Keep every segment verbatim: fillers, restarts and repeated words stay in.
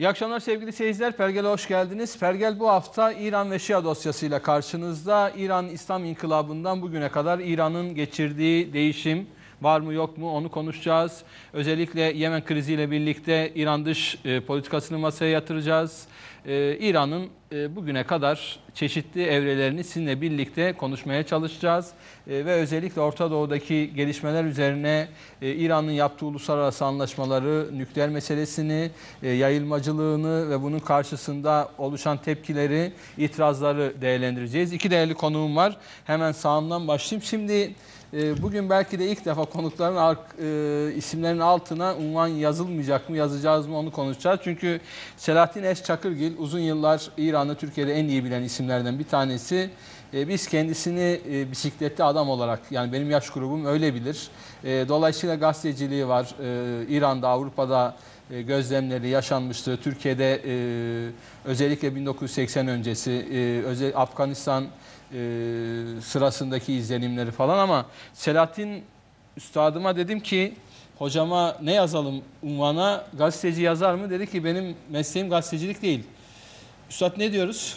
İyi akşamlar sevgili seyirciler. Pergel'e hoş geldiniz. Pergel bu hafta İran ve Şia dosyasıyla karşınızda. İran İslam İnkılabı'ndan bugüne kadar İran'ın geçirdiği değişim var mı yok mu onu konuşacağız. Özellikle Yemen kriziyle birlikte İran dış e, politikasını masaya yatıracağız. E, İran'ın e, bugüne kadar çeşitli evrelerini sizinle birlikte konuşmaya çalışacağız. E, ve özellikle Orta Doğu'daki gelişmeler üzerine e, İran'ın yaptığı uluslararası anlaşmaları, nükleer meselesini, e, yayılmacılığını ve bunun karşısında oluşan tepkileri, itirazları değerlendireceğiz. İki değerli konuğum var. Hemen sağımdan başlayayım. Şimdi bugün belki de ilk defa konukların e, isimlerinin altına unvan yazılmayacak mı, yazacağız mı onu konuşacağız. Çünkü Selahattin Es Çakırgil uzun yıllar İran'ı Türkiye'de en iyi bilen isimlerden bir tanesi. E, biz kendisini e, bisikletli adam olarak, yani benim yaş grubum öyle bilir. E, dolayısıyla gazeteciliği var. E, İran'da, Avrupa'da e, gözlemleri yaşanmıştı. Türkiye'de e, özellikle bin dokuz yüz seksen öncesi, e, özel, Afganistan E, sırasındaki izlenimleri falan, ama Selahattin üstadıma dedim ki hocama ne yazalım unvana, gazeteci yazar mı? Dedi ki benim mesleğim gazetecilik değil. Üstad ne diyoruz?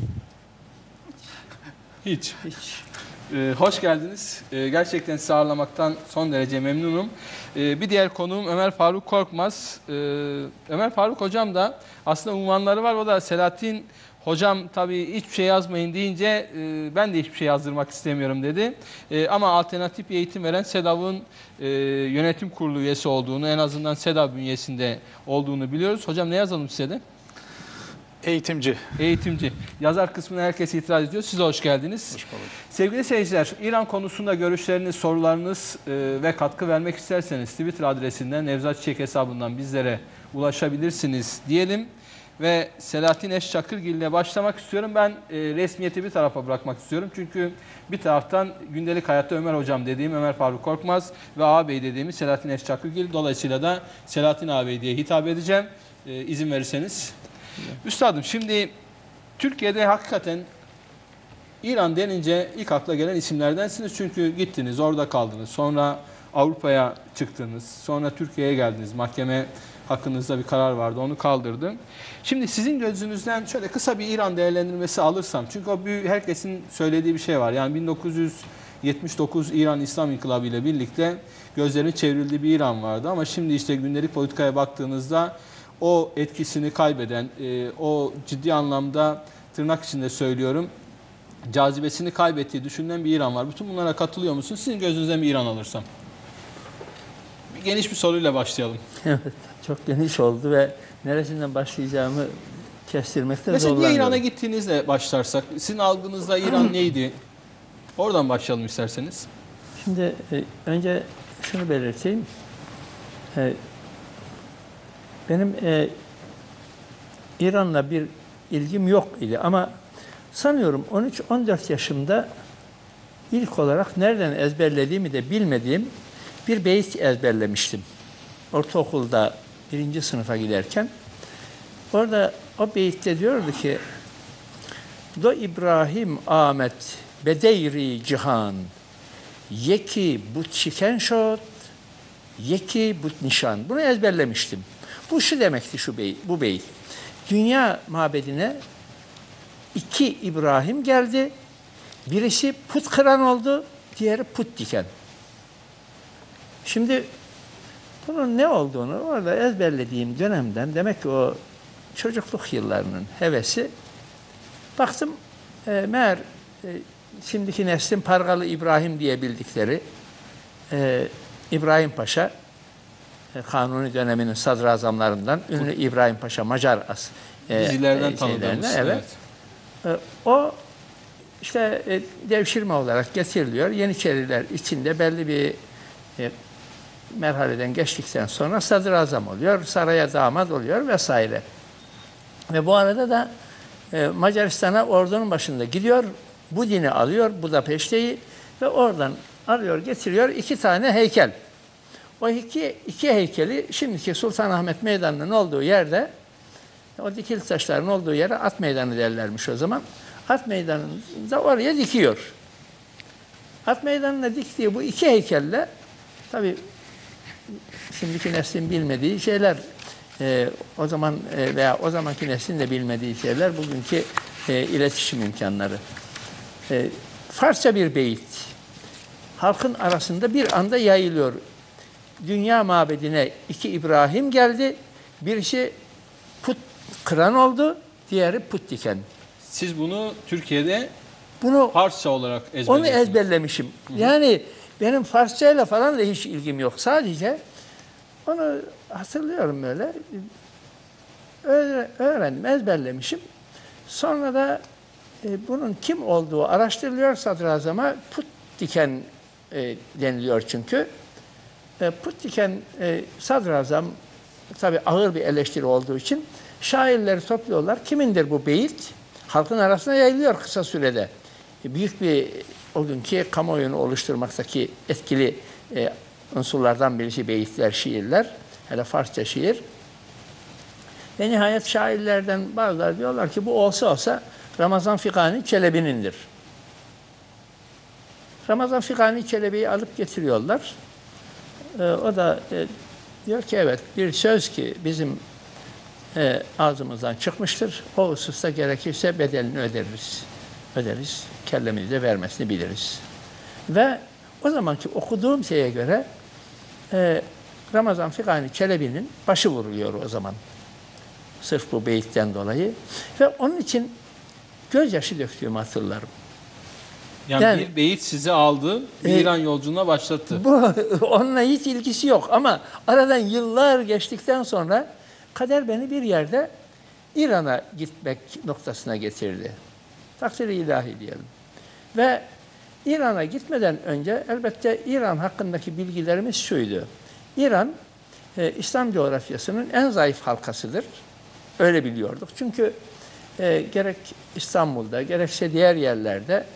Hiç. Hiç. Ee, hoş geldiniz. Ee, gerçekten sizi ağırlamaktan son derece memnunum. Ee, bir diğer konuğum Ömer Faruk Korkmaz. Ee, Ömer Faruk hocam da aslında unvanları var. O da Selahattin hocam tabii hiçbir şey yazmayın deyince e, ben de hiçbir şey yazdırmak istemiyorum dedi. E, ama alternatif bir eğitim veren SEDAV'ın e, yönetim kurulu üyesi olduğunu, en azından SEDAV bünyesinde olduğunu biliyoruz. Hocam ne yazalım size de? Eğitimci. Eğitimci. Yazar kısmına herkes itiraz ediyor. Size hoş geldiniz. Hoş bulduk. Sevgili seyirciler, İran konusunda görüşleriniz, sorularınız e, ve katkı vermek isterseniz Twitter adresinden, Nevzat Çiçek hesabından bizlere ulaşabilirsiniz diyelim. Ve Selahattin Es Çakırgil ile başlamak istiyorum. Ben e, resmiyeti bir tarafa bırakmak istiyorum. Çünkü bir taraftan gündelik hayatta Ömer hocam dediğim Ömer Faruk Korkmaz ve ağabey dediğimiz Selahattin Es Çakırgil. Dolayısıyla da Selahattin ağabey diye hitap edeceğim. E, izin verirseniz. Evet. Üstadım, şimdi Türkiye'de hakikaten İran denince ilk akla gelen isimlerdensiniz. Çünkü gittiniz, orada kaldınız. Sonra Avrupa'ya çıktınız. Sonra Türkiye'ye geldiniz. Mahkeme hakkınızda bir karar vardı, onu kaldırdım. Şimdi sizin gözünüzden şöyle kısa bir İran değerlendirmesi alırsam, çünkü o büyük, herkesin söylediği bir şey var. Yani bin dokuz yüz yetmiş dokuz İran İslam İnkılabı ile birlikte gözlerin çevrildiği bir İran vardı. Ama şimdi işte gündelik politikaya baktığınızda o etkisini kaybeden, o ciddi anlamda tırnak içinde söylüyorum, cazibesini kaybettiği düşünülen bir İran var. Bütün bunlara katılıyor musunuz? Sizin gözünüzden bir İran alırsam. Geniş bir soruyla başlayalım. Evet, çok geniş oldu ve neresinden başlayacağımı kestirmekte Mesela zorlanıyorum. niye İran'a gittiğinizle başlarsak, sizin algınızda İran neydi? Oradan başlayalım isterseniz. Şimdi e, önce şunu belirteyim. E, benim e, İran'la bir ilgim yok idi ama sanıyorum on üç on dört yaşımda ilk olarak nereden ezberlediğimi de bilmediğim bir beyit ezberlemiştim. Ortaokulda birinci sınıfa giderken. Orada o beyitte diyordu ki: Do İbrahim Ahmet bedeyri cihan, yeki but şiken şod, yeki but nişan. Bunu ezberlemiştim. Bu şu demekti şu beyit, bu beyit. Dünya mabedine iki İbrahim geldi. Birisi put kıran oldu, diğeri put diken. Şimdi bunun ne olduğunu orada ezberlediğim dönemden, demek ki o çocukluk yıllarının hevesi, baktım e, meğer e, şimdiki neslin Pargalı İbrahim diye bildikleri e, İbrahim Paşa, e, Kanuni döneminin sadrazamlarından ünlü İbrahim Paşa, Macar as e, dizilerden e, tanıdığımız. Evet. evet. E, o işte e, devşirme olarak getiriliyor. Yeniçeriler içinde belli bir e, merhaleden geçtikten sonra sadrazam oluyor, saraya damat oluyor vesaire. Ve bu arada da e, Macaristan'a ordunun başında gidiyor, bu dini alıyor, Budapeşte'yi, ve oradan alıyor, getiriyor iki tane heykel. O iki, iki heykeli şimdiki Sultanahmet Meydanı'nın olduğu yerde, o dikili taşların olduğu yere at meydanı derlermiş o zaman. At meydanında oraya dikiyor. At meydanına diktiği bu iki heykelle, tabii şimdiki neslin bilmediği şeyler e, o zaman e, veya o zamanki neslin de bilmediği şeyler bugünkü e, iletişim imkanları. E, Farsça bir beyit. Halkın arasında bir anda yayılıyor. Dünya mabedine iki İbrahim geldi. Birisi put kıran oldu, diğeri put diken. Siz bunu Türkiye'de Bunu Farsça olarak onu ezberliyorsunuz. ezberlemişim. Yani benim Farsçayla falan da hiç ilgim yok. Sadece onu hatırlıyorum böyle. Öğrendim, ezberlemişim. Sonra da e, bunun kim olduğu araştırılıyor sadrazama. Put diken e, deniliyor çünkü. E, put diken e, sadrazam tabii ağır bir eleştiri olduğu için şairleri topluyorlar. Kimindir bu beyit? Halkın arasına yayılıyor kısa sürede. E, büyük bir o günkü kamuoyunu oluşturmaktaki etkili e, unsurlardan birisi beyitler, şiirler. Hele Farsça şiir. Ve nihayet şairlerden bazıları diyorlar ki bu olsa olsa Ramazan Fikani Çelebi'nindir. Ramazan Fikani Çelebi'yi alıp getiriyorlar. Ee, o da e, diyor ki evet bir söz ki bizim e, ağzımızdan çıkmıştır. O hususta gerekirse bedelini öderiz. Öderiz. Kellemizi de vermesini biliriz. Ve o zamanki okuduğum şeye göre e, Ramazan Fikani Çelebi'nin başı vuruluyor o zaman. Sırf bu beyitten dolayı. Ve onun için gözyaşı döktüğümü hatırlarım. Yani, Yani- bir beyit sizi aldı, bir E, İran yolculuğuna başlattı. Bu onunla hiç ilgisi yok ama aradan yıllar geçtikten sonra kader beni bir yerde İran'a gitmek noktasına getirdi. Takdir-i ilahi diyelim. Ve İran'a gitmeden önce elbette İran hakkındaki bilgilerimiz şuydu. İran, e, İslam coğrafyasının en zayıf halkasıdır. Öyle biliyorduk. Çünkü e, gerek İstanbul'da gerekse diğer yerlerde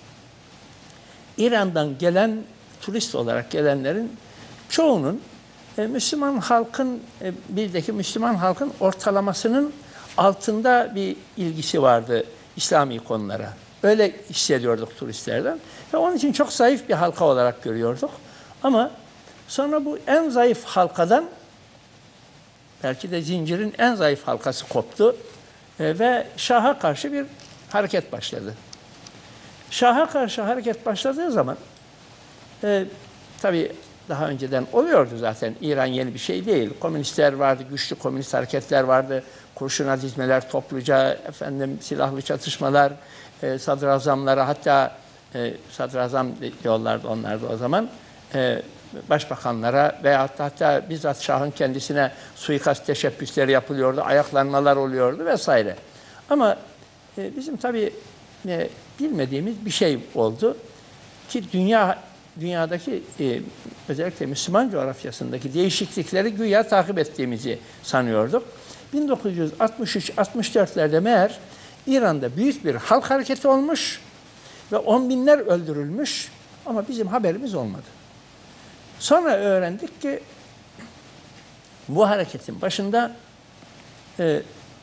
İran'dan gelen, turist olarak gelenlerin çoğunun e, Müslüman halkın, e, bizdeki Müslüman halkın ortalamasının altında bir ilgisi vardı İslami konulara. Öyle hissediyorduk turistlerden. Ve onun için çok zayıf bir halka olarak görüyorduk. Ama sonra bu en zayıf halkadan, belki de zincirin en zayıf halkası koptu e, ve Şah'a karşı bir hareket başladı. Şah'a karşı hareket başladığı zaman, e, tabii daha önceden oluyordu zaten. İran yeni bir şey değil. Komünistler vardı, güçlü komünist hareketler vardı. Kurşuna dizmeler, topluca efendim silahlı çatışmalar, e, sadrazamlara, hatta e, sadrazam diyorlardı onlar da o zaman, e, başbakanlara veyahut da hatta bizzat Şah'ın kendisine suikast teşebbüsleri yapılıyordu, ayaklanmalar oluyordu vesaire. Ama e, bizim tabii e, bilmediğimiz bir şey oldu ki dünya dünyadaki e, özellikle Müslüman coğrafyasındaki değişiklikleri güya takip ettiğimizi sanıyorduk. bin dokuz yüz altmış üç altmış dörtlerde meğer İran'da büyük bir halk hareketi olmuş ve on binler öldürülmüş ama bizim haberimiz olmadı. Sonra öğrendik ki bu hareketin başında e,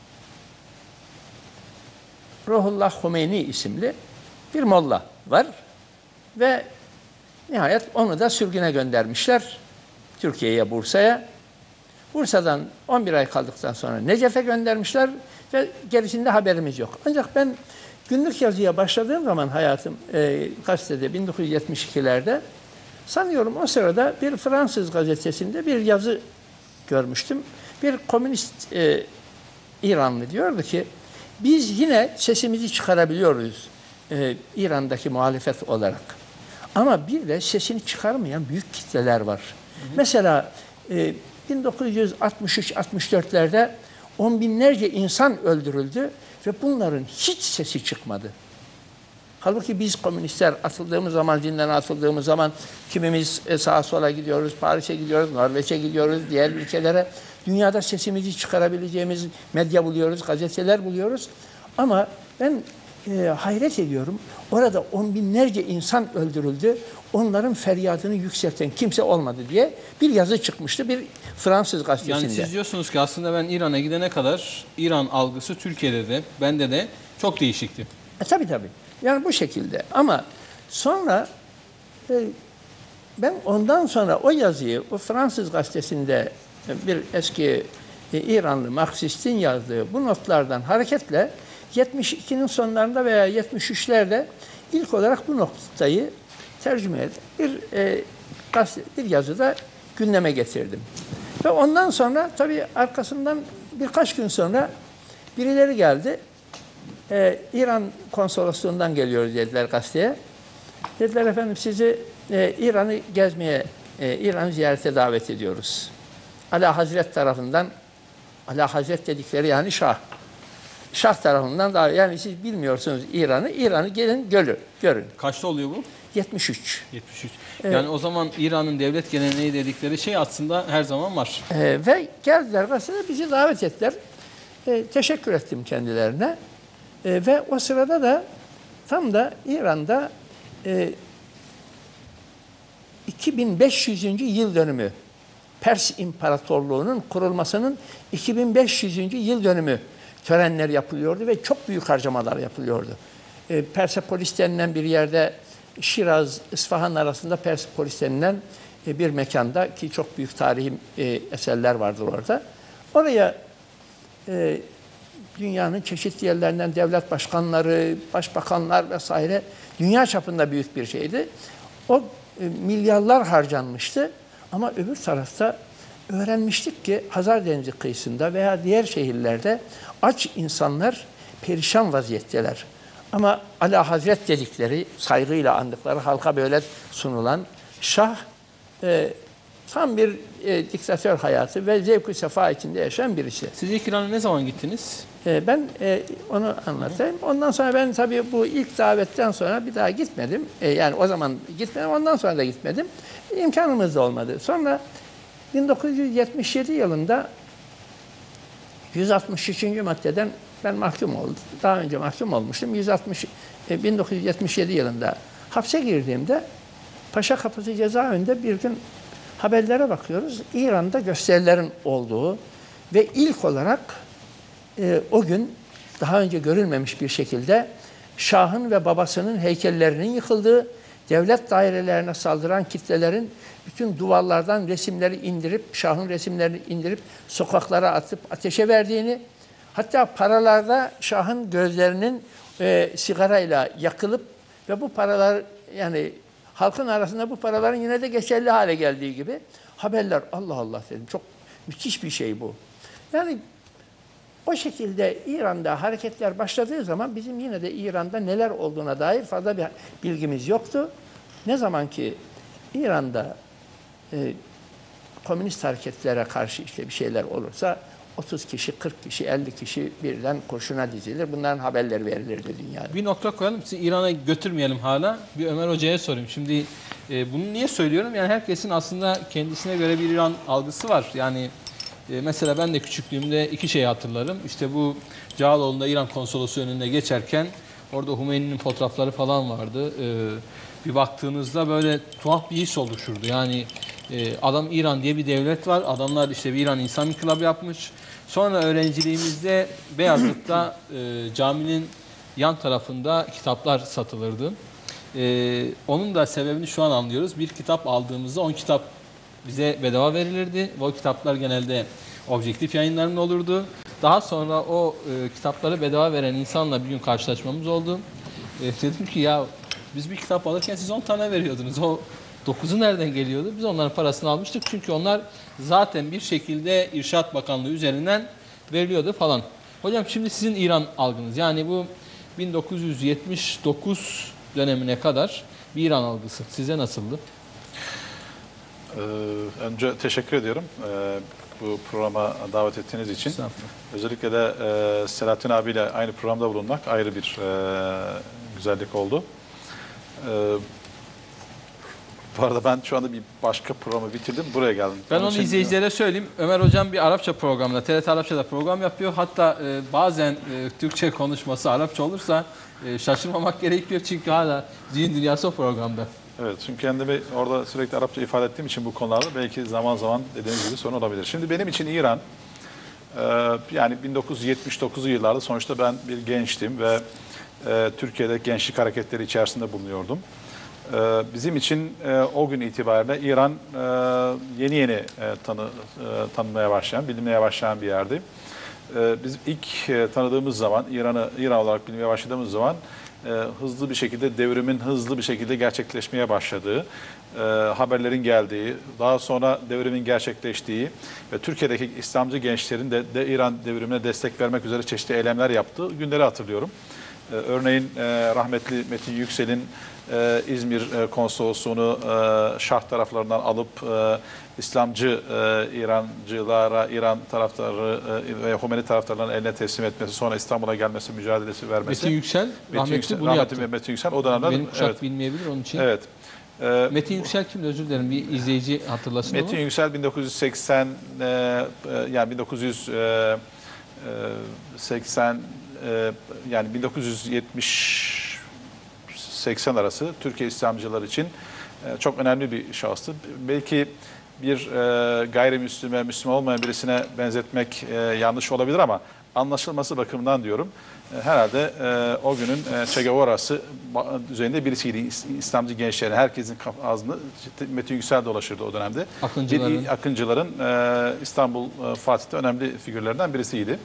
Ruhullah Homeyni isimli bir molla var ve nihayet onu da sürgüne göndermişler Türkiye'ye, Bursa'ya. Bursa'dan on bir ay kaldıktan sonra Necef'e göndermişler ve gerisinde haberimiz yok. Ancak ben günlük yazıya başladığım zaman hayatım e, gazetede bin dokuz yüz yetmiş ikilerde sanıyorum o sırada bir Fransız gazetesinde bir yazı görmüştüm. Bir komünist e, İranlı diyordu ki biz yine sesimizi çıkarabiliyoruz e, İran'daki muhalefet olarak. Ama bir de sesini çıkarmayan büyük kitleler var. Hı hı. Mesela e, bin dokuz yüz altmış üç altmış dörtlerde on binlerce insan öldürüldü ve bunların hiç sesi çıkmadı. Halbuki biz komünistler atıldığımız zaman, zindana atıldığımız zaman kimimiz sağa sola gidiyoruz, Paris'e gidiyoruz, Norveç'e gidiyoruz, diğer ülkelere. Dünyada sesimizi çıkarabileceğimiz medya buluyoruz, gazeteler buluyoruz. Ama ben e, hayret ediyorum. Orada on binlerce insan öldürüldü. Onların feryadını yükselten kimse olmadı diye bir yazı çıkmıştı bir Fransız gazetesinde. Yani siz diyorsunuz ki aslında ben İran'a gidene kadar İran algısı Türkiye'de de, bende de çok değişikti. E, tabii tabii. Yani bu şekilde. Ama sonra e, ben ondan sonra o yazıyı o Fransız gazetesinde bir eski e, İranlı Marksist'in yazdığı bu notlardan hareketle yetmiş ikinin sonlarında veya yetmiş üçlerde ilk olarak bu noktayı tercüme edip bir, e, bir yazıda gündeme getirdim. Ve ondan sonra tabii arkasından birkaç gün sonra birileri geldi. Ee, İran konsolosluğundan geliyoruz dediler gazeteye. Dediler efendim sizi e, İran'ı gezmeye, e, İran'ı ziyarete davet ediyoruz. Ala Hazret tarafından, Ala Hazret dedikleri yani Şah. Şah tarafından da yani siz bilmiyorsunuz İran'ı, İran'ı gelin görün. görün. Kaçta oluyor bu? yetmiş üç. yetmiş üç. Evet. Yani o zaman İran'ın devlet geleneği dedikleri şey aslında her zaman var. Ee, ve geldiler gazeteye bizi davet ettiler. Ee, teşekkür ettim kendilerine. Ee, ve o sırada da tam da İran'da e, iki bin beş yüzüncü yıl dönümü, Pers İmparatorluğu'nun kurulmasının iki bin beş yüzüncü yıl dönümü törenler yapılıyordu ve çok büyük harcamalar yapılıyordu. E, Persepolis denilen bir yerde Şiraz, İsfahan arasında Persepolis denilen e, bir mekanda ki çok büyük tarihi e, eserler vardır orada. Oraya e, dünyanın çeşitli yerlerinden devlet başkanları, başbakanlar vesaire dünya çapında büyük bir şeydi. O e, milyarlar harcanmıştı ama öbür tarafta öğrenmiştik ki Hazar Denizi kıyısında veya diğer şehirlerde aç insanlar perişan vaziyetteler. Ama Ala Hazret dedikleri, saygıyla andıkları halka böyle sunulan Şah e, tam bir e, diktatör hayatı ve zevk-i sefa içinde yaşayan birisi. Siz ilk İran'a ne zaman gittiniz? E, ben e, onu anlatayım. Ondan sonra ben tabii bu ilk davetten sonra bir daha gitmedim. E, yani o zaman gitmedim, ondan sonra da gitmedim. İmkanımız da olmadı. Sonra bin dokuz yüz yetmiş yedi yılında yüz altmış üçüncü maddeden ben mahkum oldum. Daha önce mahkum olmuştum. yüz altmış, bin dokuz yüz yetmiş yedi yılında hapse girdiğimde Paşa Kapısı cezaevinde bir gün haberlere bakıyoruz. İran'da gösterilerin olduğu ve ilk olarak e, o gün daha önce görülmemiş bir şekilde Şah'ın ve babasının heykellerinin yıkıldığı, devlet dairelerine saldıran kitlelerin bütün duvarlardan resimleri indirip, Şah'ın resimlerini indirip sokaklara atıp ateşe verdiğini, hatta paralarda Şah'ın gözlerinin e, sigarayla yakılıp ve bu paralar yani halkın arasında bu paraların yine de geçerli hale geldiği gibi haberler. Allah Allah dedim. Çok müthiş bir şey bu. Yani o şekilde İran'da hareketler başladığı zaman bizim yine de İran'da neler olduğuna dair fazla bir bilgimiz yoktu. Ne zaman ki İran'da e, komünist hareketlere karşı işte bir şeyler olursa otuz kişi, kırk kişi, elli kişi birden kurşuna dizilir. Bunların haberleri verilirdi dünyada. Bir nokta koyalım. Sizi İran'a götürmeyelim hala. Bir Ömer Hoca'ya sorayım. Şimdi e, bunu niye söylüyorum? Yani herkesin aslında kendisine göre bir İran algısı var. Yani e, mesela ben de küçüklüğümde iki şeyi hatırlarım. İşte bu Cağaloğlu'nda İran konsolosu önünde geçerken orada Hümeyni'nin fotoğrafları falan vardı. E, bir baktığınızda böyle tuhaf bir his oluşurdu. Yani e, adam İran diye bir devlet var. Adamlar işte bir İran İnsan İnkılabı yapmış. Sonra öğrenciliğimizde Beyazıt'ta e, caminin yan tarafında kitaplar satılırdı. E, onun da sebebini şu an anlıyoruz. Bir kitap aldığımızda on kitap bize bedava verilirdi. Ve o kitaplar genelde objektif yayınlarının olurdu. Daha sonra o e, kitapları bedava veren insanla bir gün karşılaşmamız oldu. E, dedim ki ya biz bir kitap alırken siz on tane veriyordunuz. O dokuzu nereden geliyordu? Biz onların parasını almıştık. Çünkü onlar zaten bir şekilde İrşad Bakanlığı üzerinden veriliyordu falan. Hocam şimdi sizin İran algınız, yani bu bin dokuz yüz yetmiş dokuz dönemine kadar bir İran algısı size nasıldı? Ee, önce teşekkür ediyorum ee, bu programa davet ettiğiniz için. Özellikle de e, Selahattin abiyle aynı programda bulunmak ayrı bir e, güzellik oldu. Ee, bu arada ben şu anda bir başka programı bitirdim, buraya geldim. Ben Onun onu için- izleyicilere söyleyeyim. Ömer Hocam bir Arapça programda, T R T Arapça'da program yapıyor. Hatta e, bazen e, Türkçe konuşması Arapça olursa e, şaşırmamak gerekiyor. Çünkü hala zihin dünyası o programda. Evet, çünkü kendimi orada sürekli Arapça ifade ettiğim için bu konularda belki zaman zaman dediğiniz gibi sorun olabilir. Şimdi benim için İran, e, yani bin dokuz yüz yetmiş dokuzlu yıllarda sonuçta ben bir gençtim ve e, Türkiye'de gençlik hareketleri içerisinde bulunuyordum. E, bizim için e, o gün itibariyle İran e, yeni yeni e, tanı, e, tanınmaya başlayan, bilinmeye başlayan bir yerdi. E, biz ilk e, tanıdığımız zaman, İran'ı İran olarak bilmeye başladığımız zaman e, hızlı bir şekilde devrimin hızlı bir şekilde gerçekleşmeye başladığı, e, haberlerin geldiği, daha sonra devrimin gerçekleştiği ve Türkiye'deki İslamcı gençlerin de, de İran devrimine destek vermek üzere çeşitli eylemler yaptığı günleri hatırlıyorum. E, örneğin e, rahmetli Metin Yüksel'in e, İzmir e, konsolosluğunu e, Şah taraflarından alıp e, İslamcı e, İrancılara, İran taraftarı e, ve Homeni taraftarlarının eline teslim etmesi, sonra İstanbul'a gelmesi, mücadelesi vermesi. Metin Yüksel, Metin rahmetli Yüksel, bunu rahmetli yaptı. Metin Yüksel o dönemler. Benim kuşak evet. bilmeyebilir onun için. Evet. E, Metin Yüksel kimdi? Özür dilerim. Bir izleyici hatırlasın Metin onu. Yüksel bin dokuz yüz seksen e, yani bin dokuz yüz seksen e, yani bin dokuz yüz yetmiş seksen arası Türkiye İslamcılar için e, çok önemli bir şahıstı. Belki bir e, gayrimüslime, Müslüman olmayan birisine benzetmek e, yanlış olabilir ama anlaşılması bakımından diyorum. E, herhalde e, o günün e, Che Guevara'sı üzerinde birisiydi. İslamcı gençlerin, herkesin ağzında Metin Yüksel dolaşırdı o dönemde. Akıncıların. Bir, Akıncıların e, İstanbul e, Fatih'te önemli figürlerden birisiydi.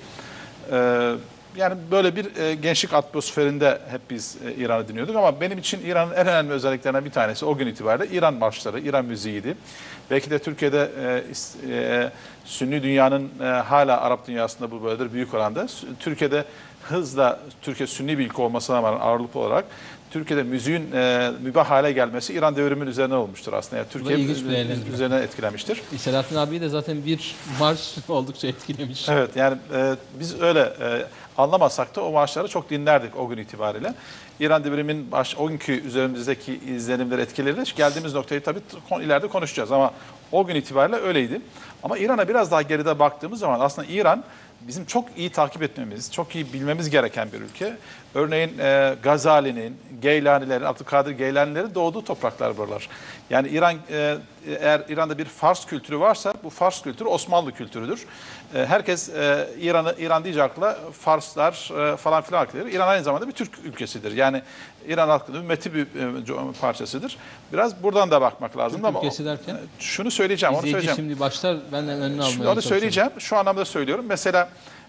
E, Yani böyle bir e, gençlik atmosferinde hep biz e, İran'ı dinliyorduk ama benim için İran'ın en önemli özelliklerinden bir tanesi o gün itibariyle İran marşları, İran müziğiydi. Belki de Türkiye'de e, e, Sünni dünyanın e, hala Arap dünyasında bu böyledir büyük oranda. Türkiye'de hızla, Türkiye Sünni bir ülke olmasına rağmen ağırlıklı olarak Türkiye'de müziğin e, mübah hale gelmesi İran devriminin üzerine olmuştur aslında. Yani Türkiye üzerine etkilemiştir. Selahattin abi de zaten bir marş oldukça etkilemiş. Evet yani e, biz öyle e, anlamasak da o marşları çok dinlerdik o gün itibariyle. İran devriminin baş, o günkü üzerimizdeki izlenimleri, etkileri geldiğimiz noktayı tabii ileride konuşacağız ama o gün itibariyle öyleydi. Ama İran'a biraz daha geride baktığımız zaman aslında İran bizim çok iyi takip etmemiz, çok iyi bilmemiz gereken bir ülke. Örneğin e, Gazali'nin, Geylanilerin, Abdülkadir Geylanilerin doğduğu topraklar buralar. Yani İran e, eğer İran'da bir Fars kültürü varsa bu Fars kültürü Osmanlı kültürüdür. E, herkes e, İran'ı İran deyince akla Farslar e, falan filan akılır. İran aynı zamanda bir Türk ülkesidir. Yani İran halkının ümmeti bir e, parçasıdır. Biraz buradan da bakmak lazım Türk ama ülkesi derken? Şunu söyleyeceğim, onu söyleyeceğim. Şimdi başlar benden önüne almaya Şimdi onu söyleyeceğim. Şu anlamda söylüyorum. Mesela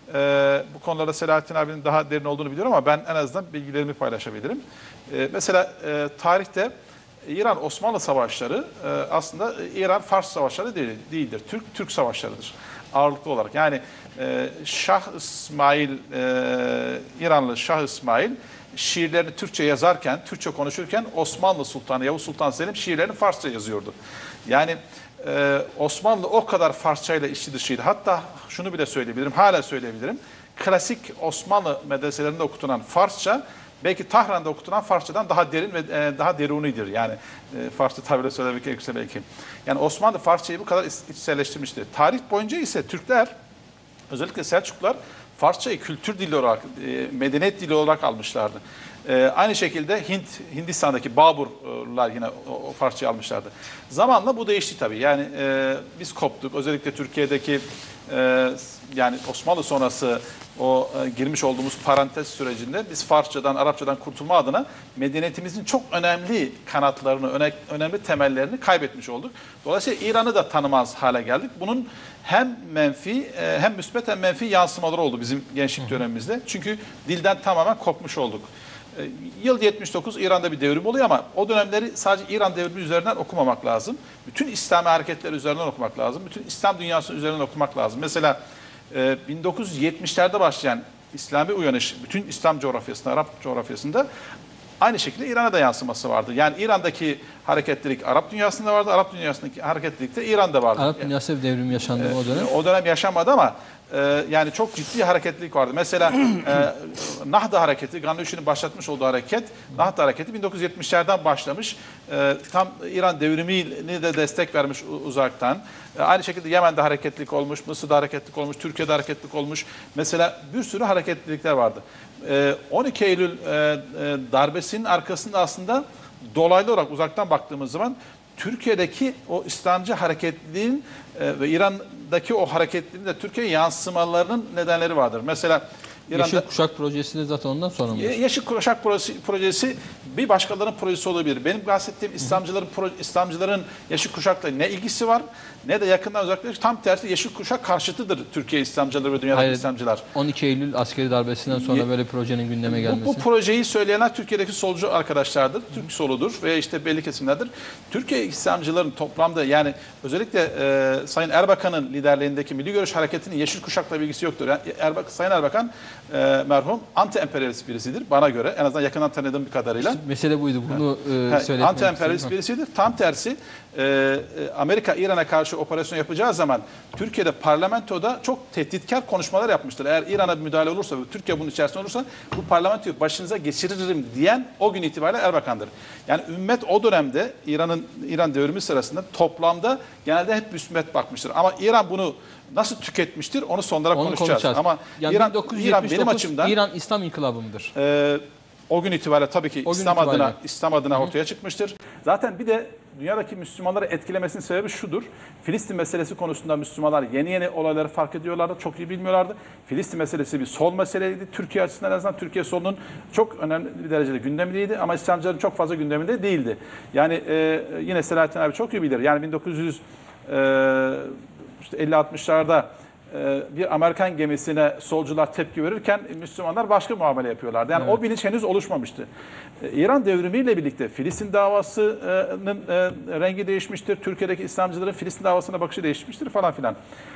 e, bu konularda Selahattin abinin daha derin olduğunu biliyorum ama ben en azından bilgilerimi paylaşabilirim. E, mesela e, tarihte İran-Osmanlı savaşları e, aslında İran-Fars savaşları değil, değildir. Türk-Türk savaşlarıdır ağırlıklı olarak. Yani e, Şah İsmail, e, İranlı Şah İsmail şiirlerini Türkçe yazarken, Türkçe konuşurken Osmanlı Sultanı Yavuz Sultan Selim şiirlerini Farsça yazıyordu. Yani Ee, Osmanlı o kadar Farsça ile içli dışıydı. Hatta şunu bile söyleyebilirim, hala söyleyebilirim. Klasik Osmanlı medreselerinde okutulan Farsça, belki Tahran'da okutulan Farsçadan daha derin ve e, daha derunidir. Yani e, Farsça tabirle söylemek gerekirse belki. Yani Osmanlı Farsçayı bu kadar içselleştirmişti. Tarih boyunca ise Türkler, özellikle Selçuklular, Farsçayı kültür dili olarak, e, medeniyet dili olarak almışlardı. Ee, aynı şekilde Hint, Hindistan'daki Baburlar yine o, o Farsçayı almışlardı. Zamanla bu değişti tabii. Yani e, biz koptuk. Özellikle Türkiye'deki e, yani Osmanlı sonrası o e, girmiş olduğumuz parantez sürecinde biz Farsçadan, Arapçadan kurtulma adına medeniyetimizin çok önemli kanatlarını, öne, önemli temellerini kaybetmiş olduk. Dolayısıyla İran'ı da tanımaz hale geldik. Bunun hem menfi e, hem müsbet hem menfi yansımaları oldu bizim gençlik dönemimizde. Çünkü dilden tamamen kopmuş olduk. Yıl yetmiş dokuz İran'da bir devrim oluyor ama o dönemleri sadece İran devrimi üzerinden okumamak lazım. Bütün İslami hareketler üzerinden okumak lazım. Bütün İslam dünyası üzerinden okumak lazım. Mesela bin dokuz yüz yetmişlerde başlayan İslami uyanış bütün İslam coğrafyasında, Arap coğrafyasında aynı şekilde İran'a da yansıması vardı. Yani İran'daki hareketlilik Arap dünyasında vardı, Arap dünyasındaki hareketlilik de İran'da vardı. Arap dünyası bir devrim yaşandı mı o dönem? O dönem yaşanmadı ama e, yani çok ciddi hareketlilik vardı. Mesela e, Nahda hareketi, Gannuşi'nin başlatmış olduğu hareket, Nahda hareketi bin dokuz yüz yetmişlerden başlamış. E, tam İran devrimini de destek vermiş uzaktan. E, aynı şekilde Yemen'de hareketlilik olmuş, Mısır'da hareketlilik olmuş, Türkiye'de hareketlilik olmuş. Mesela bir sürü hareketlilikler vardı. E, on iki Eylül e, e, darbesinin arkasında aslında dolaylı olarak uzaktan baktığımız zaman Türkiye'deki o İslamcı hareketliliğin e, ve İran'daki o hareketliliğin de Türkiye'ye yansımalarının nedenleri vardır. Mesela Yeşil Kuşak projesi de zaten ondan sonra mı? Yeşil Kuşak projesi, projesi bir başkalarının projesi olabilir. Benim bahsettiğim İslamcıların proje, İslamcıların Yeşil Kuşak'la ne ilgisi var ne de yakından uzaklaşır. Tam tersi Yeşil Kuşak karşıtıdır Türkiye İslamcıları ve dünyadaki Hayır, İslamcılar. on iki Eylül askeri darbesinden sonra Ye, böyle projenin gündeme gelmesi. Bu, bu projeyi söyleyenler Türkiye'deki solcu arkadaşlardır. Türk soludur veya işte belli kesimlerdir. Türkiye İslamcıların toplamda yani özellikle e, Sayın Erbakan'ın liderliğindeki Milli Görüş Hareketi'nin Yeşil Kuşak'la bilgisi yoktur. Yani Erbak, Sayın Erbakan e, merhum anti-emperyalist birisidir bana göre. En azından yakından tanıdığım bir kadarıyla. İşte mesele buydu. Bunu e, söyletmek anti-emperyalist birisidir. Tam tersi e, Amerika İran'a karşı operasyon yapacağı zaman Türkiye'de parlamentoda çok tehditkar konuşmalar yapmıştır. Eğer İran'a bir müdahale olursa ve Türkiye bunun içerisinde olursa bu parlamentoyu başınıza geçiririm diyen o gün itibariyle Erbakan'dır. Yani ümmet o dönemde İran'ın İran devrimi sırasında toplamda genelde hep müsbet bakmıştır. Ama İran bunu nasıl tüketmiştir onu son olarak onu konuşacağız. konuşacağız. Ama yani İran, bin dokuz yüz İran yetmiş dokuz benim açımdan İran İslam İnkılabı mıdır? E, o gün itibariyle tabii ki İslam itibariyle. adına İslam adına Hı-hı. ortaya çıkmıştır. Zaten bir de dünyadaki Müslümanları etkilemesinin sebebi şudur. Filistin meselesi konusunda Müslümanlar yeni yeni olayları fark ediyorlardı. Çok iyi bilmiyorlardı. Filistin meselesi bir sol meseleydi. Türkiye açısından en azından Türkiye solunun çok önemli bir derecede gündemindeydi. Ama İslamcıların çok fazla gündeminde değildi. Yani e, yine Selahattin abi çok iyi bilir. Yani bin dokuz yüz elli altmışlarda bir Amerikan gemisine solcular tepki verirken Müslümanlar başka muamele yapıyorlardı. Yani evet. O bilinç henüz oluşmamıştı. İran devrimiyle birlikte Filistin davasının rengi değişmiştir. Türkiye'deki İslamcıların Filistin davasına bakışı değişmiştir falan filan.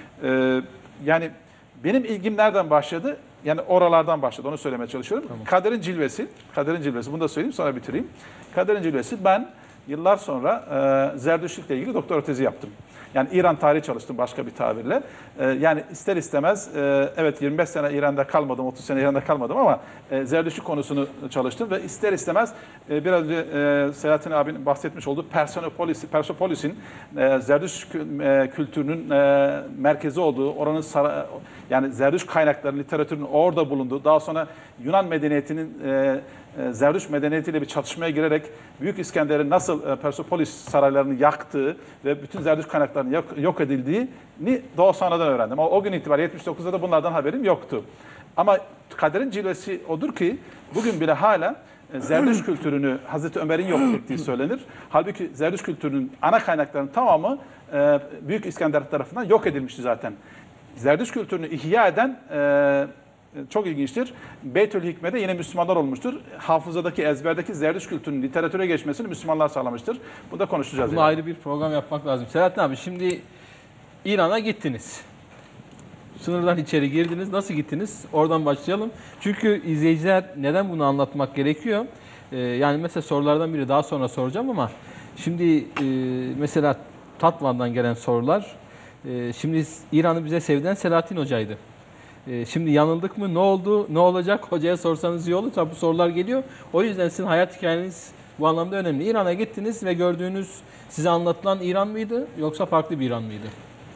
Yani benim ilgim nereden başladı? Yani oralardan başladı. Onu söylemeye çalışıyorum. Tamam. Kaderin cilvesi. Kaderin cilvesi. Bunu da söyleyeyim sonra bitireyim. Kaderin cilvesi ben yıllar sonra e, Zerdüştlük'le ilgili doktora tezi yaptım. Yani İran tarihi çalıştım başka bir tabirle. E, yani ister istemez e, evet yirmi beş sene İran'da kalmadım, otuz sene İran'da kalmadım ama e, Zerdüştlük konusunu çalıştım ve ister istemez e, biraz önce e, Selahattin abinin bahsetmiş olduğu Persepolis, Persepolis'in e, Zerdüşt e, kültürünün e, merkezi olduğu, oranın sara, yani Zerdüşt kaynaklarının, literatürünün orada bulunduğu, daha sonra Yunan medeniyetinin e, Zerdüşt medeniyetiyle bir çatışmaya girerek Büyük İskender'in nasıl Persepolis saraylarını yaktığı ve bütün Zerdüşt kaynaklarının yok, yok edildiğini daha sonradan öğrendim. Ama o gün itibariyle yetmiş dokuzda da bunlardan haberim yoktu. Ama kaderin cilvesi odur ki bugün bile hala Zerdüşt kültürünü Hazreti Ömer'in yok ettiği söylenir. Halbuki Zerdüşt kültürünün ana kaynaklarının tamamı Büyük İskender tarafından yok edilmişti zaten. Zerdüşt kültürünü ihya eden çok ilginçtir. Beytül Hikme'de yine Müslümanlar olmuştur. Hafızadaki, ezberdeki Zerdüşt kültürünün literatüre geçmesini Müslümanlar sağlamıştır. Bunu da konuşacağız. Buna yani. ayrı bir program yapmak lazım. Selahattin abi şimdi İran'a gittiniz. Sınırdan içeri girdiniz. Nasıl gittiniz? Oradan başlayalım. Çünkü izleyiciler neden bunu anlatmak gerekiyor? Ee, yani mesela sorulardan biri daha sonra soracağım ama şimdi e, mesela Tatvan'dan gelen sorular. E, şimdi İran'ı bize sevdiren Selahattin Hoca'ydı. Şimdi yanıldık mı? Ne oldu? Ne olacak? Hocaya sorsanız iyi olur. Tabi bu sorular geliyor. O yüzden sizin hayat hikayeniz bu anlamda önemli. İran'a gittiniz ve gördüğünüz, size anlatılan İran mıydı? Yoksa farklı bir İran mıydı?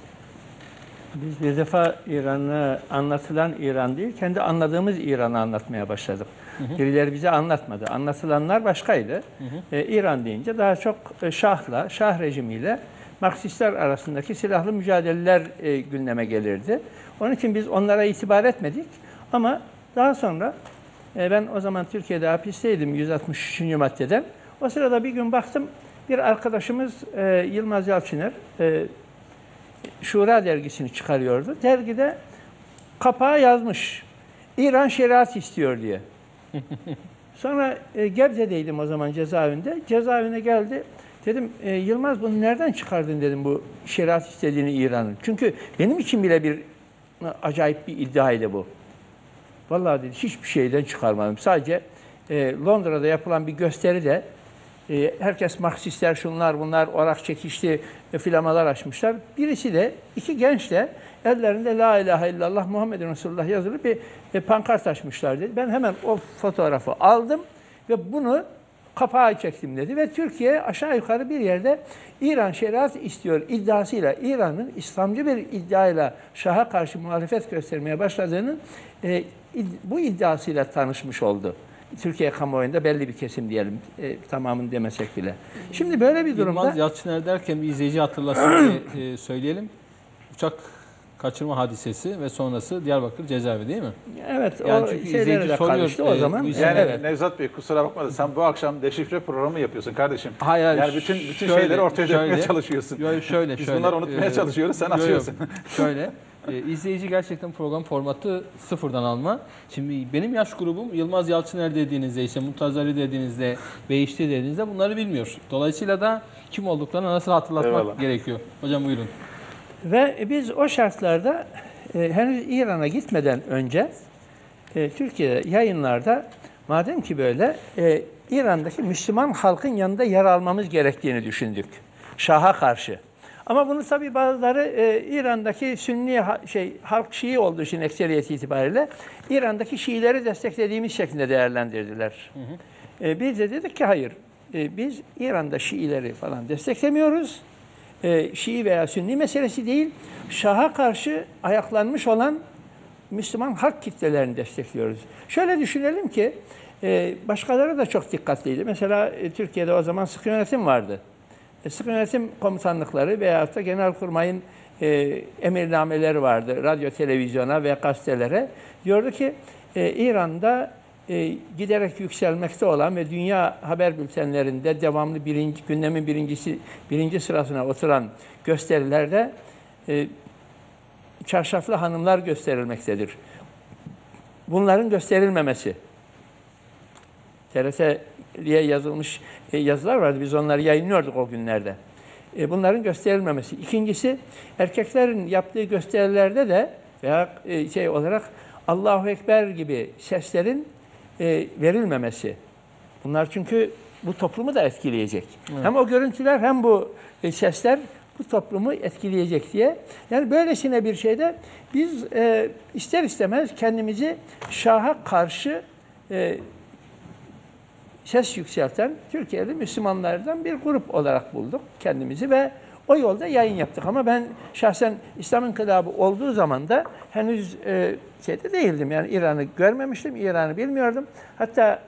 Biz bir defa İran'ı anlatılan İran değil, kendi anladığımız İran'ı anlatmaya başladık. Hı hı. Birileri bize anlatmadı. Anlatılanlar başkaydı. Hı hı. Ee, İran deyince daha çok Şah'la, Şah rejimiyle Marksistler arasındaki silahlı mücadeleler e, gündeme gelirdi. Onun için biz onlara itibar etmedik. Ama daha sonra e, ben o zaman Türkiye'de hapisteydim yüz altmış üçüncü maddeden. O sırada bir gün baktım bir arkadaşımız e, Yılmaz Yalçıner e, Şura dergisini çıkarıyordu. Dergide kapağa yazmış. İran şeriat istiyor diye. Sonra e, Gebze'deydim o zaman cezaevinde. Cezaevine geldi. Dedim e, Yılmaz bunu nereden çıkardın dedim bu şeriat istediğini İran'ın. Çünkü benim için bile bir acayip bir iddiaydı bu. Vallahi dedi hiçbir şeyden çıkarmadım. Sadece e, Londra'da yapılan bir gösteride e, herkes Marksistler şunlar bunlar orak çekişti e, flamalar açmışlar. Birisi de iki genç de ellerinde La ilahe illallah Muhammedun Resulullah yazılı bir e, pankart açmışlar dedi. Ben hemen o fotoğrafı aldım ve bunu kapağı çektim dedi ve Türkiye aşağı yukarı bir yerde İran şeriat istiyor iddiasıyla İran'ın İslamcı bir iddiayla Şah'a karşı muhalefet göstermeye başladığının e, bu iddiasıyla tanışmış oldu. Türkiye kamuoyunda belli bir kesim diyelim, e, tamamını demesek bile. Şimdi böyle bir durumda... Yılmaz Yalçıner derken bir izleyici hatırlasın diye e, söyleyelim. Uçak kaçırma hadisesi ve sonrası Diyarbakır cezaevi değil mi? Evet, Yani o çünkü şeylere izleyici de soruyor, karıştı o e, zaman. bu işin- Yani evet. Nevzat Bey kusura bakma da sen bu akşam deşifre programı yapıyorsun kardeşim. Hayır, hayır, Yani bütün bütün şöyle, şeyleri ortaya dökmeye şöyle. çalışıyorsun. Yo, şöyle, Biz şöyle. bunları unutmaya Ee, çalışıyoruz, sen yo, yo, açıyorsun. Şöyle, e, izleyici gerçekten program formatı sıfırdan alma. Şimdi benim yaş grubum Yılmaz Yalçıner dediğinizde, işte Muntazari dediğinizde, Beyişti dediğinizde bunları bilmiyor. Dolayısıyla da kim olduklarını nasıl hatırlatmak Eyvallah. gerekiyor. Hocam buyurun. Ve biz o şartlarda e, henüz İran'a gitmeden önce e, Türkiye'de yayınlarda madem ki böyle e, İran'daki Müslüman halkın yanında yer almamız gerektiğini düşündük. Şah'a karşı. Ama bunu tabii bazıları e, İran'daki Sünni ha, şey halk Şii olduğu için ekseriyeti itibariyle İran'daki Şiileri desteklediğimiz şeklinde değerlendirdiler. Hı hı. E, biz de dedik ki hayır. E, biz İran'da Şiileri falan desteklemiyoruz. E, Şii veya Sünni meselesi değil. Şah'a karşı ayaklanmış olan Müslüman halk kitlelerini destekliyoruz. Şöyle düşünelim ki e, başkaları da çok dikkatliydi. Mesela e, Türkiye'de o zaman sıkı yönetim vardı. E, sıkı yönetim komutanlıkları veyahut da Genelkurmay'ın e, emirnameleri vardı. Radyo, televizyona ve gazetelere. Diyordu ki e, İran'da e, giderek yükselmekte olan ve dünya haber bültenlerinde devamlı birinci, gündemin birincisi, birinci sırasına oturan gösterilerde e, çarşaflı hanımlar gösterilmektedir. Bunların gösterilmemesi. T R T'ye yazılmış yazılar vardı. Biz onları yayınlıyorduk o günlerde. Bunların gösterilmemesi. İkincisi, erkeklerin yaptığı gösterilerde de veya şey olarak Allahu Ekber gibi seslerin verilmemesi. Bunlar çünkü bu toplumu da etkileyecek. Evet. Hem o görüntüler hem bu sesler bu toplumu etkileyecek diye. Yani böylesine bir şeyde biz e, ister istemez kendimizi Şah'a karşı e, ses yükselten Türkiye'li Müslümanlardan bir grup olarak bulduk kendimizi ve o yolda yayın yaptık. Ama ben şahsen İslam İnkılabı olduğu zaman da henüz e, şeyde değildim. Yani İran'ı görmemiştim, İran'ı bilmiyordum. Hatta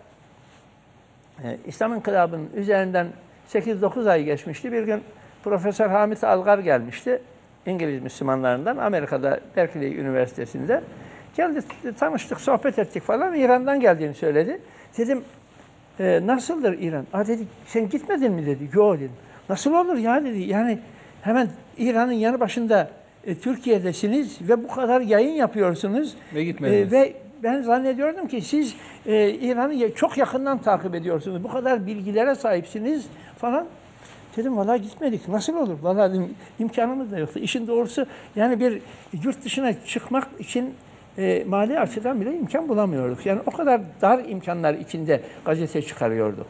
e, İslam İnkılabı'nın üzerinden sekiz dokuz ay geçmişti. Bir gün Profesör Hamit Algar gelmişti. İngiliz Müslümanlarından Amerika'da Berkeley Üniversitesi'nde. Geldi, tanıştık, sohbet ettik falan. İran'dan geldiğini söyledi. Dedim, e, nasıldır İran? Aa dedi, sen gitmedin mi dedi. Yok dedim. Nasıl olur ya dedi. Yani hemen İran'ın yanı başında e, Türkiye'desiniz ve bu kadar yayın yapıyorsunuz. Ve gitmediniz. E, ve ben zannediyordum ki siz e, İran'ı çok yakından takip ediyorsunuz. Bu kadar bilgilere sahipsiniz falan. Dedim valla gitmedik. Nasıl olur? Valla dedim, imkanımız da yoktu. İşin doğrusu yani bir yurt dışına çıkmak için e, mali açıdan bile imkan bulamıyorduk. Yani o kadar dar imkanlar içinde gazete çıkarıyorduk.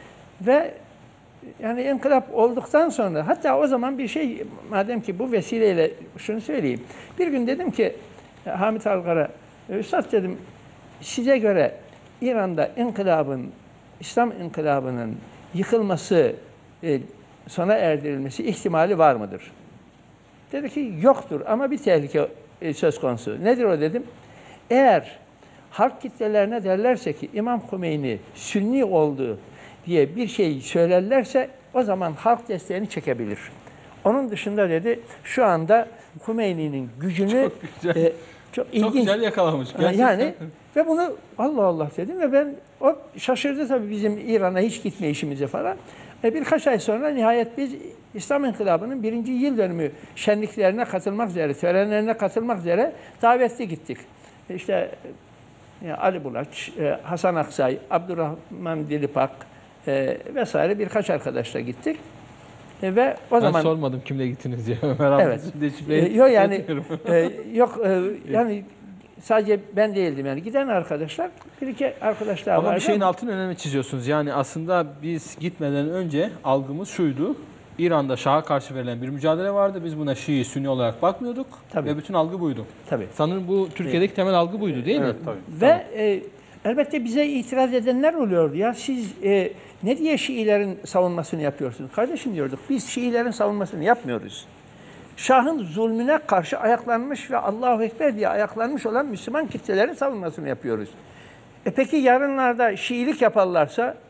Ve yani inkılap olduktan sonra hatta o zaman bir şey madem ki bu vesileyle şunu söyleyeyim. Bir gün dedim ki Hamit Algar'a Üstad dedim size göre İran'da inkılabın, İslam inkılabının yıkılması, e, sona erdirilmesi ihtimali var mıdır? Dedi ki yoktur ama bir tehlike e, söz konusu. Nedir o dedim? Eğer halk kitlelerine derlerse ki İmam Hümeyni Sünni oldu diye bir şey söylerlerse o zaman halk desteğini çekebilir. Onun dışında dedi şu anda Hümeyni'nin gücünü çok güzel, e, çok ilginç. Çok güzel yakalamış. Gerçekten. Yani ve bunu Allah Allah dedim ve ben o şaşırdı tabii bizim İran'a hiç gitme işimize falan. E birkaç ay sonra nihayet biz İslam İnkılabı'nın birinci yıl dönümü şenliklerine katılmak üzere, törenlerine katılmak üzere davetli gittik. E işte e, Ali Bulaç, e, Hasan Aksay, Abdurrahman Dilipak e, vesaire birkaç arkadaşla gittik. E, ve o ben zaman sormadım kimle gittiniz diye. Ömer evet. E, yok yani e, yok e, yani sadece ben değildim yani giden arkadaşlar bir iki arkadaş daha Ama vardı. bir şeyin altını önemli çiziyorsunuz. Yani aslında biz gitmeden önce algımız şuydu. İran'da Şah'a karşı verilen bir mücadele vardı. Biz buna Şii, Sünni olarak bakmıyorduk. Tabii. Ve bütün algı buydu. Tabii. Sanırım bu Türkiye'deki temel algı buydu değil Evet, mi? tabii. Ve e, elbette bize itiraz edenler oluyordu. Ya siz e, ne diye Şiilerin savunmasını yapıyorsunuz? Kardeşim diyorduk biz Şiilerin savunmasını yapmıyoruz. Şah'ın zulmüne karşı ayaklanmış ve Allahu Ekber diye ayaklanmış olan Müslüman kitlelerin savunmasını yapıyoruz. E peki yarınlarda Şiilik yaparlarsa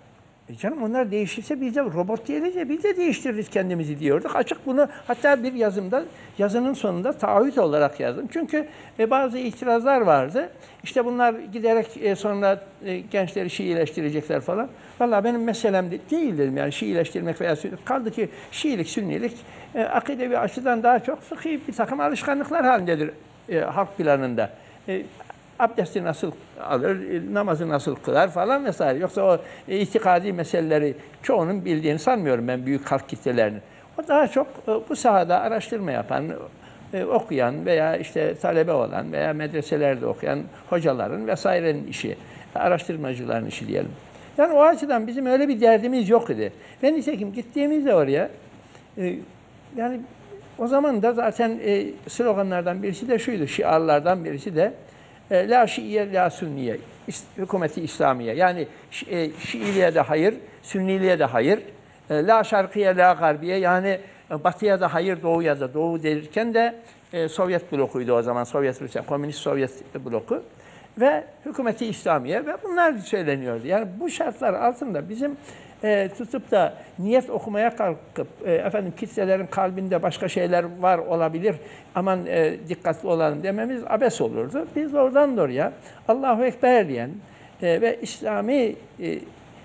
E canım onlar değişirse biz de robot değiliz ya, biz de değiştiririz kendimizi diyorduk. Açık bunu hatta bir yazımda, yazının sonunda taahhüt olarak yazdım. Çünkü e, bazı itirazlar vardı. İşte bunlar giderek e, sonra e, gençleri Şiileştirecekler falan. Vallahi benim meselem de, değil dedim yani Şiileştirmek veya Sünnilik. Kaldı ki Şiilik, Sünnilik e, akidevi açıdan daha çok fıkhi bir takım alışkanlıklar halindedir e, halk planında. E, Abdesti nasıl alır, namazı nasıl kılar falan vesaire. Yoksa o e, itikadi meseleleri çoğunun bildiğini sanmıyorum ben büyük halk kitlelerinin. O daha çok e, bu sahada araştırma yapan, e, okuyan veya işte talebe olan veya medreselerde okuyan hocaların vesairenin işi, araştırmacıların işi diyelim. Yani o açıdan bizim öyle bir derdimiz yok idi. Ve nitekim gittiğimizde oraya, e, yani o zaman da zaten e, sloganlardan birisi de şuydu, şiarlardan birisi de La Şiiye, La Sünniye, hükümeti İslamiye. Yani e, Şiiliğe de hayır, Sünniliğe de hayır. E, La Şarkiye, La Garbiye. Yani Batıya da hayır, Doğuya da. Doğu derken de e, Sovyet blokuydu o zaman. Sovyet Rusya, Komünist Sovyet bloku. Ve hükümeti İslamiye ve bunlar söyleniyordu. Yani bu şartlar altında bizim e, tutup da niyet okumaya kalkıp e, efendim kitlelerin kalbinde başka şeyler var olabilir, aman e, dikkatli olalım dememiz abes olurdu. Biz oradan oraya Allahu Ekber diyen e, ve İslami e, e,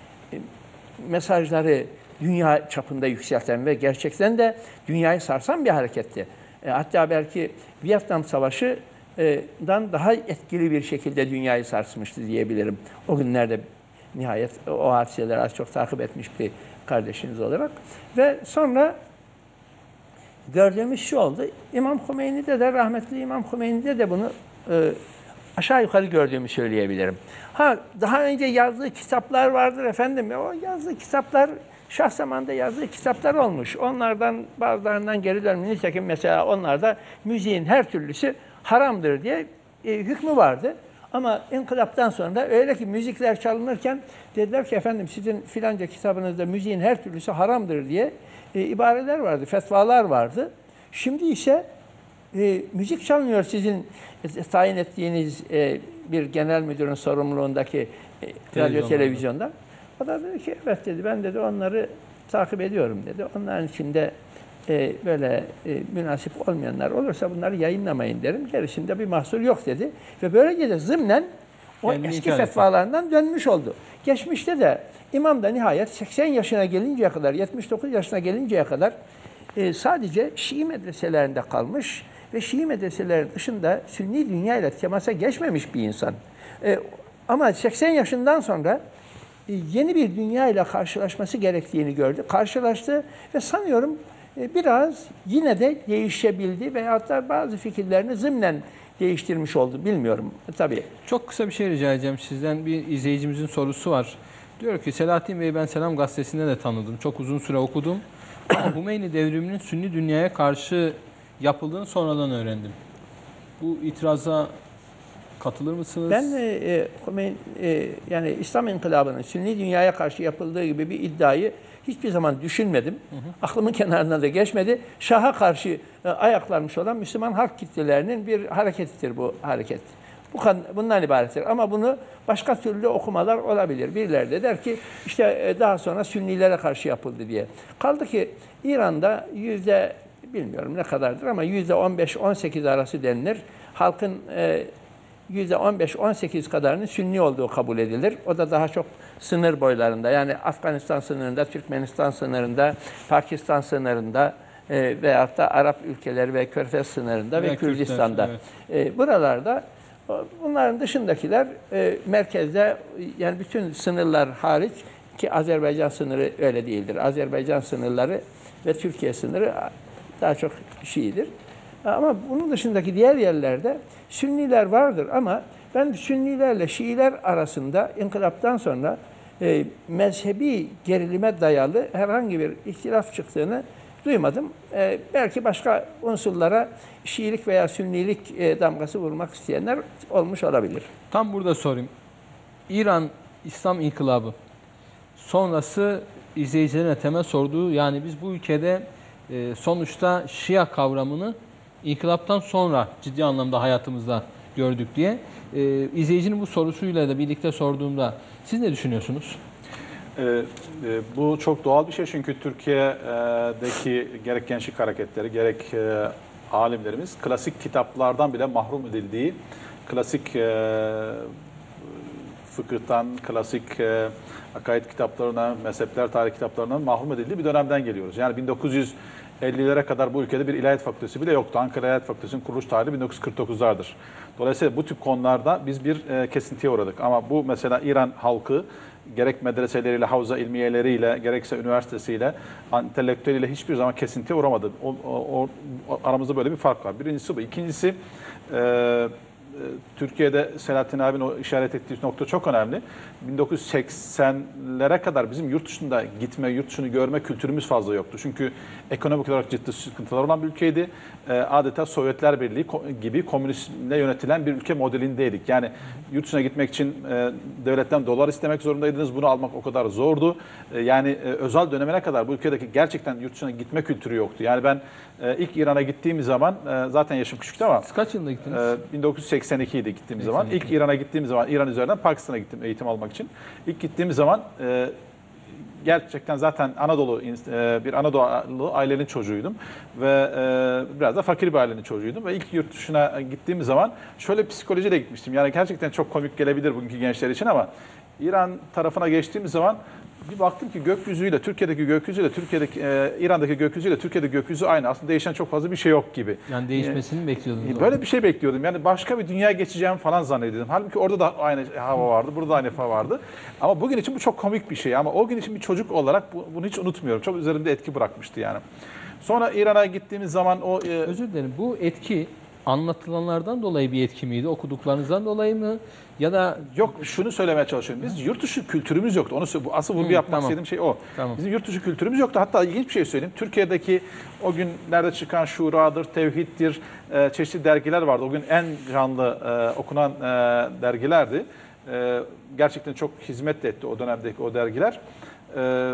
mesajları dünya çapında yükselten ve gerçekten de dünyayı sarsan bir hareketti. E, hatta belki Vietnam Savaşı dan daha etkili bir şekilde dünyayı sarsmıştı diyebilirim. O günlerde nihayet o hadiseleri az çok takip etmiş bir kardeşiniz olarak. Ve sonra gördüğümüz şu oldu. İmam Hümeyni'de de, rahmetli İmam Hümeyni'de de bunu e, aşağı yukarı gördüğümü söyleyebilirim. Ha, daha önce yazdığı kitaplar vardır efendim. O yazdığı kitaplar, şah zamanında yazdığı kitaplar olmuş. Onlardan bazılarından geri dönmüş. Nitekim mesela onlarda müziğin her türlüsü haramdır diye e, hükmü vardı. Ama inkılaptan sonra da öyle ki müzikler çalınırken dediler ki efendim sizin filanca kitabınızda müziğin her türlüsü haramdır diye e, ibareler vardı, fetvalar vardı. Şimdi ise e, müzik çalınıyor sizin e, tayin ettiğiniz e, bir genel müdürün sorumluluğundaki e, radyo televizyonda. O da dedi ki evet dedi, ben dedi onları takip ediyorum dedi. Onların içinde e, böyle e, münasip olmayanlar olursa bunları yayınlamayın derim. Gerisinde bir mahsur yok dedi. Ve böylece de zımnen o Kendini eski fetvalarından dönmüş oldu. Geçmişte de imam da nihayet seksen yaşına gelinceye kadar, yetmiş dokuz yaşına gelinceye kadar e, sadece Şii medreselerinde kalmış ve Şii medreseleri dışında Sünni dünya ile temasa geçmemiş bir insan. E, ama seksen yaşından sonra yeni bir dünya ile karşılaşması gerektiğini gördü. Karşılaştı ve sanıyorum biraz yine de değişebildi veyahut da bazı fikirlerini zımnen değiştirmiş oldu. Bilmiyorum tabii. Çok kısa bir şey rica edeceğim sizden. Bir izleyicimizin sorusu var. Diyor ki Selahattin Bey'i ben Selam Gazetesi'nde de tanıdım. Çok uzun süre okudum. Ama Hümeyni devriminin Sünni dünyaya karşı yapıldığını sonradan öğrendim. Bu itiraza katılır mısınız? Ben e, e, yani İslam İnkılabı'nın Sünni dünyaya karşı yapıldığı gibi bir iddiayı hiçbir zaman düşünmedim. Hı hı. Aklımın kenarına da geçmedi. Şah'a karşı e, ayaklanmış olan Müslüman halk kitlelerinin bir hareketidir bu hareket. Bu bundan ibarettir. Ama bunu başka türlü okumalar olabilir. Birileri de der ki işte e, daha sonra Sünnilere karşı yapıldı diye. Kaldı ki İran'da yüzde bilmiyorum ne kadardır ama yüzde on beş on sekiz arası denilir. Halkın e, yüzde on beş on sekiz kadarının Sünni olduğu kabul edilir. O da daha çok sınır boylarında. Yani Afganistan sınırında, Türkmenistan sınırında, Pakistan sınırında e, veyahut da Arap ülkeleri ve Körfez sınırında ve, ve Kürdistan'da. Kürtler, evet. e, buralarda bunların dışındakiler e, merkezde yani bütün sınırlar hariç ki Azerbaycan sınırı öyle değildir. Azerbaycan sınırları ve Türkiye sınırı daha çok Şii'dir. Ama bunun dışındaki diğer yerlerde Sünniler vardır ama ben Sünnilerle Şiiler arasında inkılaptan sonra e, mezhebi gerilime dayalı herhangi bir ihtilaf çıktığını duymadım. E, belki başka unsurlara Şiilik veya Sünnilik e, damgası vurmak isteyenler olmuş olabilir. Tam burada sorayım. İran İslam İnkılabı sonrası izleyicilerine temel sorduğu, yani biz bu ülkede e, sonuçta Şia kavramını İnkılaptan sonra ciddi anlamda hayatımızda gördük diye. Ee, izleyicinin bu sorusuyla da birlikte sorduğumda siz ne düşünüyorsunuz? Ee, e, bu çok doğal bir şey çünkü Türkiye'deki gerek gençlik hareketleri gerek e, alimlerimiz klasik kitaplardan bile mahrum edildiği, klasik e, fıkıhtan, klasik e, akaid kitaplarına, mezhepler tarih kitaplarından mahrum edildiği bir dönemden geliyoruz. Yani bin dokuz yüz ellilere kadar bu ülkede bir ilahiyat fakültesi bile yoktu. Ankara İlahiyat Fakültesi'nin kuruluş tarihi bin dokuz yüz kırk dokuzlardır. Dolayısıyla bu tip konularda biz bir e, kesintiye uğradık. Ama bu mesela İran halkı gerek medreseleriyle, havza ilmiyeleriyle, gerekse üniversitesiyle, entelektüeliyle hiçbir zaman kesintiye uğramadı. O, o, o, aramızda böyle bir fark var. Birincisi bu. İkincisi, e, Türkiye'de Selahattin abinin o işaret ettiği nokta çok önemli. bin dokuz yüz seksenlere kadar bizim yurt dışında gitme, yurt dışını görme kültürümüz fazla yoktu. Çünkü ekonomik olarak ciddi sıkıntılar olan bir ülkeydi. Adeta Sovyetler Birliği gibi komünistle yönetilen bir ülke modelindeydik. Yani yurt dışına gitmek için devletten dolar istemek zorundaydınız. Bunu almak o kadar zordu. Yani özel dönemine kadar bu ülkedeki gerçekten yurt dışına gitme kültürü yoktu. Yani ben ilk İran'a gittiğim zaman, zaten yaşım küçüktü ama Siz kaç yılında gittiniz? bin dokuz yüz seksen ikiydi gittiğim zaman. İlk İran'a gittiğim zaman, İran üzerinden Pakistan'a gittim eğitim almak için. İlk gittiğim zaman e, gerçekten zaten Anadolu e, bir Anadolu ailenin çocuğuydum ve e, biraz da fakir bir ailenin çocuğuydum ve ilk yurt dışına gittiğim zaman şöyle psikolojiyle gitmiştim. Yani gerçekten çok komik gelebilir bugünkü gençler için ama İran tarafına geçtiğim zaman bir baktım ki gökyüzüyle, Türkiye'deki gökyüzüyle, Türkiye'deki e, İran'daki gökyüzüyle Türkiye'deki gökyüzü aynı. Aslında değişen çok fazla bir şey yok gibi. Yani değişmesini mi bekliyordunuz? E, böyle bir şey bekliyordum. Yani başka bir dünya geçeceğim falan zannediyordum. Halbuki orada da aynı hava vardı, burada da aynı hava vardı. Ama bugün için bu çok komik bir şey. Ama o gün için bir çocuk olarak bu, bunu hiç unutmuyorum. Çok üzerimde etki bırakmıştı yani. Sonra İran'a gittiğimiz zaman o... E, Özür dilerim. Bu etki anlatılanlardan dolayı bir etki miydi? Okuduklarınızdan dolayı mı? Ya da Yok, şunu söylemeye çalışıyorum. Biz yurt dışı kültürümüz yoktu. Onu bu asıl vurgu Hı, yapmak tamam. istediğim şey o. Tamam. Bizim yurt dışı kültürümüz yoktu. Hatta ilginç bir şey söyleyeyim. Türkiye'deki o günlerde çıkan Şura'dır, Tevhid'dir, e, çeşitli dergiler vardı. O gün en canlı e, okunan e, dergilerdi. E, gerçekten çok hizmet de etti o dönemdeki o dergiler. E,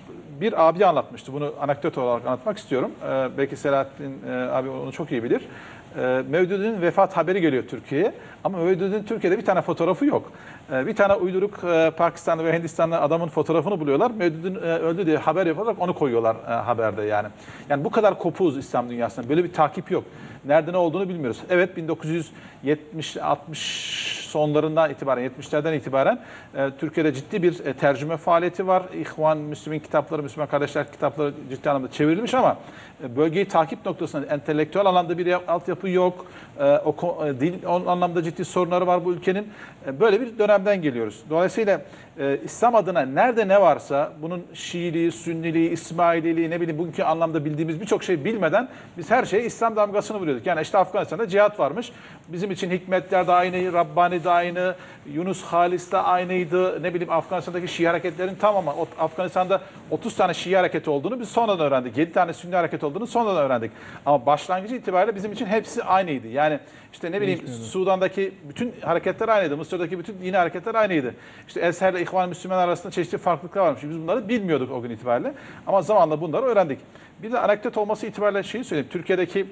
bir abi anlatmıştı. Bunu anekdot olarak anlatmak istiyorum. E, belki Selahattin e, abi onu çok iyi bilir. E, Mevdud'un vefat haberi geliyor Türkiye'ye. Ama Mevdud'un Türkiye'de bir tane fotoğrafı yok. E, bir tane uyduruk e, Pakistanlı ve Hindistanlı adamın fotoğrafını buluyorlar. Mevdud'un e, öldü diye haber yaparak onu koyuyorlar e, haberde yani. Yani bu kadar kopuğuz İslam dünyasında. Böyle bir takip yok. Nerede ne olduğunu bilmiyoruz. Evet, bin dokuz yüz yetmiş altmış sonlarından itibaren, yetmişlerden itibaren e, Türkiye'de ciddi bir e, tercüme faaliyeti var. İhvan, Müslümin kitapları, Müslüman kardeşler kitapları ciddi anlamda çevrilmiş ama e, bölgeyi takip noktasında entelektüel alanda bir altyapı yok. E, o, e, dil o anlamda ciddi sorunları var bu ülkenin. E, böyle bir dönemden geliyoruz. Dolayısıyla e, İslam adına nerede ne varsa bunun Şiiliği, Sünniliği, İsmaililiği, ne bileyim bugünkü anlamda bildiğimiz birçok şey bilmeden biz her şeye İslam damgasını vuruyorduk. Yani işte Afganistan'da cihat varmış. Bizim için hikmetler de aynı, Rabbani de aynı, Yunus Halis de aynıydı. Ne bileyim Afganistan'daki Şii hareketlerin tamamı. Afganistan'da otuz tane Şii hareketi olduğunu biz sonradan öğrendik. yedi tane Sünni hareket olduğunu sonradan öğrendik. Ama başlangıcı itibariyle bizim için hepsi aynıydı. Yani işte ne bileyim Sudan'daki bütün hareketler aynıydı. Mısır'daki bütün yeni hareketler aynıydı. İşte Ezher ile İhvan Müslüman arasında çeşitli farklılıklar varmış. Biz bunları bilmiyorduk o gün itibariyle. Ama zamanla bunları öğrendik. Bir de anekdot olması itibariyle şeyi söyleyeyim. Türkiye'deki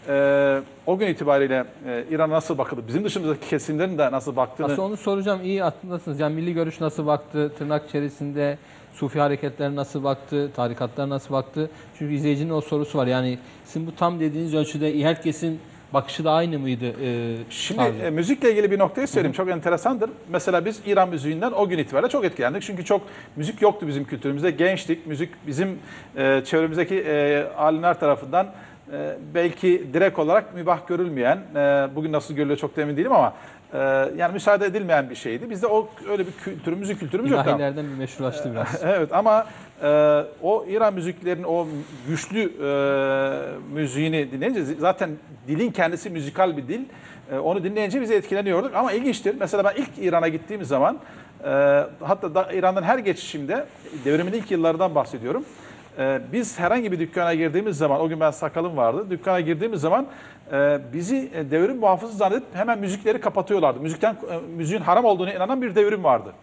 e, o gün itibariyle e, İran'a nasıl bakıldı? Bizim dışımızdaki kesimlerin de nasıl baktığını... Aslında onu soracağım. İyi aklındasınız. Yani milli görüş nasıl baktı? Tırnak içerisinde Sufi hareketler nasıl baktı? Tarikatlar nasıl baktı? Çünkü izleyicinin o sorusu var. Yani sizin bu tam dediğiniz ölçüde herkesin bakışı da aynı mıydı? Ee, Şimdi e, müzikle ilgili bir noktayı söyleyeyim. Hı-hı. Çok enteresandır. Mesela biz İran müziğinden o gün itibariyle çok etkilendik. Çünkü çok müzik yoktu bizim kültürümüzde. Gençtik. Müzik bizim e, çevremizdeki e, alimler tarafından e, belki direkt olarak mübah görülmeyen, e, bugün nasıl görülüyor çok da emin değilim ama e, yani müsaade edilmeyen bir şeydi. Bizde o öyle bir kültürümüz, müzik kültürümüz yoktu. İlahilerden bir meşrulaştı biraz. Evet ama e, o İran müziklerinin o güçlü e, müziğini dinleyince zaten dilin kendisi müzikal bir dil. E, onu dinleyince bize etkileniyorduk ama ilginçtir. Mesela ben ilk İran'a gittiğim zaman e, hatta da İran'dan her geçişimde devrimin ilk yıllarından bahsediyorum. E, biz herhangi bir dükkana girdiğimiz zaman, o gün ben sakalım vardı, dükkana girdiğimiz zaman e, bizi e, devrim muhafızı zannedip hemen müzikleri kapatıyorlardı. Müzikten, e, müziğin haram olduğuna inanan bir devrim vardı.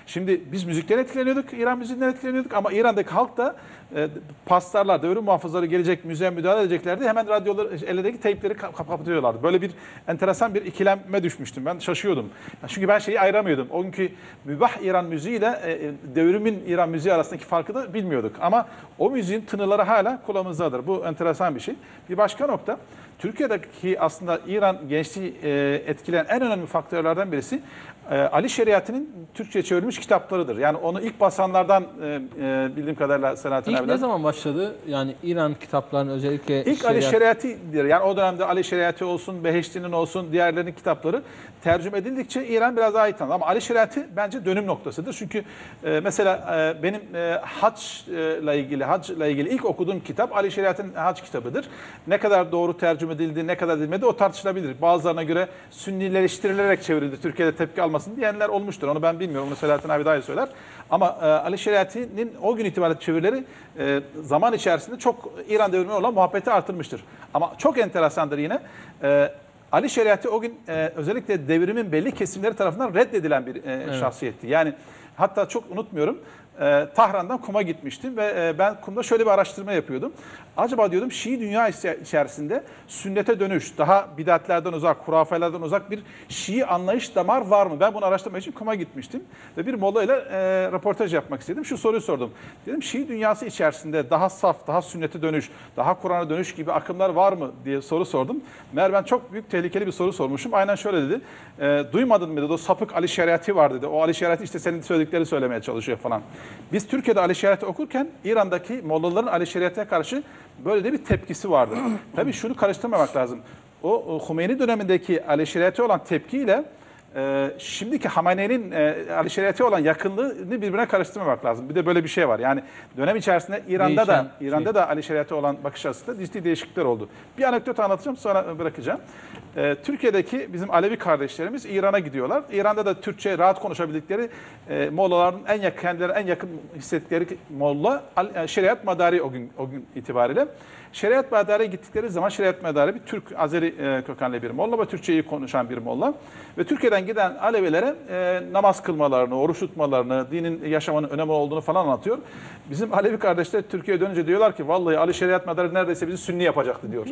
Şimdi biz müzikten etkileniyorduk, İran müziğinden etkileniyorduk ama İran'daki halk da e, pastarlar, devrim muhafızları gelecek, müziğe müdahale edeceklerdi. Hemen radyoları, eldeki teypleri kapatıyorlardı. Böyle bir enteresan bir ikileme düşmüştüm. Ben şaşıyordum. Çünkü ben şeyi ayıramıyordum. O günkü mübah İran müziği ile e, devrimin İran müziği arasındaki farkı da bilmiyorduk. Ama o müziğin tınıları hala kulağımızdadır. Bu enteresan bir şey. Bir başka nokta, Türkiye'deki aslında İran gençliği e, etkileyen en önemli faktörlerden birisi e, Ali Şeriati'nin Türkçe çevrilmiş kitaplarıdır. Yani onu ilk basanlardan e, e, bildiğim kadarıyla Selahattin İlk abiler. ne zaman başladı? Yani İran kitaplarının özellikle... İlk Ali Şeriati'dir. Yani o dönemde Ali Şeriati olsun, Behişti'nin olsun, diğerlerinin kitapları tercüme edildikçe İran biraz daha iyi tanındı. Ama Ali Şeriati bence dönüm noktasıdır. Çünkü e, mesela e, benim e, haçla ilgili, hacla ilgili ilk okuduğum kitap Ali Şeriati'nin hac kitabıdır. Ne kadar doğru tercüme edildi, ne kadar edilmedi o tartışılabilir. Bazılarına göre sünnileştirilerek çevrildi, Türkiye'de tepki almasın diyenler olmuştur. Onu ben bilmiyorum. Onu Selahattin abi daha iyi söyler. Ama e, Ali Şeriati'nin o gün itibariyle çevirileri e, zaman içerisinde çok İran devrimi olan muhabbeti artırmıştır. Ama çok enteresandır yine. E, Ali Şeriati o gün e, özellikle devrimin belli kesimleri tarafından reddedilen bir e, evet. şahsiyetti. Yani hatta çok unutmuyorum. E, Tahran'dan Kum'a gitmiştim ve e, ben Kum'da şöyle bir araştırma yapıyordum. Acaba diyordum Şii dünya içerisinde sünnete dönüş, daha bidatlerden uzak, hurafelerden uzak bir Şii anlayış damar var mı? Ben bunu araştırmak için Kum'a gitmiştim ve bir molla ile e, röportaj yapmak istedim. Şu soruyu sordum. Dedim Şii dünyası içerisinde daha saf, daha sünnete dönüş, daha Kur'an'a dönüş gibi akımlar var mı diye soru sordum. Meğer ben çok büyük tehlikeli bir soru sormuşum. Aynen şöyle dedi. E, duymadın mı dedi, o sapık Ali Şeriati var dedi. O Ali Şeriati işte senin söyledikleri söylemeye çalışıyor falan. Biz Türkiye'de Ali Şeriati okurken İran'daki mollaların Ali Şeriati'ne karşı böyle de bir tepkisi vardı. Tabii şunu karıştırmamak lazım. O, o Hümeyni dönemindeki Ali Şeriati olan tepkiyle e, şimdiki Hamaney'nin e, Ali Şeriati olan yakınlığını birbirine karıştırmamak lazım. Bir de böyle bir şey var. Yani dönem içerisinde İran'da Değişen da İran'da şey. da Ali Şeriati olan bakış açısında ciddi değişiklikler oldu. Bir anekdot anlatacağım sonra bırakacağım. E, Türkiye'deki bizim Alevi kardeşlerimiz İran'a gidiyorlar. İran'da da Türkçe rahat konuşabildikleri e, mollaların en yakın, kendileri en yakın hissettikleri molla Şeriat Madari o gün o gün itibariyle. Şeriat Madari'ye gittikleri zaman Şeriat Madari bir Türk, Azeri e, kökenli bir molla ve Türkçeyi konuşan bir molla. Ve Türkiye'den giden Alevilere e, namaz kılmalarını, oruç tutmalarını, dinin yaşamanın önemli olduğunu falan anlatıyor. Bizim Alevi kardeşler Türkiye'ye dönünce diyorlar ki vallahi Ali Şeriat Madari neredeyse bizi Sünni yapacaktı diyor.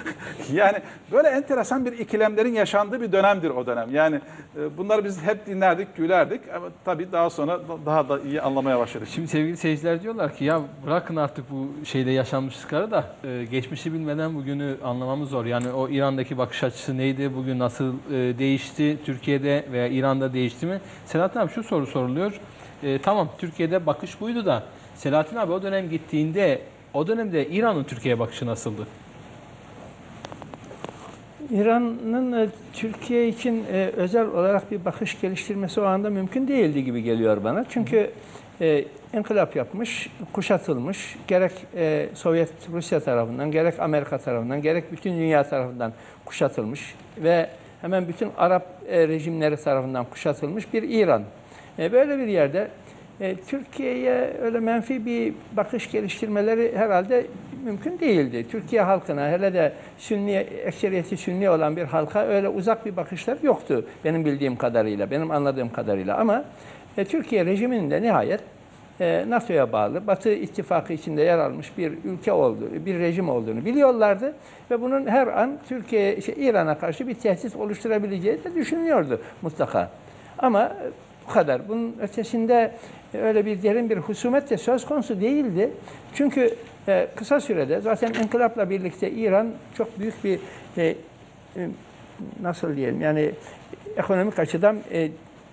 Yani böyle enteresan bir ikilemlerin yaşandığı bir dönemdir o dönem. Yani e, bunları biz hep dinlerdik, gülerdik ama tabii daha sonra daha da iyi anlamaya başladık. Şimdi sevgili seyirciler diyorlar ki ya bırakın artık bu şeyde yaşanmışlıkları da e, geçmişi bilmeden bugünü anlamamız zor. Yani o İran'daki bakış açısı neydi, bugün nasıl e, değişti, Türkiye'de veya İran'da değişti mi? Selahattin abi şu soru soruluyor. E, tamam Türkiye'de bakış buydu da Selahattin abi o dönem gittiğinde o dönemde İran'ın Türkiye'ye bakışı nasıldı? İran'ın Türkiye için e, özel olarak bir bakış geliştirmesi o anda mümkün değildi gibi geliyor bana. Çünkü e, inkılap yapmış, kuşatılmış, gerek e, Sovyet Rusya tarafından, gerek Amerika tarafından, gerek bütün dünya tarafından kuşatılmış ve hemen bütün Arap e, rejimleri tarafından kuşatılmış bir İran. E, böyle bir yerde e, Türkiye'ye öyle menfi bir bakış geliştirmeleri herhalde mümkün değildi. Türkiye halkına, hele de Sünni, ekseriyeti Sünni olan bir halka öyle uzak bir bakışlar yoktu benim bildiğim kadarıyla, benim anladığım kadarıyla. Ama e, Türkiye rejiminin de nihayet e, NATO'ya bağlı, Batı ittifakı içinde yer almış bir ülke olduğu, bir rejim olduğunu biliyorlardı ve bunun her an Türkiye, şey, İran'a karşı bir tehdit oluşturabileceği de düşünüyordu mutlaka. Ama bu kadar. Bunun ötesinde öyle bir derin bir husumet de söz konusu değildi. Çünkü e, kısa sürede zaten inkılapla birlikte İran çok büyük bir e, e, nasıl diyelim yani ekonomik açıdan e,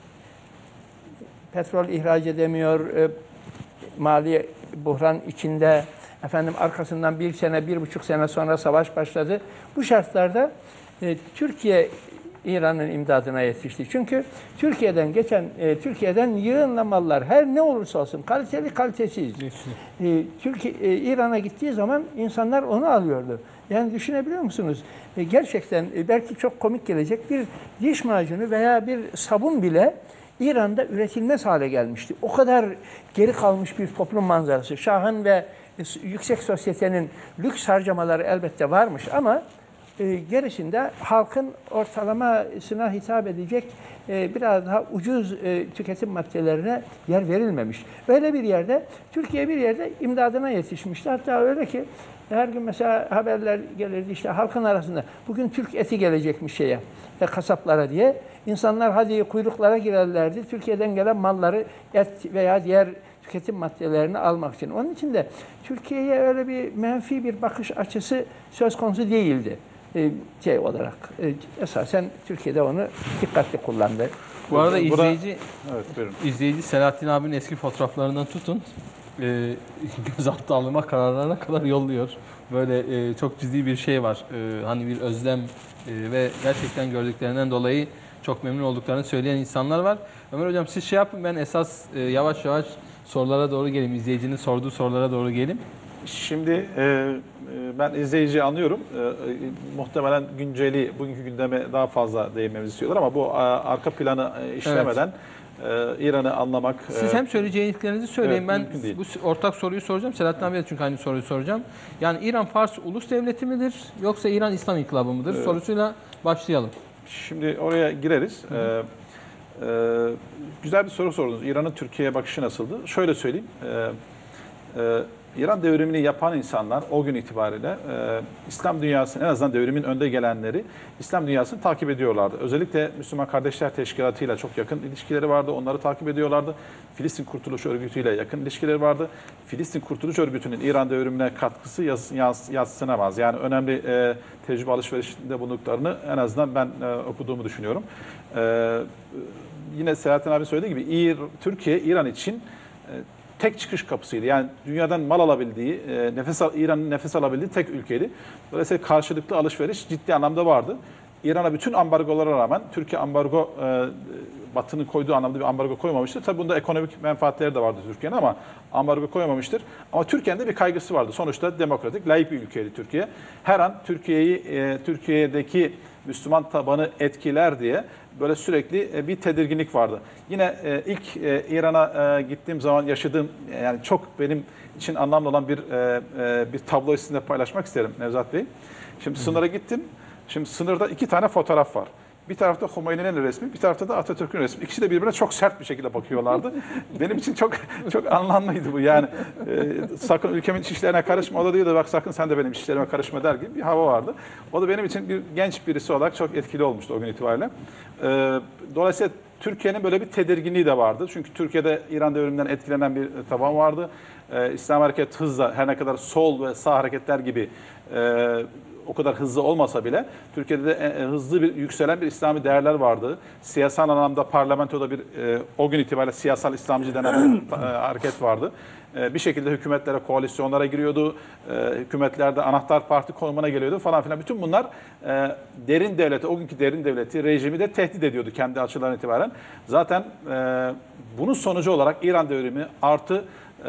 petrol ihraç edemiyor, e, mali buhran içinde, efendim arkasından bir sene, bir buçuk sene sonra savaş başladı. Bu şartlarda e, Türkiye İran'ın imdadına yetişti. Çünkü Türkiye'den geçen, e, Türkiye'den yığınla mallar her ne olursa olsun, kaliteli kalitesiz. E, Türkiye, e, İran'a gittiği zaman insanlar onu alıyordu. Yani düşünebiliyor musunuz? E, gerçekten e, belki çok komik gelecek bir diş macunu veya bir sabun bile İran'da üretilmez hale gelmişti. O kadar geri kalmış bir toplum manzarası. Şahın ve yüksek sosyetenin lüks harcamaları elbette varmış ama E, gerisinde halkın ortalamasına hitap edecek e, biraz daha ucuz e, tüketim maddelerine yer verilmemiş. Öyle bir yerde, Türkiye bir yerde imdadına yetişmişti. Hatta öyle ki her gün mesela haberler gelirdi işte halkın arasında bugün Türk eti gelecekmiş şeye, e, kasaplara diye. İnsanlar hadi kuyruklara girerlerdi. Türkiye'den gelen malları et veya diğer tüketim maddelerini almak için. Onun için de Türkiye'ye öyle bir menfi bir bakış açısı söz konusu değildi. E, şey olarak. E, esasen Türkiye'de onu dikkatli kullandı. Bu arada Burada- izleyici Evet, buyurun. izleyici Selahattin abinin eski fotoğraflarından tutun e, gözaltı alınma kararlarına kadar yolluyor. Böyle e, çok ciddi bir şey var. E, hani bir özlem e, ve gerçekten gördüklerinden dolayı çok memnun olduklarını söyleyen insanlar var. Ömer Hocam siz şey yapın, ben esas e, yavaş yavaş sorulara doğru geleyim. İzleyicinin sorduğu sorulara doğru geleyim. Şimdi e, e, ben izleyiciyi anlıyorum. E, e, muhtemelen günceli, bugünkü gündeme daha fazla değinmemizi istiyorlar ama bu a, arka planı e, işlemeden e, İran'ı anlamak... Siz e, hem söyleyeceklerinizi söyleyin. Evet, Ben mümkün değil. bu ortak soruyu soracağım. Selahattin abiye de çünkü aynı soruyu soracağım. Yani İran Fars ulus devleti midir yoksa İran İslam İnkılabı mıdır? Evet. Sorusuyla başlayalım. Şimdi oraya gireriz. Ee, e, güzel bir soru sordunuz. İran'ın Türkiye'ye bakışı nasıldı? Şöyle söyleyeyim. Ee, e, İran devrimini yapan insanlar o gün itibariyle e, İslam dünyasının, en azından devrimin önde gelenleri İslam dünyasını takip ediyorlardı. Özellikle Müslüman Kardeşler Teşkilatı ile çok yakın ilişkileri vardı. Onları takip ediyorlardı. Filistin Kurtuluş Örgütü ile yakın ilişkileri vardı. Filistin Kurtuluş Örgütü'nün İran devrimine katkısı yas, yas, yadsınamaz. Yani önemli e, tecrübe alışverişinde bulunduklarını en azından ben e, okuduğumu düşünüyorum. E, yine Selahattin abi söylediği gibi İr, Türkiye İran için e, tek çıkış kapısıydı. Yani dünyadan mal alabildiği, e, nefes al, İran'ın nefes alabildiği tek ülkeydi. Dolayısıyla karşılıklı alışveriş ciddi anlamda vardı. İran'a bütün ambargolara rağmen Türkiye ambargo, e, Batı'nın koyduğu anlamda bir ambargo koymamıştır. Tabii bunda ekonomik menfaatleri de vardı Türkiye'nin ama ambargo koymamıştır. Ama Türkiye'nin de bir kaygısı vardı. Sonuçta demokratik, layık bir ülkeydi Türkiye. Her an Türkiye'yi, e, Türkiye'deki Müslüman tabanı etkiler diye böyle sürekli bir tedirginlik vardı. Yine ilk İran'a gittiğim zaman yaşadığım, yani çok benim için anlamlı olan bir bir tablo sizinle paylaşmak isterim Nevzat Bey. Şimdi sınıra gittim. Şimdi sınırda iki tane fotoğraf var. Bir tarafta Hümeyni'nin resmi, bir tarafta da Atatürk'ün resmi. İkisi de birbirine çok sert bir şekilde bakıyorlardı. Benim için çok çok anlamlıydı bu. Yani e, sakın ülkemin iç işlerine karışma. O da diyordu bak sakın sen de benim iç işlerime karışma der gibi bir hava vardı. O da benim için bir genç birisi olarak çok etkili olmuştu o gün itibariyle. E, dolayısıyla Türkiye'nin böyle bir tedirginliği de vardı. Çünkü Türkiye'de İran devriminden etkilenen bir taban vardı. E, İslam hareket hızla her ne kadar sol ve sağ hareketler gibi e, o kadar hızlı olmasa bile Türkiye'de de hızlı bir yükselen bir İslami değerler vardı. Siyasal anlamda parlamentoda bir e, o gün itibariyle siyasal İslamcı denen bir e, hareket vardı. E, bir şekilde hükümetlere, koalisyonlara giriyordu. E, hükümetlerde anahtar parti konumuna geliyordu falan filan. Bütün bunlar e, derin devleti, o günkü derin devleti, rejimi de tehdit ediyordu kendi açılarından itibaren. Zaten e, bunun sonucu olarak İran devrimi artı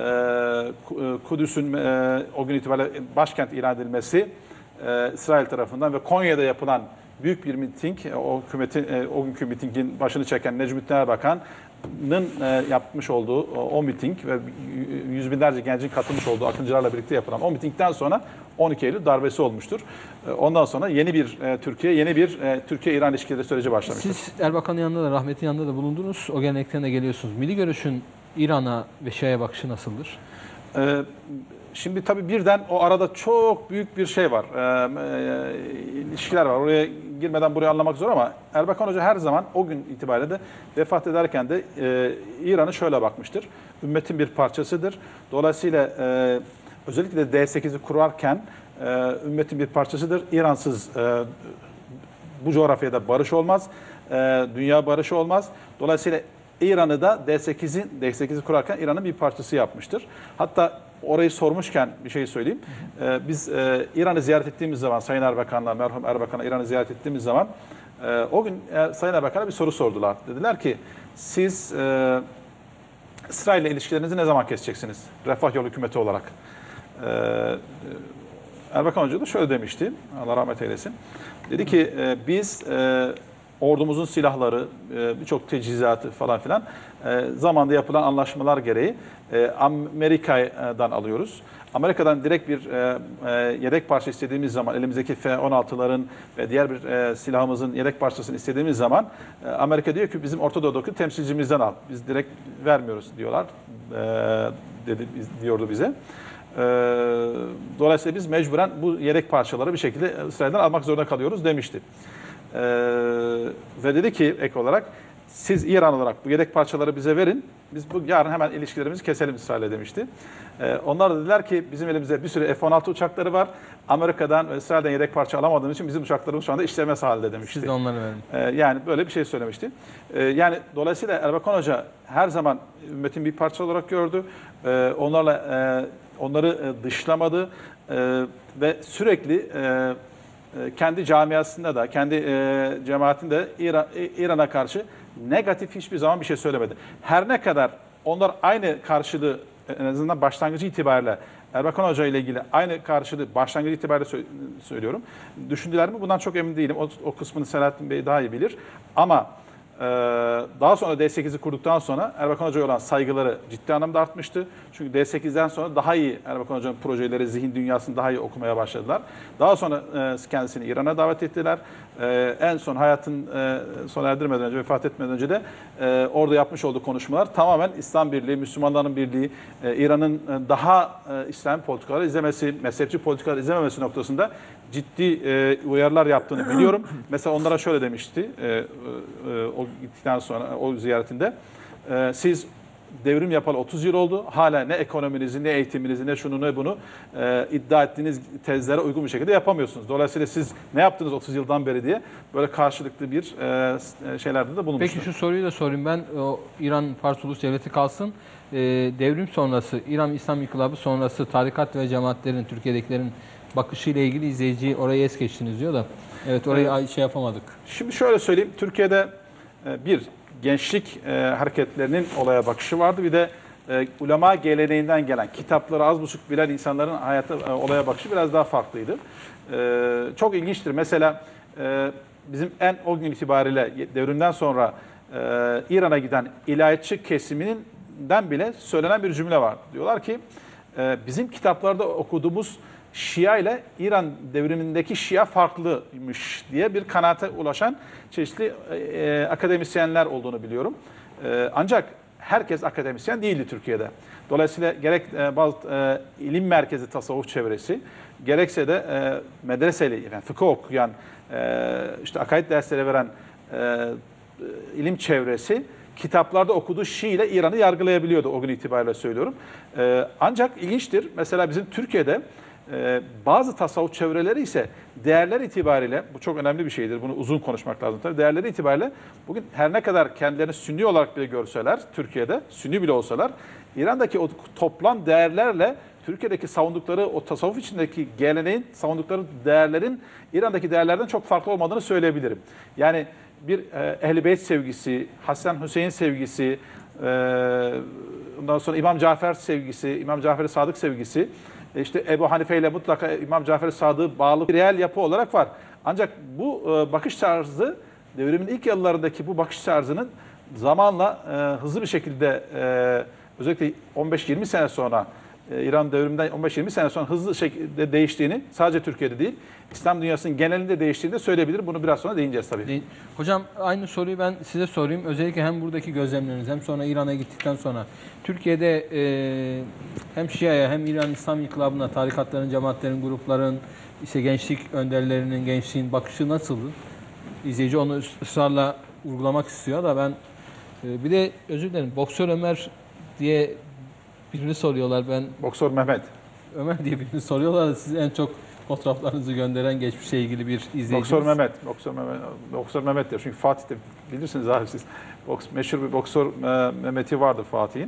e, Kudüs'ün e, o gün itibariyle başkent ilan edilmesi, Ee, İsrail tarafından ve Konya'da yapılan büyük bir miting, o hükümetin e, o günkü mitingin başını çeken Necmettin Erbakan'ın e, yapmış olduğu o, o miting ve yüz binlerce gencin katılmış olduğu akıncılarla birlikte yapılan o mitingden sonra on iki Eylül darbesi olmuştur. E, ondan sonra yeni bir e, Türkiye, yeni bir e, Türkiye-İran ilişkileri süreci başlamıştır. Siz Erbakan'ın yanında da rahmetin yanında da bulundunuz. O gelenekten de geliyorsunuz. Milli Görüş'ün İran'a ve Şia'ya bakışı nasıldır? Ee, Şimdi tabii birden o arada çok büyük bir şey var, e, e, ilişkiler var. Oraya girmeden burayı anlamak zor ama Erbakan Hoca her zaman o gün itibariyle de vefat ederken de e, İran'ı şöyle bakmıştır. Ümmetin bir parçasıdır. Dolayısıyla e, özellikle D sekizi kurarken e, ümmetin bir parçasıdır. İransız e, bu coğrafyada barış olmaz, e, dünya barışı olmaz. Dolayısıyla İran'ı da D sekizin D sekizi kurarken İran'ın bir parçası yapmıştır. Hatta orayı sormuşken bir şey söyleyeyim. Ee, biz e, İran'ı ziyaret ettiğimiz zaman Sayın Erbakan'la, merhum Erbakan'a İran'ı ziyaret ettiğimiz zaman e, o gün e, Sayın Erbakan'a bir soru sordular. Dediler ki siz e, İsrail'le ilişkilerinizi ne zaman keseceksiniz? Refah Yolu hükümeti olarak. E, Erbakan Hoca da şöyle demişti. Allah rahmet eylesin. Dedi ki e, biz e, ordumuzun silahları, e, birçok teçhizatı falan filan e, zamanda yapılan anlaşmalar gereği e, Amerika'dan alıyoruz. Amerika'dan direkt bir e, e, yedek parça istediğimiz zaman, elimizdeki F on altıların ve diğer bir e, silahımızın yedek parçasını istediğimiz zaman e, Amerika diyor ki bizim Orta Doğu'daki temsilcimizden al. Biz direkt vermiyoruz diyorlar, e, dedi, diyordu bize. E, dolayısıyla biz mecburen bu yedek parçaları bir şekilde İsrail'den almak zorunda kalıyoruz demişti. E, ve dedi ki ek olarak, siz İran olarak bu yedek parçaları bize verin. Biz bu yarın hemen ilişkilerimizi keselim İsrail'le demişti. Ee, onlar da dediler ki bizim elimizde bir sürü F on altı uçakları var. Amerika'dan ve İsrail'den yedek parça alamadığımız için bizim uçaklarımız şu anda işlemez halde demişti. Siz de onları verin. Ee, yani böyle bir şey söylemişti. Ee, yani dolayısıyla Erbakan Hoca her zaman ümmetin bir parçası olarak gördü. Ee, onlarla e, onları e, dışlamadı e, ve sürekli e, kendi camiasında da, kendi e, cemaatinde İran, İran'a karşı negatif hiçbir zaman bir şey söylemedi. Her ne kadar onlar aynı karşılığı, en azından başlangıcı itibariyle Erbakan Hoca ile ilgili aynı karşılığı başlangıcı itibariyle sö söylüyorum. Düşündüler mi? Bundan çok emin değilim. O, o kısmını Selahattin Bey daha iyi bilir. Ama e, daha sonra D sekizi kurduktan sonra Erbakan Hoca'ya olan saygıları ciddi anlamda artmıştı. Çünkü D sekizden sonra daha iyi Erbakan Hoca'nın projeleri, zihin dünyasını daha iyi okumaya başladılar. Daha sonra e, kendisini İran'a davet ettiler. E, en son hayatın e, sona erdirmeden önce, vefat etmeden önce de e, orada yapmış olduğu konuşmalar tamamen İslam birliği, Müslümanların birliği, e, İran'ın e, daha e, İslam politikaları izlemesi, mezhepçi politikaları izlememesi noktasında ciddi e, uyarılar yaptığını biliyorum. Mesela onlara şöyle demişti e, e, o gittikten sonra, o ziyaretinde. E, siz devrim yapalı otuz yıl oldu. Hala ne ekonominizi, ne eğitiminizi, ne şunu ne bunu e, iddia ettiğiniz tezlere uygun bir şekilde yapamıyorsunuz. Dolayısıyla siz ne yaptınız otuz yıldan beri diye böyle karşılıklı bir e, şeylerde de bulunmuşlar. Peki şu soruyu da sorayım ben. O İran Fars Ulus Devleti kalsın. E, devrim sonrası, İran İslam İnkılabı sonrası tarikat ve cemaatlerin, Türkiye'dekilerin bakışıyla ilgili izleyiciyi oraya es geçtiniz diyor da. Evet, orayı evet. şey yapamadık. Şimdi şöyle söyleyeyim. Türkiye'de e, bir gençlik e, hareketlerinin olaya bakışı vardı. Bir de e, ulema geleneğinden gelen, kitapları az buçuk bilen insanların hayata, e, olaya bakışı biraz daha farklıydı. E, çok ilginçtir. Mesela e, bizim en o gün itibariyle devrimden sonra e, İran'a giden ilahiyatçı kesiminden bile söylenen bir cümle var. Diyorlar ki e, bizim kitaplarda okuduğumuz Şia ile İran devrimindeki Şia farklıymış diye bir kanaate ulaşan çeşitli e, akademisyenler olduğunu biliyorum. E, ancak herkes akademisyen değildi Türkiye'de. Dolayısıyla gerek e, bazı e, ilim merkezi tasavvuf çevresi, gerekse de e, medreseli, yani fıkıh okuyan, e, işte akaid dersleri veren e, ilim çevresi kitaplarda okuduğu Şii ile İran'ı yargılayabiliyordu o gün itibariyle söylüyorum. E, ancak ilginçtir, mesela bizim Türkiye'de Ee, bazı tasavvuf çevreleri ise değerler itibariyle, bu çok önemli bir şeydir, bunu uzun konuşmak lazım tabii, değerleri itibariyle bugün her ne kadar kendilerini Sünni olarak bile görseler, Türkiye'de Sünni bile olsalar, İran'daki o toplam değerlerle Türkiye'deki savundukları, o tasavvuf içindeki geleneğin savundukları değerlerin İran'daki değerlerden çok farklı olmadığını söyleyebilirim. Yani bir e, Ehl-i Beyt sevgisi, Hasan Hüseyin sevgisi, e, ondan sonra İmam Cafer sevgisi, İmam Cafer-i Sadık sevgisi, İşte Ebu Hanife ile mutlaka İmam Cafer-i Sadık'a bağlı bir reel yapı olarak var. Ancak bu e, bakış tarzı, devrimin ilk yıllarındaki bu bakış tarzının zamanla e, hızlı bir şekilde e, özellikle on beş yirmi sene sonra, e, İran devriminden on beş yirmi sene sonra hızlı şekilde değiştiğini, sadece Türkiye'de değil, İslam dünyasının genelinde değiştiğini de söyleyebilirim. Bunu biraz sonra değineceğiz tabii. Hocam aynı soruyu ben size sorayım. Özellikle hem buradaki gözlemleriniz hem sonra İran'a gittikten sonra Türkiye'de e, hem Şia'ya hem İran İslam İnkılabı'na, tarikatların, cemaatlerin, grupların, işte gençlik önderlerinin, gençliğin bakışı nasıldı? İzleyici onu ısrarla vurgulamak istiyor da ben e, bir de özür dilerim, Boksör Ömer diye birini soruyorlar. Ben Boksör Mehmet. Ömer diye birini soruyorlar da siz en çok fotoğraflarınızı gönderen geçmişle ilgili bir izleyicimiz. Boksör Mehmet. Boksör Mehmet. Boksör Mehmet'tir. Çünkü Fatih'te bilirsiniz abi siz. Boks, meşhur bir boksör e, Mehmet'i vardı Fatih'in.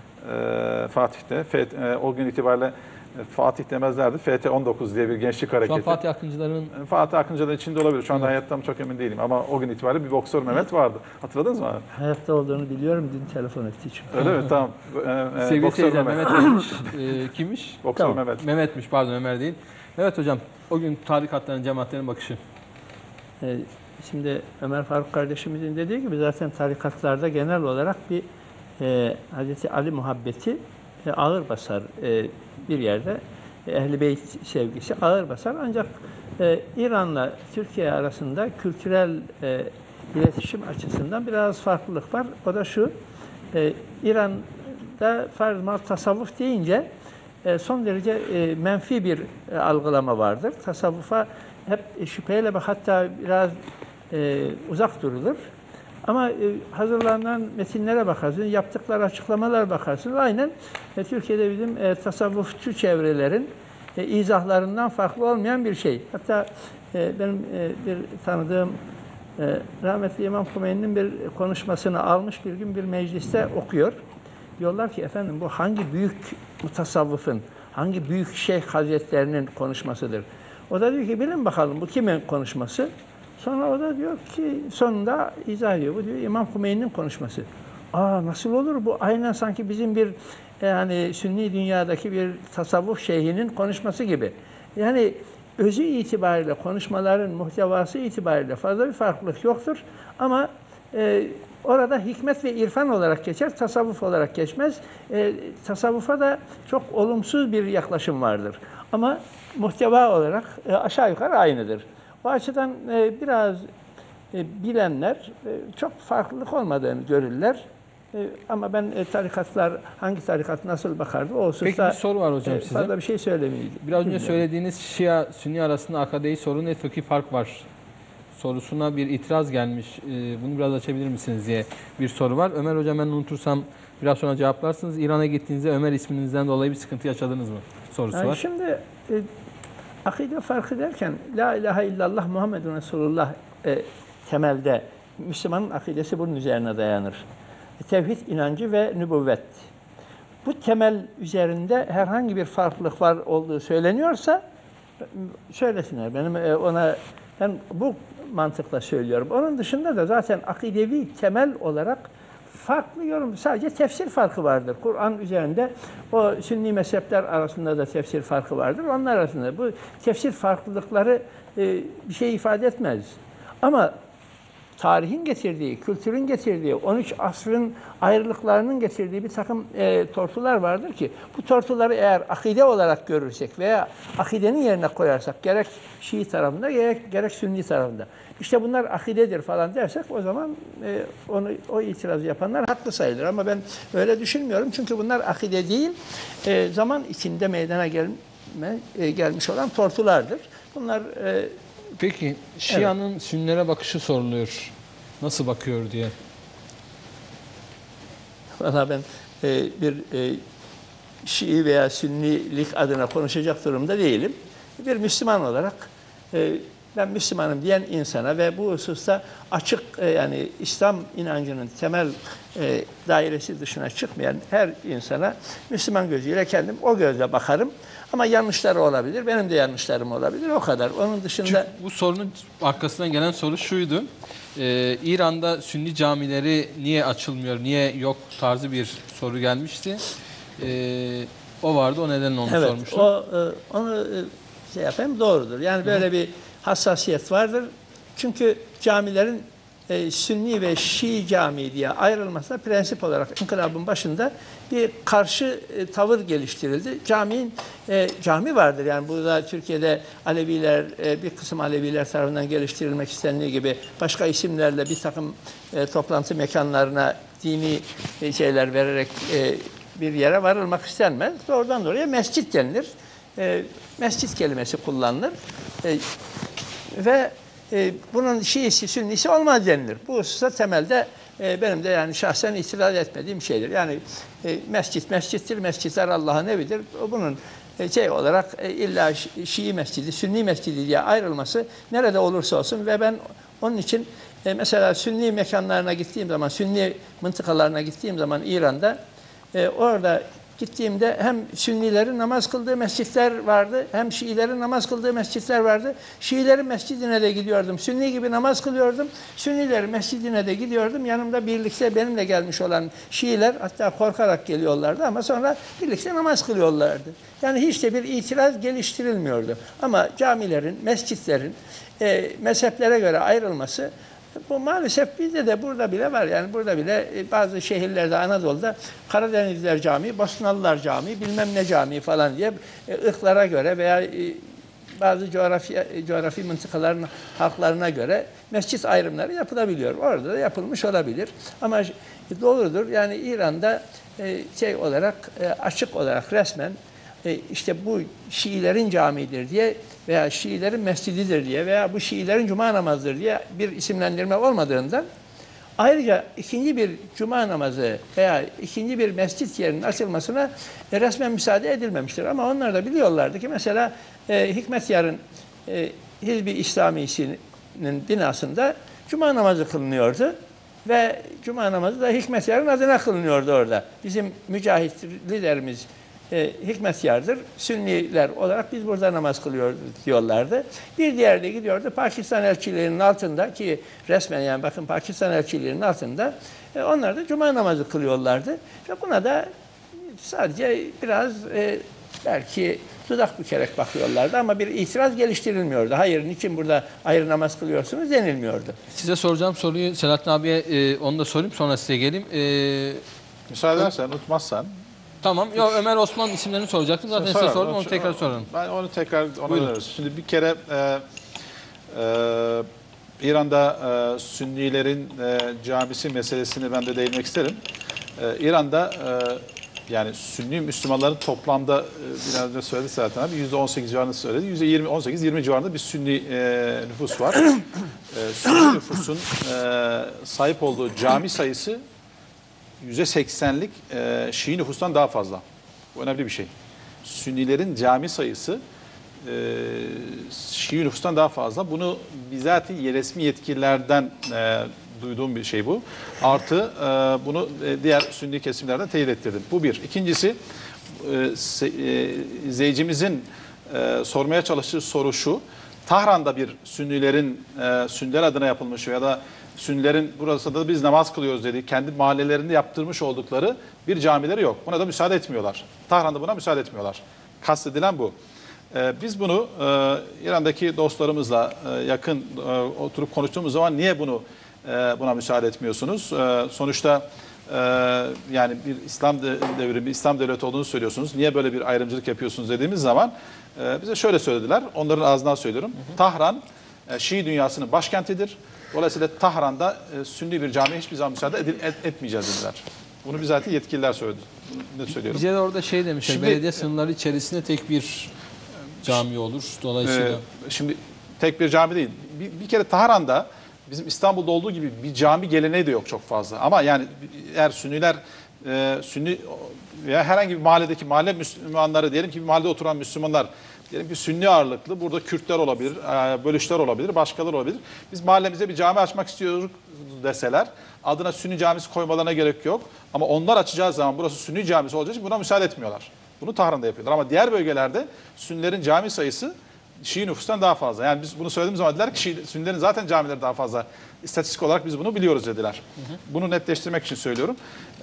E, Fatih'te. F, e, o gün itibariyle e, Fatih demezlerdi. F T on dokuz diye bir gençlik hareketi. Şu an Fatih Akıncıların... Fatih Akıncı'nın içinde olabilir. Şu anda evet. Hayatta mı çok emin değilim. Ama o gün itibariyle bir boksör Mehmet vardı. Hatırladınız mı abi? Hayatta olduğunu biliyorum. Dün telefon etti çünkü. Öyle mi? Tamam. E, e, Sevgili seyirciler, Mehmet, Mehmet Mehmet'miş. E, kimmiş? Boksör tamam. Mehmet. Mehmet'miş, pardon Ömer değil. Evet hocam, o gün tarikatların, cemaatlerin bakışı. E, şimdi Ömer Faruk kardeşimizin dediği gibi zaten tarikatlarda genel olarak bir e, Hazreti Ali muhabbeti e, ağır basar e, bir yerde. Ehl-i Beyt sevgisi ağır basar. Ancak e, İran'la Türkiye arasında kültürel e, iletişim açısından biraz farklılık var. O da şu, e, İran'da farz mal tasavvuf deyince e, son derece e, menfi bir e, algılama vardır. Tasavvufa hep şüpheyle bak, hatta biraz e, uzak durulur. Ama e, hazırlanan metinlere bakarsınız, yaptıkları açıklamalara bakarsınız. Aynen e, Türkiye'de bizim e, tasavvufçu çevrelerin e, izahlarından farklı olmayan bir şey. Hatta e, benim e, bir tanıdığım e, rahmetli İmam Hümeyni'nin bir konuşmasını almış, bir gün bir mecliste okuyor. Diyorlar ki efendim bu hangi büyük mutasavvıfın, hangi büyük şeyh hazretlerinin konuşmasıdır? O da diyor ki bilin bakalım bu kimin konuşması? Sonra o da diyor ki sonunda izah ediyor. Bu diyor İmam Hümeyni'nin konuşması. Aa nasıl olur bu? Aynen sanki bizim bir yani sünni dünyadaki bir tasavvuf şeyhinin konuşması gibi. Yani özü itibariyle konuşmaların muhtevası itibariyle fazla bir farklılık yoktur. Ama e, orada hikmet ve irfan olarak geçer, tasavvuf olarak geçmez. E, tasavvufa da çok olumsuz bir yaklaşım vardır. Ama muhteva olarak e, aşağı yukarı aynıdır. O açıdan e, biraz e, bilenler e, çok farklılık olmadığını görürler. E, ama ben e, tarikatlar, hangi tarikat nasıl bakardı o hususta Peki bir soru var hocam e, size. fazla bir şey söylemeyeyim. Biraz önce Bilmiyorum. söylediğiniz Şia, Sünni arasında akadei sorun ve fıkhi fark var sorusuna bir itiraz gelmiş. Ee, bunu biraz açabilir misiniz diye bir soru var. Ömer hocam ben unutursam biraz sonra cevaplarsınız. İran'a gittiğinizde Ömer isminizden dolayı bir sıkıntı yaşadınız mı? Sorusu Yani var. şimdi e, akide farkı derken La ilahe illallah Muhammedun Resulullah e, temelde Müslümanın akidesi bunun üzerine dayanır. Tevhid inancı ve nübüvvet. Bu temel üzerinde herhangi bir farklılık var olduğu söyleniyorsa söylesinler. Benim e, ona ben bu mantıkla söylüyorum. Onun dışında da zaten akidevi temel olarak farklı yorum, sadece tefsir farkı vardır. Kur'an üzerinde o sünni mezhepler arasında da tefsir farkı vardır. Onlar arasında bu tefsir farklılıkları e, bir şey ifade etmez. Ama tarihin getirdiği, kültürün getirdiği, on üç asrın ayrılıklarının getirdiği bir takım e, tortular vardır ki bu tortuları eğer akide olarak görürsek veya akidenin yerine koyarsak gerek Şii tarafında gerek, gerek Sünni tarafında işte bunlar akidedir falan dersek o zaman e, onu o itirazı yapanlar haklı sayılır. Ama ben öyle düşünmüyorum çünkü bunlar akide değil, e, zaman içinde meydana gelme, e, gelmiş olan tortulardır. Bunlar e, Peki Şia'nın evet. Sünnilere bakışı soruluyor. Nasıl bakıyor diye. Valla ben e, bir e, Şii veya Sünnilik adına konuşacak durumda değilim. Bir Müslüman olarak e, ben Müslümanım diyen insana ve bu hususta açık e, yani İslam inancının temel e, dairesi dışına çıkmayan her insana Müslüman gözüyle kendim o gözle bakarım. Ama yanlışları olabilir. Benim de yanlışlarım olabilir. O kadar. Onun dışında... Çünkü bu sorunun arkasından gelen soru şuydu. Ee, İran'da Sünni camileri niye açılmıyor, niye yok tarzı bir soru gelmişti. Ee, o vardı. O nedenle onu evet, sormuştum. O, e, onu e, şey yapayım doğrudur. Yani böyle Hı. bir hassasiyet vardır. Çünkü camilerin e, Sünni ve Şii cami diye ayrılmasına prensip olarak inkılabın başında bir karşı e, tavır geliştirildi. Caminin e, cami vardır. Yani burada Türkiye'de Aleviler, e, bir kısım Aleviler tarafından geliştirilmek istendiği gibi başka isimlerle bir takım e, toplantı mekanlarına dini e, şeyler vererek e, bir yere varılmak istenmez. Doğrudan doğruya mescit denilir. E, mescit kelimesi kullanılır. E, ve e, bunun Şiisi, Sünnisi olmaz denilir. Bu hususta temelde e, benim de yani şahsen itiraz etmediğim şeydir. Yani e, mescit mescittir, mescitler Allah'ın evidir. Bunun e, şey olarak e, illa Şii mescidi, Sünni mescidi diye ayrılması nerede olursa olsun ve ben onun için e, mesela Sünni mekanlarına gittiğim zaman, Sünni mıntıkalarına gittiğim zaman İran'da e, orada gittiğimde hem Sünnilerin namaz kıldığı mescitler vardı, hem Şiilerin namaz kıldığı mescitler vardı. Şiilerin mescidine de gidiyordum. Sünni gibi namaz kılıyordum. Sünnilerin mescidine de gidiyordum. Yanımda birlikte benimle gelmiş olan Şiiler hatta korkarak geliyorlardı ama sonra birlikte namaz kılıyorlardı. Yani hiç de bir itiraz geliştirilmiyordu. Ama camilerin, mescitlerin e, mezheplere göre ayrılması, bu maalesef bizde de burada bile var. Yani burada bile bazı şehirlerde, Anadolu'da Karadenizler Camii, Bosnalılar Camii, bilmem ne camii falan diye ırklara göre veya bazı coğrafi, coğrafi mıntıkaların halklarına göre mescit ayrımları yapılabiliyor. Orada da yapılmış olabilir. Ama doğrudur. Yani İran'da şey olarak, açık olarak resmen işte bu Şiilerin camiidir diye veya Şiilerin mescididir diye veya bu Şiilerin cuma namazıdır diye bir isimlendirme olmadığından, ayrıca ikinci bir cuma namazı veya ikinci bir mescit yerinin açılmasına resmen müsaade edilmemiştir. Ama onlar da biliyorlardı ki mesela e, Hikmetyar'ın e, Hizb-i İslamisi'nin binasında cuma namazı kılınıyordu. Ve cuma namazı da Hikmetyar'ın adına kılınıyordu orada. Bizim mücahit liderimiz E, Hikmetyar'dır. Sünniler olarak biz burada namaz kılıyoruz diyorlardı. Bir diğeri de gidiyordu Pakistan elçiliğinin altında ki resmen yani bakın Pakistan elçiliğinin altında e, onlar da cuma namazı kılıyorlardı. Ve buna da sadece biraz e, belki dudak bükerek bakıyorlardı ama bir itiraz geliştirilmiyordu. Hayır, niçin burada ayrı namaz kılıyorsunuz denilmiyordu. Size soracağım soruyu Selahattin abiye e, onu da sorayım, sonra size geleyim. E, Müsaade edersen, unutmazsan. Tamam. Yo, Ömer Osman isimlerini soracaktım. Zaten size sordum. Onu tekrar sorarım. Ben onu tekrar ona döneriz. Şimdi bir kere e, e, İran'da e, Sünnilerin e, camisi meselesini ben de değinmek isterim. E, İran'da e, yani Sünni Müslümanların toplamda e, biraz önce söyledi zaten abi yüzde on sekiz civarında söyledi. yüzde yirmi on sekiz yirmi civarında bir Sünni e, nüfus var. e, Sünni nüfusun e, sahip olduğu cami sayısı yüzde seksenlik e, Şii nüfustan daha fazla. Bu önemli bir şey. Sünnilerin cami sayısı e, Şii nüfustan daha fazla. Bunu bizatihi resmi yetkililerden e, duyduğum bir şey bu. Artı e, bunu e, diğer Sünni kesimlerden teyit ettirdim. Bu bir. İkincisi e, se, e, izleyicimizin e, sormaya çalıştığı soru şu. Tahran'da bir Sünnilerin e, Sünniler adına yapılmış ya da Sünnilerin burası da biz namaz kılıyoruz dediği, kendi mahallelerinde yaptırmış oldukları bir camileri yok. Buna da müsaade etmiyorlar. Tahran'da buna müsaade etmiyorlar. Kastedilen bu. Ee, biz bunu e, İran'daki dostlarımızla e, yakın e, oturup konuştuğumuz zaman niye bunu e, buna müsaade etmiyorsunuz? E, sonuçta e, yani bir İslam devrimi, İslam devleti olduğunu söylüyorsunuz. Niye böyle bir ayrımcılık yapıyorsunuz dediğimiz zaman e, bize şöyle söylediler. Onların ağzından söylüyorum. Hı hı. Tahran e, Şii dünyasının başkentidir. Dolayısıyla Tahran'da e, Sünni bir camiye hiçbir zaman müsaade edil, et, etmeyeceğiz dediler. Bunu bizatihi yetkililer söyledi. Ne söylüyorum? Bize de orada şey demişler, Şimdi, belediye sınırları içerisinde tek bir cami olur. Dolayısıyla... E, şimdi tek bir cami değil. Bir, bir kere Tahran'da bizim İstanbul'da olduğu gibi bir cami geleneği de yok çok fazla. Ama yani eğer Sünniler, e, Sünni veya herhangi bir mahalledeki mahalle Müslümanları, diyelim ki bir mahallede oturan Müslümanlar, diyelim ki Sünni ağırlıklı, burada Kürtler olabilir, bölüşler olabilir, başkaları olabilir. Biz mahallemize bir cami açmak istiyoruz deseler, adına Sünni camisi koymalarına gerek yok. Ama onlar açacağı zaman burası Sünni camisi olacağı için buna müsaade etmiyorlar. Bunu Tahran'da yapıyorlar. Ama diğer bölgelerde Sünnilerin cami sayısı Şii nüfustan daha fazla. Yani biz bunu söylediğimiz zaman dediler ki Şii, Sünnilerin zaten camileri daha fazla. İstatistik olarak biz bunu biliyoruz dediler. Hı hı. Bunu netleştirmek için söylüyorum.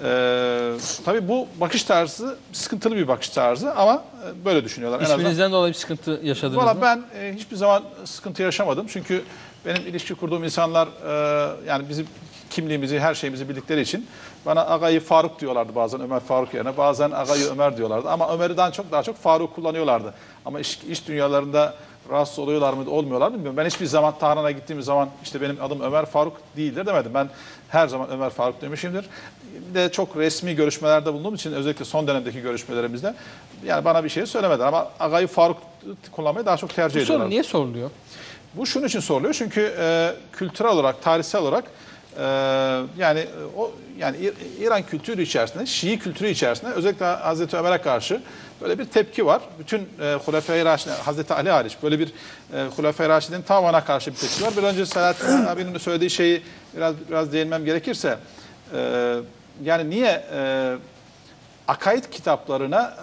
Ee, tabii bu bakış tarzı sıkıntılı bir bakış tarzı ama böyle düşünüyorlar. İsminizden dolayı bir sıkıntı yaşadınız Valla mı? ben e, hiçbir zaman sıkıntı yaşamadım. Çünkü benim ilişki kurduğum insanlar e, yani bizim kimliğimizi, her şeyimizi bildikleri için bana Agayı Faruk diyorlardı bazen, Ömer Faruk yerine. Bazen Agayı Ömer diyorlardı. Ama Ömer'den çok daha çok Faruk kullanıyorlardı. Ama iş, iş dünyalarında rahatsız oluyorlar mı, olmuyorlar mı bilmiyorum. Ben hiçbir zaman Tahran'a gittiğimiz zaman işte benim adım Ömer Faruk değildir demedim. Ben her zaman Ömer Faruk demişimdir. Bir de çok resmi görüşmelerde bulunduğum için özellikle son dönemdeki görüşmelerimizde yani bana bir şey söylemediler. Ama Agayı Faruk kullanmayı daha çok tercih Bu ediyorlar. soru niye soruluyor? Bu şunun için soruluyor çünkü e, kültürel olarak, tarihsel olarak e, yani o yani İran kültürü içerisinde, Şii kültürü içerisinde özellikle Hazreti Ömer'e karşı böyle bir tepki var. Bütün e, Hulefai Raşidin, Hazreti Ali hariç böyle bir e, Hulefai Raşidin tamamına karşı bir tepki var. Bir önce Selahattin abinin söylediği şeyi biraz biraz değinmem gerekirse e, yani niye e, akaid kitaplarına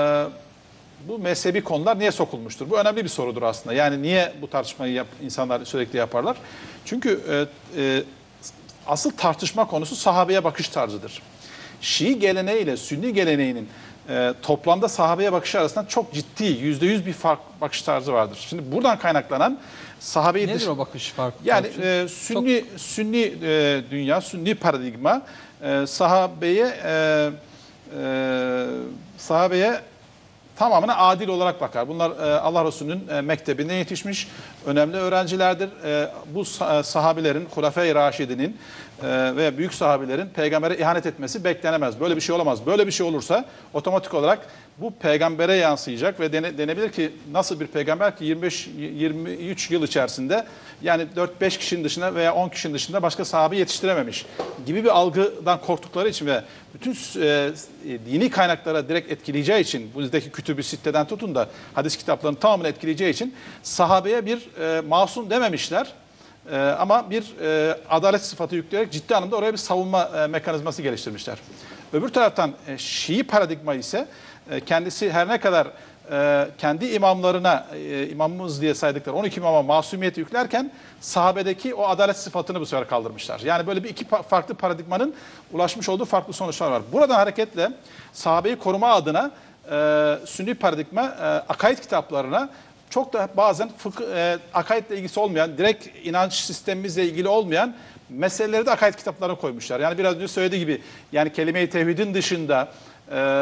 e, bu mezhebi konular niye sokulmuştur? Bu önemli bir sorudur aslında. Yani niye bu tartışmayı yap, insanlar sürekli yaparlar? Çünkü e, e, asıl tartışma konusu sahabeye bakış tarzıdır. Şii geleneği ile Sünni geleneğinin e, toplamda sahabeye bakışı arasında çok ciddi, yüzde yüz bir fark bakış tarzı vardır. Şimdi buradan kaynaklanan sahabeyi... Nedir dış... o bakış farkı? Yani e, Sünni, çok... Sünni e, dünya, Sünni paradigma e, sahabeye e, e, sahabeye tamamına adil olarak bakar. Bunlar e, Allah Resulü'nün e, mektebinde yetişmiş önemli öğrencilerdir. E, bu sah sahabilerin, Hulefai Raşidinin e, veya büyük sahabilerin peygambere ihanet etmesi beklenemez. Böyle bir şey olamaz. Böyle bir şey olursa otomatik olarak bu peygambere yansıyacak ve dene, denebilir ki nasıl bir peygamber ki yirmi beş yirmi üç yıl içerisinde yani dört beş kişinin dışında veya on kişinin dışında başka sahabe yetiştirememiş gibi bir algıdan korktukları için ve bütün e, dini kaynaklara direkt etkileyeceği için, buradaki Kütüb-i Sitte'den tutun da hadis kitaplarının tamamını etkileyeceği için sahabeye bir e, masum dememişler. E, ama bir e, adalet sıfatı yükleyerek ciddi anlamda oraya bir savunma e, mekanizması geliştirmişler. Öbür taraftan e, Şii paradigma ise e, kendisi her ne kadar e, kendi imamlarına, e, imamımız diye saydıkları on iki imama masumiyet yüklerken sahabedeki o adalet sıfatını bu sefer kaldırmışlar. Yani böyle bir iki farklı paradigmanın ulaşmış olduğu farklı sonuçlar var. Buradan hareketle sahabeyi koruma adına e, Sünni paradigma e, akaid kitaplarına çok da bazen fıkıh, e, akaidle ilgisi olmayan, direkt inanç sistemimizle ilgili olmayan meseleleri de akaid kitaplarına koymuşlar. Yani biraz önce söylediği gibi yani kelime-i tevhidin dışında e, e,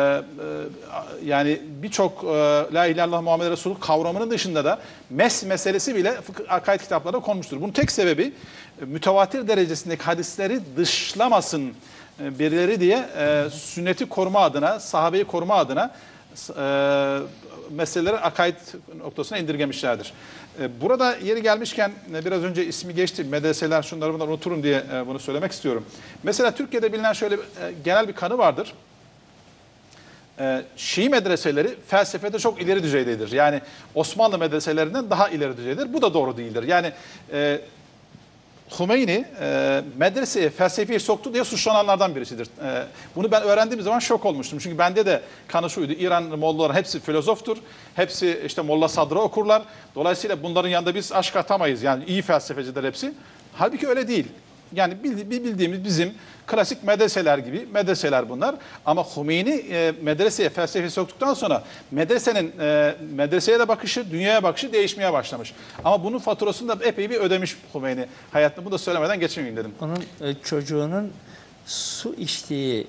yani birçok e, La ilahe illallah Muhammed Resulü kavramının dışında da mes meselesi bile fıkıh, akaid kitaplarına konmuştur. Bunun tek sebebi e, mütevatir derecesindeki hadisleri dışlamasın e, birileri diye e, sünneti koruma adına, sahabeyi koruma adına e, meseleleri akaid noktasına indirgemişlerdir. Burada yeri gelmişken biraz önce ismi geçti. Medreseler şunları bunları unuturum diye bunu söylemek istiyorum. Mesela Türkiye'de bilinen şöyle genel bir kanı vardır. Şii medreseleri felsefede çok ileri düzeydedir. Yani Osmanlı medreselerinden daha ileri düzeydedir. Bu da doğru değildir. Yani e, Hümeyni e, medreseye, felsefeyi soktu diye suçlananlardan birisidir. E, bunu ben öğrendiğim zaman şok olmuştum. Çünkü bende de kanı şuydu. İran Mollaları hepsi filozoftur. Hepsi işte Molla Sadr'ı okurlar. Dolayısıyla bunların yanında biz aşk atamayız. Yani iyi felsefeciler hepsi. Halbuki öyle değil. Yani bildiğimiz bizim klasik medreseler gibi medreseler bunlar. Ama Hümeyni e, medreseye, felsefeyi soktuktan sonra medresenin e, medreseye de bakışı, dünyaya bakışı değişmeye başlamış. Ama bunun faturasını da epey bir ödemiş Hümeyni hayatında. Bunu da söylemeden geçmeyeyim dedim. Onun e, çocuğunun su içtiği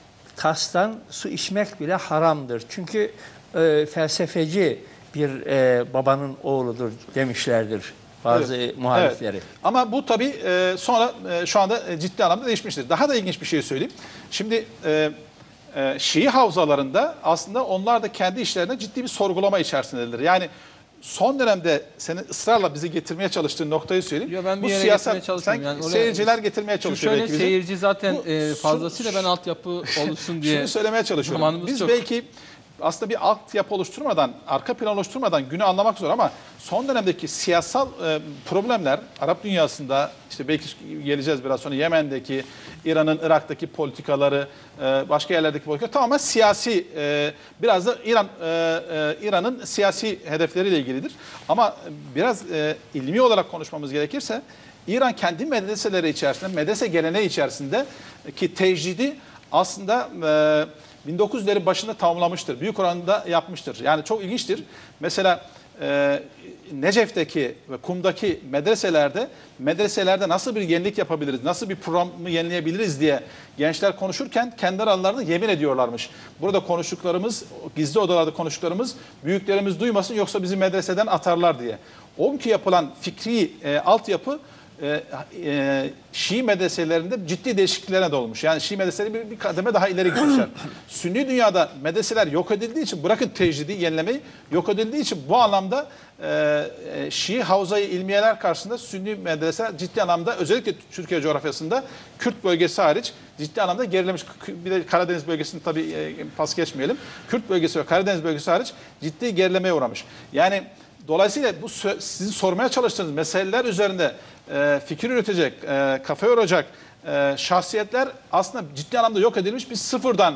tastan su içmek bile haramdır. Çünkü e, felsefeci bir e, babanın oğludur demişlerdir bazı evet, muhalifleri. Evet. Ama bu tabii e, sonra e, şu anda ciddi anlamda değişmiştir. Daha da ilginç bir şey söyleyeyim. Şimdi e, e, Şii havzalarında aslında onlar da kendi işlerine ciddi bir sorgulama içerisindedir. Yani son dönemde senin ısrarla bizi getirmeye çalıştığın noktayı söyleyeyim. Yo, ben bir bu yere siyasal çalışmıyorum. Yani seyirciler getirmeye çalışıyor şöyle belki bizi. Seyirci zaten bu, e, fazlasıyla ben altyapı oluşsun diye. Şunu söylemeye çalışıyorum. Biz çok... belki aslında bir altyapı oluşturmadan, arka plan oluşturmadan günü anlamak zor ama son dönemdeki siyasal e, problemler Arap dünyasında, işte belki geleceğiz biraz sonra, Yemen'deki, İran'ın Irak'taki politikaları, e, başka yerlerdeki politikalar tamamen siyasi, e, biraz da İran e, e, İran'ın siyasi hedefleriyle ilgilidir. Ama biraz e, ilmi olarak konuşmamız gerekirse İran kendi medreseleri içerisinde, medrese geleneği içerisinde ki tecdidi aslında e, bin dokuz yüzlerin başında tamamlamıştır. Büyük oranda yapmıştır. Yani çok ilginçtir. Mesela e, Necef'teki ve Kum'daki medreselerde medreselerde nasıl bir yenilik yapabiliriz, nasıl bir programı yenileyebiliriz diye gençler konuşurken kendi aralarında yemin ediyorlarmış. Burada konuştuklarımız, gizli odalarda konuştuklarımız büyüklerimiz duymasın yoksa bizi medreseden atarlar diye. O günkü yapılan fikri e, altyapı E, e, Şii medreselerinde ciddi değişikliklerine de olmuş. Yani Şii medreseleri bir, bir kademe daha ileri gitmişler. Sünni dünyada medreseler yok edildiği için, bırakın tecdidi, yenilemeyi, yok edildiği için bu anlamda e, e, Şii havzayı ilmiyeler karşısında Sünni medreseler ciddi anlamda, özellikle Türkiye coğrafyasında Kürt bölgesi hariç ciddi anlamda gerilemiş. Bir de Karadeniz bölgesini tabii e, pas geçmeyelim. Kürt bölgesi ve Karadeniz bölgesi hariç ciddi gerilemeye uğramış. Yani dolayısıyla bu sizin sormaya çalıştığınız meseleler üzerinde e, fikir üretecek, e, kafa yoracak e, şahsiyetler aslında ciddi anlamda yok edilmiş. Biz sıfırdan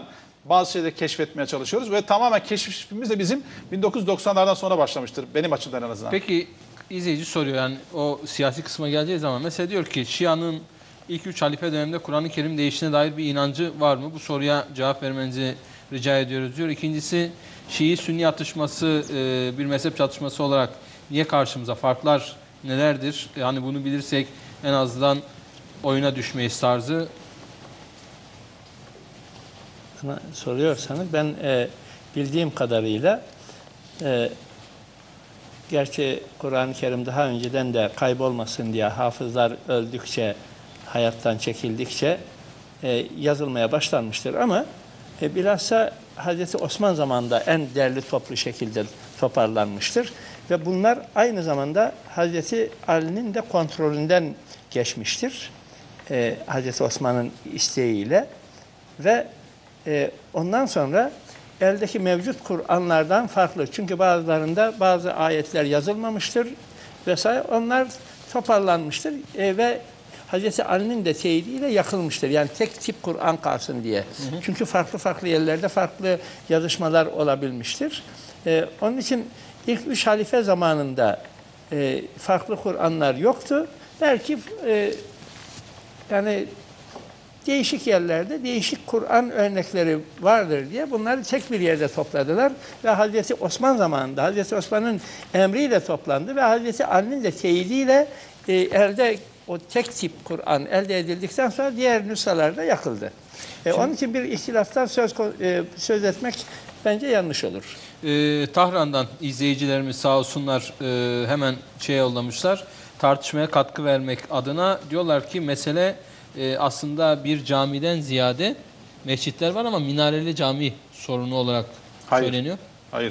bazı şeyleri keşfetmeye çalışıyoruz ve tamamen keşfimiz de bizim bin dokuz yüz doksanlardan sonra başlamıştır benim açımdan en azından. Peki izleyici soruyor, yani o siyasi kısma geleceği zaman mesela diyor ki Şia'nın ilk üç halife döneminde Kur'an-ı Kerim değiştiğine dair bir inancı var mı? Bu soruya cevap vermenizi rica ediyoruz diyor. İkincisi, Şii-Sünni atışması e, bir mezhep çatışması olarak niye karşımıza? Farklar nelerdir? Yani bunu bilirsek en azından oyuna düşmeyiz tarzı. Bana soruyorsanız ben e, bildiğim kadarıyla e, gerçi Kur'an-ı Kerim daha önceden de kaybolmasın diye hafızlar öldükçe, hayattan çekildikçe e, yazılmaya başlanmıştır ama e, bilhassa Hazreti Osman zamanında en derli toplu şekilde toparlanmıştır ve bunlar aynı zamanda Hazreti Ali'nin de kontrolünden geçmiştir. E, Hazreti Osman'ın isteğiyle ve e, ondan sonra eldeki mevcut Kur'anlardan farklı. Çünkü bazılarında bazı ayetler yazılmamıştır vesaire. Onlar toparlanmıştır e, ve Hazreti Ali'nin de teyidiyle yakılmıştır. Yani tek tip Kur'an kalsın diye. Hı hı. Çünkü farklı farklı yerlerde farklı yazışmalar olabilmiştir. E, onun için ilk üç halife zamanında e, farklı Kur'anlar yoktu. Belki e, yani değişik yerlerde değişik Kur'an örnekleri vardır diye bunları tek bir yerde topladılar ve Hazreti Osman zamanında Hazreti Osman'ın emriyle toplandı ve Hazreti Ali'nin de teyidiyle e, elde o tek tip Kur'an elde edildikten sonra diğer nüshalar da yakıldı. E, onun için bir ihtilaftan söz e, söz etmek bence yanlış olur. Ee, Tahran'dan izleyicilerimiz sağ olsunlar e, hemen şey yollamışlar. Tartışmaya katkı vermek adına diyorlar ki mesele e, aslında bir camiden ziyade mescitler var ama minareli cami sorunu olarak Hayır. söyleniyor. Hayır.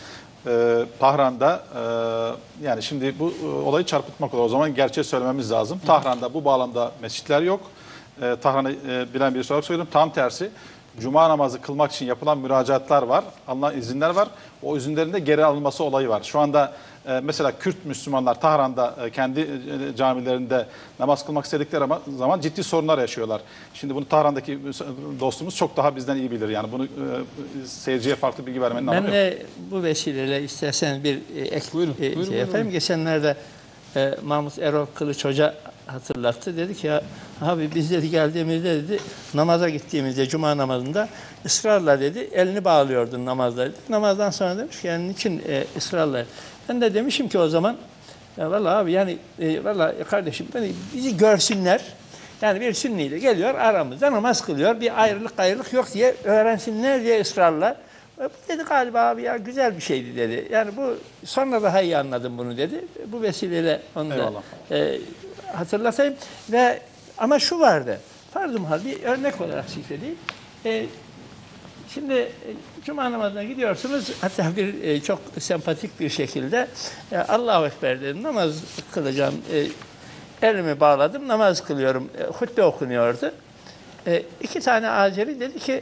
Ee, Tahran'da e, yani şimdi bu e, olayı çarpıtmak olur. O zaman gerçeği söylememiz lazım. Hı. Tahran'da bu bağlamda mescitler yok. E, Tahran'ı e, bilen birisi olarak söylüyorum. Tam tersi. Cuma namazı kılmak için yapılan müracaatlar var, alınan izinler var. O izinlerin de geri alınması olayı var. Şu anda e, mesela Kürt Müslümanlar Tahran'da e, kendi e, camilerinde namaz kılmak istedikleri ama, zaman ciddi sorunlar yaşıyorlar. Şimdi bunu Tahran'daki dostumuz çok daha bizden iyi bilir. Yani bunu e, seyirciye farklı bilgi vermenin anlamı yok. Ben de bu vesileyle isterseniz bir e, ek buyurun, e, buyurun, şey buyurun. yapayım. Geçenlerde e, Mahmut Erol Kılıç Hoca hatırlattı. Dedi ki ya abi biz dedi geldiğimizde dedi namaza gittiğimizde cuma namazında ısrarla dedi elini bağlıyordun namazda dedi. Namazdan sonra demiş ki yani niçin e, ısrarla? Ben de demişim ki o zaman ya vallahi abi yani e, vallahi kardeşim beni, bizi görsünler. Yani bir sünniyle geliyor aramızda namaz kılıyor. Bir ayrılık ayrılık yok diye öğrensinler diye ısrarla. Dedi galiba abi ya güzel bir şeydi dedi. Yani bu sonra daha iyi anladım bunu dedi. Bu vesileyle onu da e, hatırlatayım. Ve ama şu vardı. Farz-ı muhal bir örnek olarak zikredeyim. E, şimdi e, cuma namazına gidiyorsunuz. Hatta bir e, çok sempatik bir şekilde e, Allahu Ekber dedim. Namaz kılacağım. E, elimi bağladım. Namaz kılıyorum. E, hutbe okunuyordu. E, iki tane Azeri dedi ki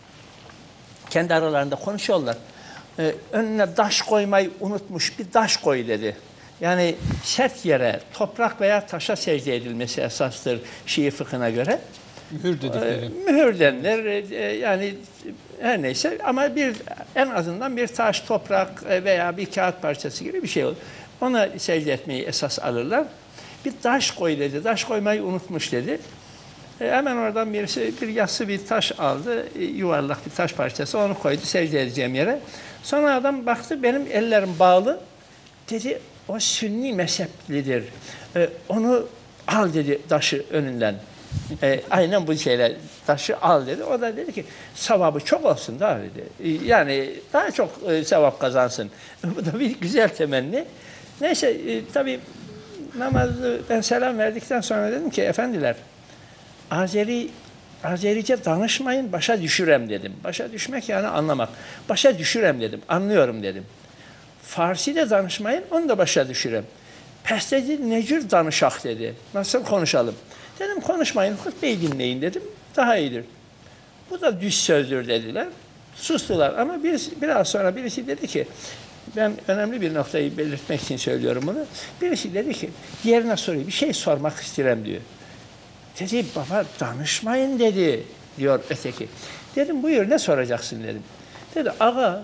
kendi aralarında konuşuyorlar. Ee, önüne taş koymayı unutmuş bir taş koy dedi. Yani sert yere, toprak veya taşa secde edilmesi esastır Şii fıkhına göre. Mühür dedikleri. Ee, mühür denilir. Ee, yani her neyse ama bir en azından bir taş, toprak veya bir kağıt parçası gibi bir şey olur. Ona secde etmeyi esas alırlar. Bir taş koy dedi. Taş koymayı unutmuş dedi. E, hemen oradan birisi bir yassı bir taş aldı, e, yuvarlak bir taş parçası, onu koydu secde edeceğim yere. Sonra adam baktı, benim ellerim bağlı. Dedi, o sünni mezheplidir. E, onu al dedi taşı önünden. E, aynen bu şeyler, taşı al dedi. O da dedi ki, sevabı çok olsun da dedi. E, yani daha çok e, sevap kazansın. Bu da bir güzel temenni. Neyse, e, tabii namazı ben selam verdikten sonra dedim ki, efendiler, Azeri, Azerice danışmayın, başa düşürem dedim. Başa düşmek yani anlamak. Başa düşürem dedim, anlıyorum dedim. Farsi'de danışmayın, onu da başa düşürem. Pesteci necür danışak dedi. Nasıl konuşalım? Dedim konuşmayın, hutbeyi dinleyin dedim. Daha iyidir. Bu da düz sözdür dediler. Sustular ama birisi, biraz sonra birisi dedi ki, ben önemli bir noktayı belirtmek için söylüyorum bunu. Birisi dedi ki, diğerine soruyor, bir şey sormak isterim diyor. Dedi baba danışmayın dedi diyor öteki. Dedim buyur ne soracaksın dedim. Dedi ağa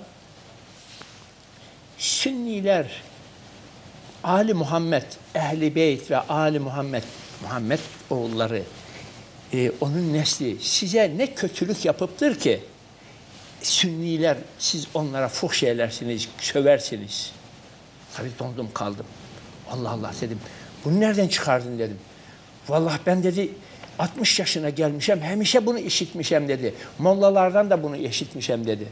Sünniler Ali Muhammed, Ehli Beyt ve Ali Muhammed, Muhammed oğulları, e, onun nesli size ne kötülük yapıptır ki Sünniler siz onlara fuhş edersiniz, söversiniz. Tabii dondum kaldım. Allah Allah dedim. Bunu nereden çıkardın dedim. Vallahi ben dedi altmış yaşına gelmişim, hemişe bunu işitmişim dedi. Mollalardan da bunu işitmişim dedi.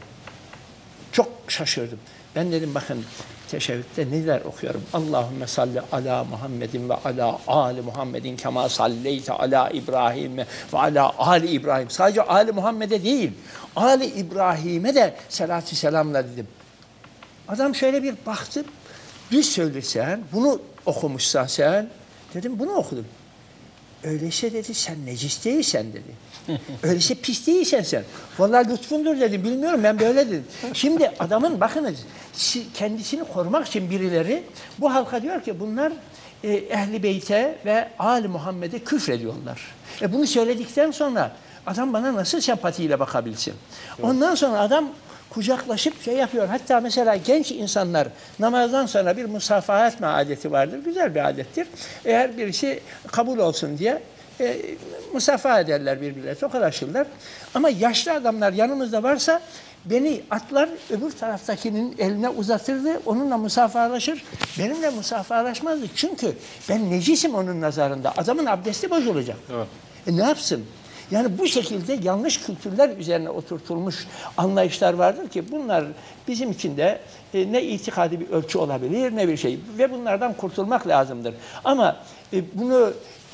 Çok şaşırdım. Ben dedim bakın teşebbütte neler okuyorum. Allahümme salli ala Muhammedin ve ala ali Muhammedin kema salleyte ala İbrahim ve ala ali İbrahim. Sadece ali Muhammed'e değil, ali İbrahim'e de salatü selamla dedim. Adam şöyle bir baktı, bir söylesen, bunu okumuşsan sen, dedim bunu okudum. Öyleyse dedi sen necis değilsen dedi. Öyleyse pis değilsen sen. Vallahi lütfundur dedim. Bilmiyorum ben böyle dedim. Şimdi adamın bakınız kendisini korumak için birileri bu halka diyor ki bunlar e, Ehli Beyt'e ve Ali Muhammed'e küfrediyorlar. E bunu söyledikten sonra adam bana nasıl sempatiyle bakabilsin? Ondan sonra adam kucaklaşıp şey yapıyor. Hatta mesela genç insanlar namazdan sonra bir musafaha etme adeti vardır. Güzel bir adettir. Eğer birisi kabul olsun diye e, musafaha ederler birbirlerine, tokalaşırlar. Ama yaşlı adamlar yanımızda varsa beni atlar öbür taraftakinin eline uzatırdı. Onunla musafahalaşır. Benimle musafahalaşmazdı. Çünkü ben necisim onun nazarında. Adamın abdesti bozulacak. Evet. E ne yapsın? Yani bu şekilde yanlış kültürler üzerine oturtulmuş anlayışlar vardır ki bunlar bizim için de e, ne itikadi bir ölçü olabilir ne bir şey. Ve bunlardan kurtulmak lazımdır. Ama e, bunu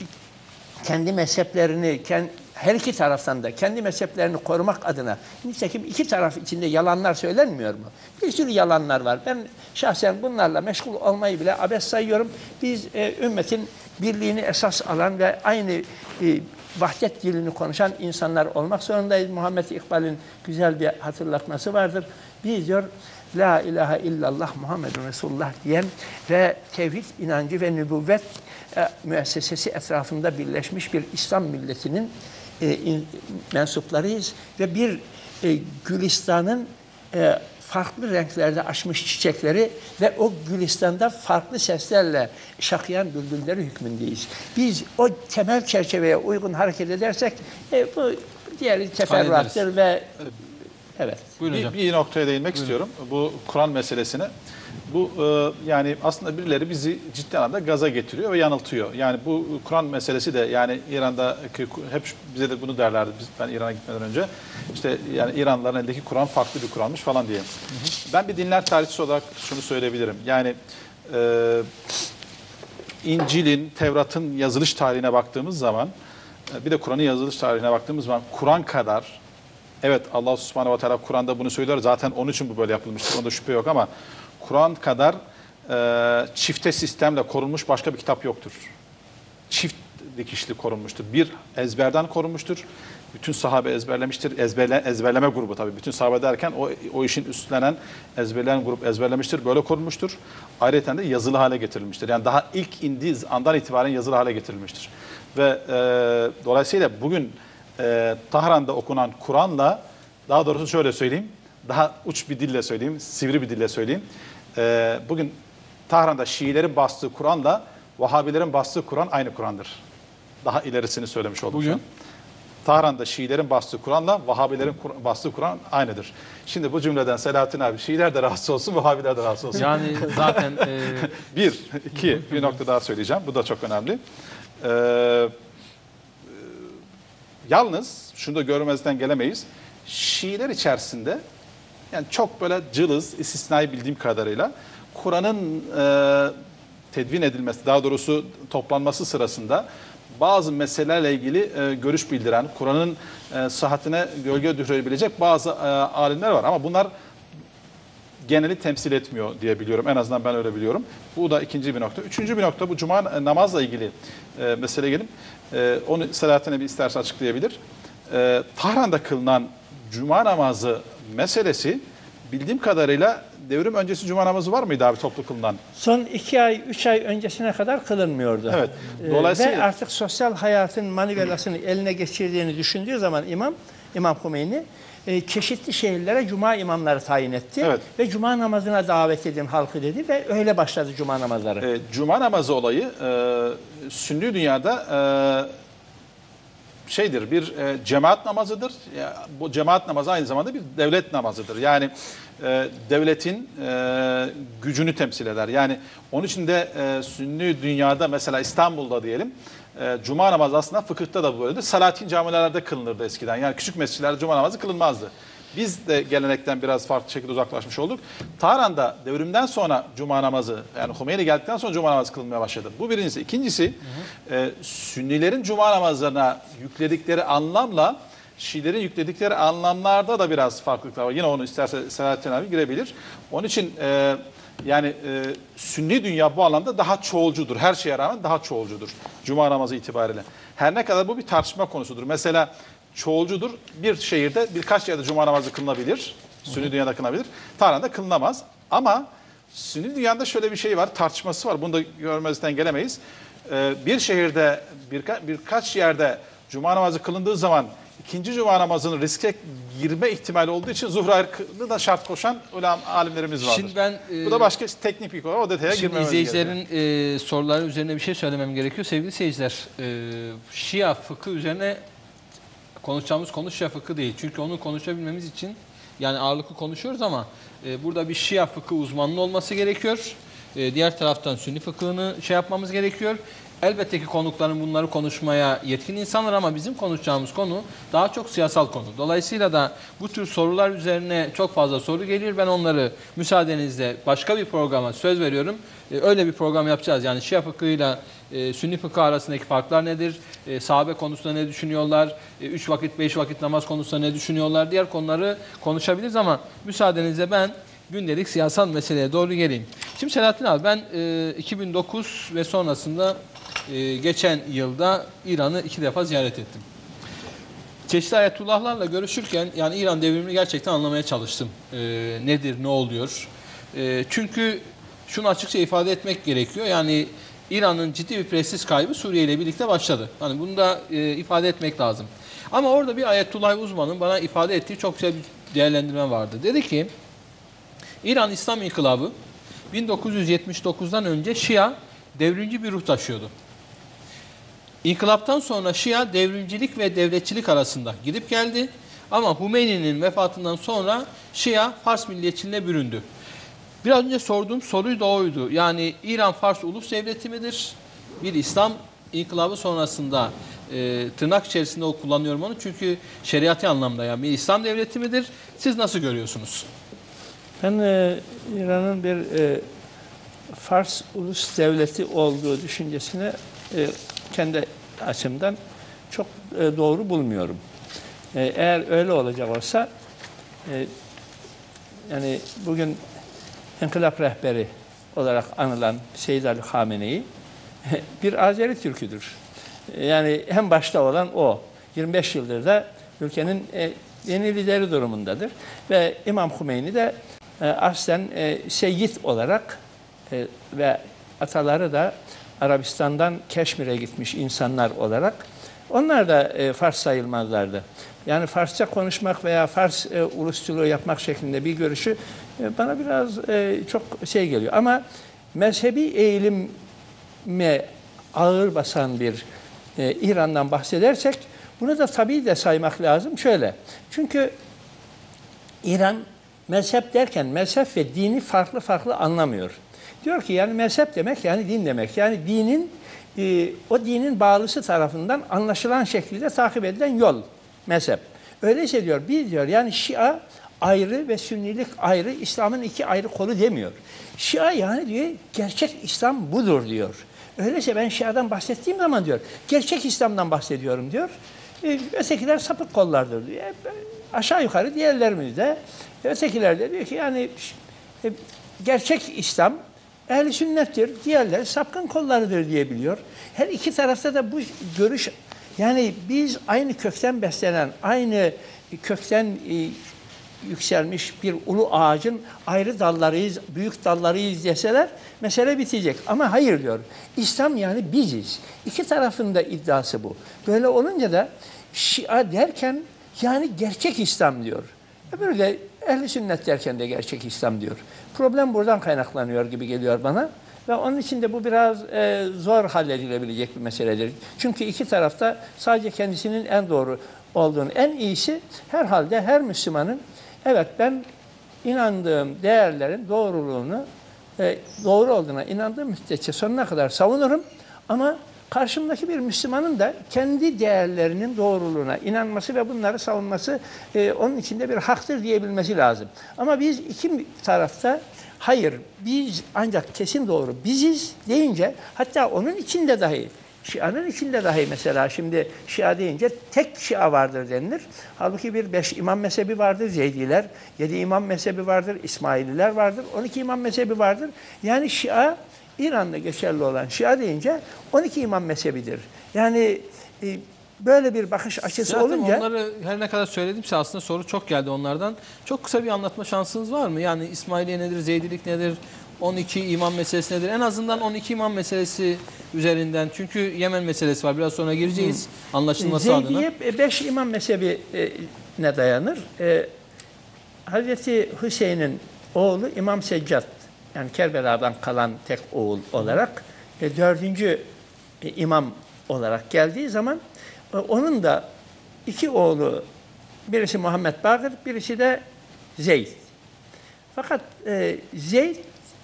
kendi mezheplerini, kendi, her iki taraftan da kendi mezheplerini korumak adına nitekim iki taraf içinde yalanlar söylenmiyor mu? Bir sürü yalanlar var. Ben şahsen bunlarla meşgul olmayı bile abes sayıyorum. Biz e, ümmetin birliğini esas alan ve aynı e, vahdet dilini konuşan insanlar olmak zorundayız. Muhammed İkbal'in güzel bir hatırlatması vardır. Biz diyor La ilahe illallah Muhammedun Resulullah diyen ve tevhid inancı ve nübüvvet e, müessesesi etrafında birleşmiş bir İslam milletinin e, in, mensuplarıyız. Ve bir e, Gülistan'ın e, farklı renklerde açmış çiçekleri ve o Gülistan'da farklı seslerle şakıyan bülbülleri hükmündeyiz. Biz o temel çerçeveye uygun hareket edersek e, bu diğeri teferruattır ve evet. Bir, bir noktaya değinmek Buyurun. istiyorum. Bu Kur'an meselesine. Bu e, yani aslında birileri bizi ciddi anlamda gaza getiriyor ve yanıltıyor. Yani bu Kur'an meselesi de yani İran'da hep bize de bunu derlerdi biz, ben İran'a gitmeden önce. İşte yani İranlıların elindeki Kur'an farklı bir Kur'anmış falan diye. Hı hı. Ben bir dinler tarihçisi olarak şunu söyleyebilirim. Yani e, İncil'in, Tevrat'ın yazılış tarihine baktığımız zaman e, bir de Kur'an'ın yazılış tarihine baktığımız zaman Kur'an kadar evet Allah Subhanahu ve Teala Kur'an'da bunu söylüyor. Zaten onun için bu böyle yapılmıştır. Onda şüphe yok ama Kur'an kadar e, çifte sistemle korunmuş başka bir kitap yoktur. Çift dikişli korunmuştur. Bir ezberden korunmuştur. Bütün sahabe ezberlemiştir. Ezberle, ezberleme grubu tabii. Bütün sahabe derken o, o işin üstlenen ezberleyen grup ezberlemiştir. Böyle korunmuştur. Ayrıca de yazılı hale getirilmiştir. Yani daha ilk indiği andan itibaren yazılı hale getirilmiştir. Ve e, dolayısıyla bugün e, Tahran'da okunan Kur'an'la daha doğrusu şöyle söyleyeyim. Daha uç bir dille söyleyeyim. Sivri bir dille söyleyeyim. E, bugün Tahran'da Şiilerin bastığı Kur'an'la Vahabilerin bastığı Kur'an aynı Kur'an'dır. Daha ilerisini söylemiş oldum. Bugün Tahran'da Şiilerin bastığı Kur'an'la Vahabilerin bastığı Kur'an aynıdır. Şimdi bu cümleden Selahattin abi Şiiler de rahatsız olsun, Vahabiler de rahatsız olsun. Yani zaten... E... Bir, iki, bir nokta daha söyleyeceğim. Bu da çok önemli. Ee, yalnız şunu da görmezden gelemeyiz. Şiiler içerisinde yani çok böyle cılız, istisnai bildiğim kadarıyla Kur'an'ın e, tedvin edilmesi, daha doğrusu toplanması sırasında bazı meselelerle ilgili e, görüş bildiren, Kur'an'ın e, sıhhatine gölge düşürebilecek bazı e, alimler var. Ama bunlar geneli temsil etmiyor diye biliyorum. En azından ben öyle biliyorum. Bu da ikinci bir nokta. Üçüncü bir nokta bu cuma namazla ilgili e, mesele gelip e, onu Selahattin Ebi isterse açıklayabilir. E, Tahran'da kılınan cuma namazı meselesi bildiğim kadarıyla devrim öncesi cuma namazı var mıydı abi toplu kılınan? Son iki ay, üç ay öncesine kadar kılınmıyordu. Evet. Dolayısıyla... Ve artık sosyal hayatın manivelasını eline geçirdiğini düşündüğü zaman imam İmam Hümeyni e, çeşitli şehirlere cuma imamları tayin etti. Evet. Ve cuma namazına davet edin halkı dedi ve öyle başladı cuma namazları. E, Cuma namazı olayı e, Sünni dünyada e, şeydir, bir e, cemaat namazıdır. Ya, bu cemaat namazı aynı zamanda bir devlet namazıdır. Yani e, devletin e, gücünü temsil eder. Yani onun için de e, Sünni dünyada mesela İstanbul'da diyelim, e, Cuma namazı aslında fıkıhta da böyledir. Salatin camilerde kılınırdı eskiden. Yani küçük mescitlerde Cuma namazı kılınmazdı. Biz de gelenekten biraz farklı şekilde uzaklaşmış olduk. Tahran'da devrimden sonra Cuma namazı, yani Hümeyni geldikten sonra Cuma namazı kılınmaya başladı. Bu birincisi. İkincisi, hı hı. E, Sünnilerin Cuma namazlarına yükledikleri anlamla Şiilerin yükledikleri anlamlarda da biraz farklılıklar var. Yine onu isterse Selahattin abi girebilir. Onun için e, yani e, Sünni dünya bu anlamda daha çoğulcudur. Her şeye rağmen daha çoğulcudur Cuma namazı itibariyle. Her ne kadar bu bir tartışma konusudur. Mesela çoğulcudur. Bir şehirde birkaç yerde Cuma namazı kılınabilir. Sünni dünyada kılınabilir. Tahran'da kılınamaz. Ama Sünni dünyada şöyle bir şey var. Tartışması var. Bunu da görmezden gelemeyiz. Ee, bir şehirde birka, birkaç yerde Cuma namazı kılındığı zaman ikinci Cuma namazının riske girme ihtimali olduğu için zuhur ayrılığı da şart koşan ulema alimlerimiz vardır. Şimdi ben, e, bu da başka teknik bir konu. O detaya şimdi girmemiz izleyicilerin gerekiyor. e, soruları üzerine bir şey söylemem gerekiyor. Sevgili seyirciler, e, Şia fıkı üzerine konuşacağımız konu Şia fıkı değil. Çünkü onu konuşabilmemiz için yani ağırlıklı konuşuyoruz ama e, burada bir Şia fıkı uzmanlığı olması gerekiyor. E, diğer taraftan Sünni fıkhını şey yapmamız gerekiyor. Elbette ki konukların bunları konuşmaya yetkin insanlar ama bizim konuşacağımız konu daha çok siyasal konu. Dolayısıyla da bu tür sorular üzerine çok fazla soru geliyor. Ben onları müsaadenizle başka bir programa söz veriyorum. Ee, öyle bir program yapacağız. Yani Şia fıkhıyla e, Sünni fıkıh arasındaki farklar nedir? E, sahabe konusunda ne düşünüyorlar? E, üç vakit, beş vakit namaz konusunda ne düşünüyorlar? Diğer konuları konuşabiliriz ama müsaadenizle ben gündelik siyasal meseleye doğru geleyim. Şimdi Selahattin abi ben e, iki bin dokuz ve sonrasında e, geçen yılda İran'ı iki defa ziyaret ettim. Çeşitli ayetullahlarla görüşürken yani İran devrimini gerçekten anlamaya çalıştım. E, nedir, ne oluyor? E, çünkü şunu açıkça ifade etmek gerekiyor. Yani İran'ın ciddi bir prestij kaybı Suriye ile birlikte başladı. Hani bunu da e, ifade etmek lazım. Ama orada bir ayetullah uzmanın bana ifade ettiği çok güzel bir değerlendirme vardı. Dedi ki İran İslam İnkılabı bin dokuz yüz yetmiş dokuzdan önce Şia devrimci bir ruh taşıyordu. İnkılaptan sonra Şia devrimcilik ve devletçilik arasında gidip geldi. Ama Hümeyni'nin vefatından sonra Şia Fars milliyetçiliğine büründü. Biraz önce sorduğum soruyu da oydu. Yani İran Fars ulus devleti midir? Bir İslam İnkılabı sonrasında e, tırnak içerisinde o kullanıyorum onu. Çünkü şeriatı anlamda yani bir İslam devleti midir? Siz nasıl görüyorsunuz? Ben e, İran'ın bir e, Fars ulus devleti olduğu düşüncesine e, kendi açımdan çok e, doğru bulmuyorum. E, eğer öyle olacak olsa e, yani bugün İnkılap rehberi olarak anılan Seyyid Ali Hamenei bir Azeri Türküdür. Yani hem başta olan o. yirmi beş yıldır da ülkenin e, yeni lideri durumundadır. Ve İmam Hümeyni de e, aslen e, seyyid olarak e, ve ataları da Arabistan'dan Keşmir'e gitmiş insanlar olarak onlar da e, Fars sayılmazlardı. Yani Farsça konuşmak veya Fars e, ulusçuluğu yapmak şeklinde bir görüşü e, bana biraz e, çok şey geliyor. Ama mezhebi eğilime ağır basan bir e, İran'dan bahsedersek bunu da tabii de saymak lazım. Şöyle, çünkü İran mezhep derken mezhep ve dini farklı farklı anlamıyor. Diyor ki yani mezhep demek yani din demek. Yani dinin e, o dinin bağlısı tarafından anlaşılan şekilde takip edilen yol mezhep. Öyleyse diyor bir diyor yani Şia ayrı ve Sünnilik ayrı, İslam'ın iki ayrı kolu demiyor. Şia yani diyor gerçek İslam budur diyor. Öyleyse ben Şia'dan bahsettiğim zaman diyor gerçek İslam'dan bahsediyorum diyor. E, ötekiler sapık kollardır diyor. E, aşağı yukarı diğerlerimiz de ötekiler de diyor ki yani e, gerçek İslam ehl-i sünnettir, diğerleri sapkın kollarıdır diyebiliyor. Her iki tarafta da bu görüş, yani biz aynı kökten beslenen, aynı kökten e, yükselmiş bir ulu ağacın ayrı dallarıyız, büyük dallarıyız deseler mesele bitecek. Ama hayır diyor. İslam yani biziz. İki tarafın da iddiası bu. Böyle olunca da Şia derken Yani gerçek İslam diyor. Öbürü de ehli sünnet derken de gerçek İslam diyor. Problem buradan kaynaklanıyor gibi geliyor bana. Ve onun için de bu biraz e, zor halledilebilecek bir meseledir. Çünkü iki tarafta sadece kendisinin en doğru olduğunu, en iyisi herhalde her Müslümanın, evet ben inandığım değerlerin doğruluğunu, e, doğru olduğuna inandığım müddetçe sonuna kadar savunurum. Ama karşımdaki bir Müslümanın da kendi değerlerinin doğruluğuna inanması ve bunları savunması e, onun içinde bir haktır diyebilmesi lazım. Ama biz iki tarafta hayır biz ancak kesin doğru biziz deyince, hatta onun içinde dahi, Şia'nın içinde dahi mesela şimdi Şia deyince tek Şia vardır denilir. Halbuki bir beş imam mezhebi vardır, Zeydiler, yedi imam mezhebi vardır, İsmaililer vardır, on iki imam mezhebi vardır. Yani Şia, İran'da geçerli olan Şia deyince on iki imam mezhebidir. Yani e, böyle bir bakış açısı Zaten olunca... onları her ne kadar söyledimse aslında soru çok geldi onlardan. Çok kısa bir anlatma şansınız var mı? Yani İsmailiye nedir, Zeydilik nedir, on iki imam meselesi nedir? En azından on iki imam meselesi üzerinden. Çünkü Yemen meselesi var. Biraz sonra gireceğiz hmm. anlaşılması adına. Zeydiye beş imam mezhebine dayanır. Ee, Hazreti Hüseyin'in oğlu İmam Seccad, yani Kerbela'dan kalan tek oğul olarak e, dördüncü e, imam olarak geldiği zaman e, onun da iki oğlu, birisi Muhammed Bakır, birisi de Zeyd. Fakat e, Zeyd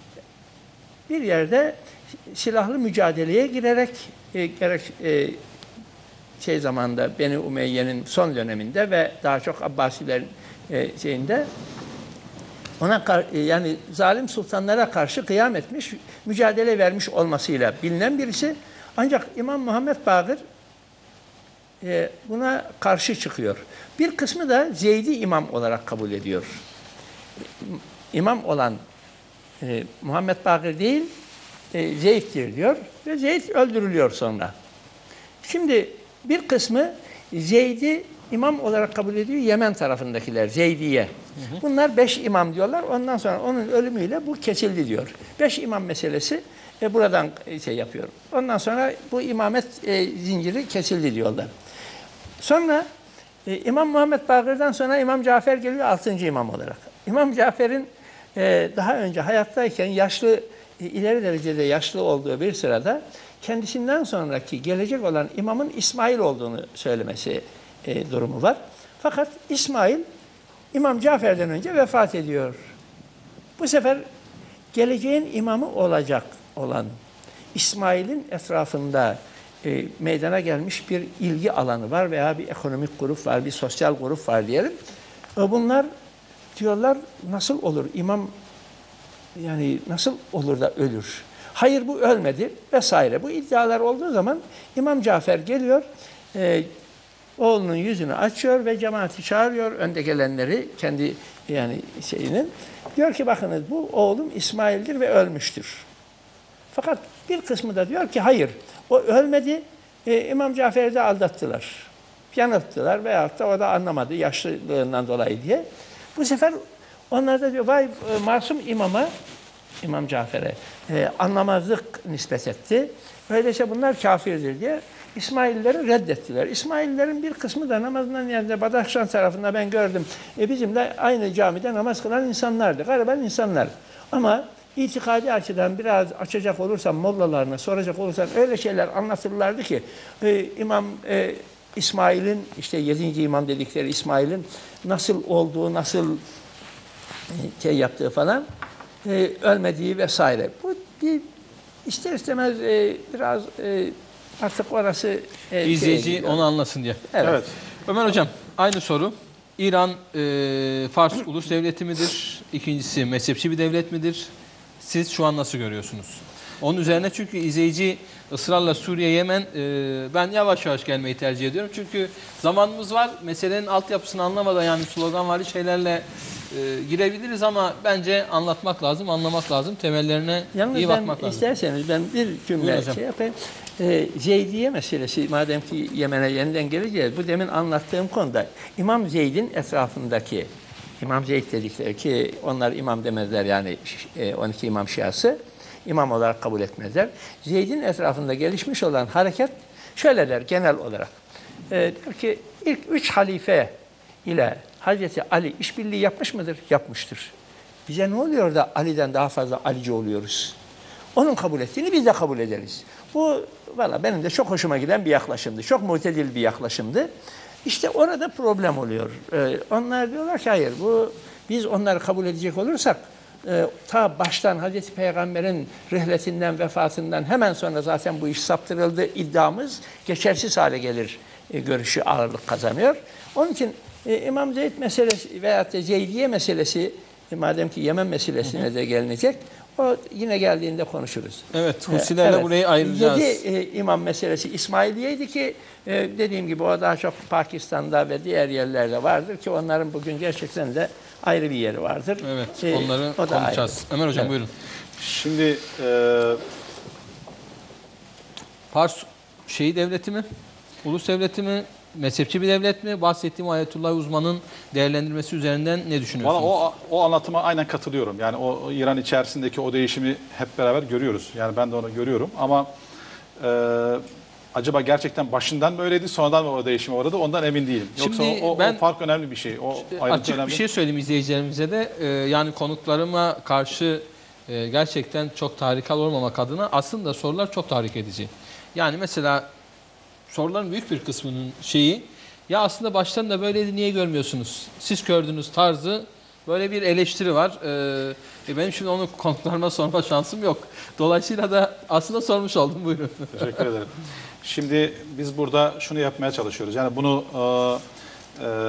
bir yerde silahlı mücadeleye girerek e, gerek e, şey zamanında Beni Umeyye'nin son döneminde ve daha çok Abbasilerin e, şeyinde ona yani zalim sultanlara karşı kıyam etmiş, mücadele vermiş olmasıyla bilinen birisi. Ancak İmam Muhammed Bakır e, buna karşı çıkıyor. Bir kısmı da Zeydi imam olarak kabul ediyor. İmam olan e, Muhammed Bakır değil, e, Zeyd'dir diyor ve Zeyd öldürülüyor sonra. Şimdi bir kısmı Zeyd'i imam olarak kabul ediyor Yemen tarafındakiler, Zeydiye. Hı hı. Bunlar beş imam diyorlar. Ondan sonra onun ölümüyle bu kesildi diyor. Beş imam meselesi e, buradan şey yapıyor. Ondan sonra bu imamet e, zinciri kesildi diyorlar. Sonra e, İmam Muhammed Bakır'dan sonra İmam Cafer geliyor altıncı imam olarak. İmam Cafer'in e, daha önce hayattayken yaşlı, e, ileri derecede yaşlı olduğu bir sırada kendisinden sonraki gelecek olan imamın İsmail olduğunu söylemesi e, durumu var. Fakat İsmail İmam Cafer'den önce vefat ediyor. Bu sefer geleceğin imamı olacak olan İsmail'in etrafında e, meydana gelmiş bir ilgi alanı var veya bir ekonomik grup var, bir sosyal grup var diyelim. E, bunlar diyorlar nasıl olur imam, yani nasıl olur da ölür? Hayır bu ölmedi vesaire. Bu iddialar olduğu zaman İmam Cafer geliyor, e, oğlunun yüzünü açıyor ve cemaati çağırıyor, önde gelenleri kendi yani şeyinin. Diyor ki bakınız bu oğlum İsmail'dir ve ölmüştür. Fakat bir kısmı da diyor ki hayır o ölmedi, e, İmam Cafer'i de aldattılar. Yanılttılar veyahut da o da anlamadı yaşlılığından dolayı diye. Bu sefer onlar da diyor vay e, masum imama, İmam Cafer'e e, anlamazlık nispet etti. Öyleyse bunlar kafirdir diye İsmaillileri reddettiler. İsmaillilerin bir kısmı da namazından yerinde Badakhşan tarafında ben gördüm. E, bizimle aynı camide namaz kılan insanlardı. Gariban insanlar. Ama itikadi açıdan biraz açacak olursam mollalarına soracak olursam öyle şeyler anlatırlardı ki e, İmam e, İsmail'in işte yedinci imam dedikleri İsmail'in nasıl olduğu, nasıl e, şey yaptığı falan e, ölmediği vesaire. Bu bir ister istemez e, biraz e, artık orası e, İzleyici onu anlasın diye. Evet. Evet. Ömer Hocam aynı soru. İran e, Fars ulus devleti midir? İkincisi mezhepçi bir devlet midir? Siz şu an nasıl görüyorsunuz? Onun üzerine çünkü izleyici ısrarla Suriye, Yemen, e, ben yavaş yavaş gelmeyi tercih ediyorum. Çünkü zamanımız var. Meselenin altyapısını anlamadan yani sloganvari şeylerle e, girebiliriz ama bence anlatmak lazım, anlamak lazım. Temellerine Yalnız iyi ben bakmak lazım. isterseniz ben bir cümle şey yapayım. E, Zeydiye meselesi madem ki Yemen'e yeniden geleceğiz. Bu demin anlattığım konuda İmam Zeyd'in etrafındaki İmam Zeyd dedikleri ki onlar imam demezler yani on iki imam şiası imam olarak kabul etmezler. Zeyd'in etrafında gelişmiş olan hareket şöyle der genel olarak. E, diyor ki ilk üç halife ile Hazreti Ali işbirliği yapmış mıdır? Yapmıştır. Bize ne oluyor da Ali'den daha fazla Alici oluyoruz? Onun kabul ettiğini biz de kabul ederiz. Bu valla benim de çok hoşuma giden bir yaklaşımdı. Çok muhtedil bir yaklaşımdı. İşte orada problem oluyor. Ee, onlar diyorlar ki hayır, bu biz onları kabul edecek olursak e, ta baştan Hazreti Peygamber'in rihletinden, vefatından hemen sonra zaten bu iş saptırıldı iddiamız geçersiz hale gelir e, görüşü ağırlık kazanıyor. Onun için e, İmam Zeyd meselesi veyahut da Zeydiye meselesi, e, madem ki Yemen meselesine de gelinecek, o yine geldiğinde konuşuruz. Evet, Husilerle evet. burayı ayıracağız. Yedi e, imam meselesi İsmailiye'ydi ki e, dediğim gibi o daha çok Pakistan'da ve diğer yerlerde vardır ki onların bugün gerçekten de ayrı bir yeri vardır. Evet, E, onları o da konuşacağız. ayrı. Ömer Hocam Evet. buyurun. Şimdi e, Fars Şii devleti mi? Ulus devleti mi? Mezhepçi bir devlet mi? Bahsettiğim Ayetullah uzmanın değerlendirmesi üzerinden ne düşünüyorsunuz? Valla o, o anlatıma aynen katılıyorum. Yani o, o İran içerisindeki o değişimi hep beraber görüyoruz. Yani ben de onu görüyorum ama e, acaba gerçekten başından böyleydi, sonradan mı o değişime uğradı, ondan emin değilim. Yoksa Şimdi o, o, ben- o fark önemli bir şey. O ayrıntı Açık önemli. bir şey söyleyeyim izleyicilerimize de. Ee, yani konuklarıma karşı e, gerçekten çok tahrikal olmamak adına aslında sorular çok tahrik edici. Yani mesela soruların büyük bir kısmının şeyi, ya aslında baştan da böyleydi, niye görmüyorsunuz? Siz gördünüz tarzı, böyle bir eleştiri var. Ee, benim şimdi onu konuklarıma sorma şansım yok. Dolayısıyla da aslında sormuş oldum. Buyurun. Teşekkür ederim. Şimdi biz burada şunu yapmaya çalışıyoruz. Yani bunu e, e,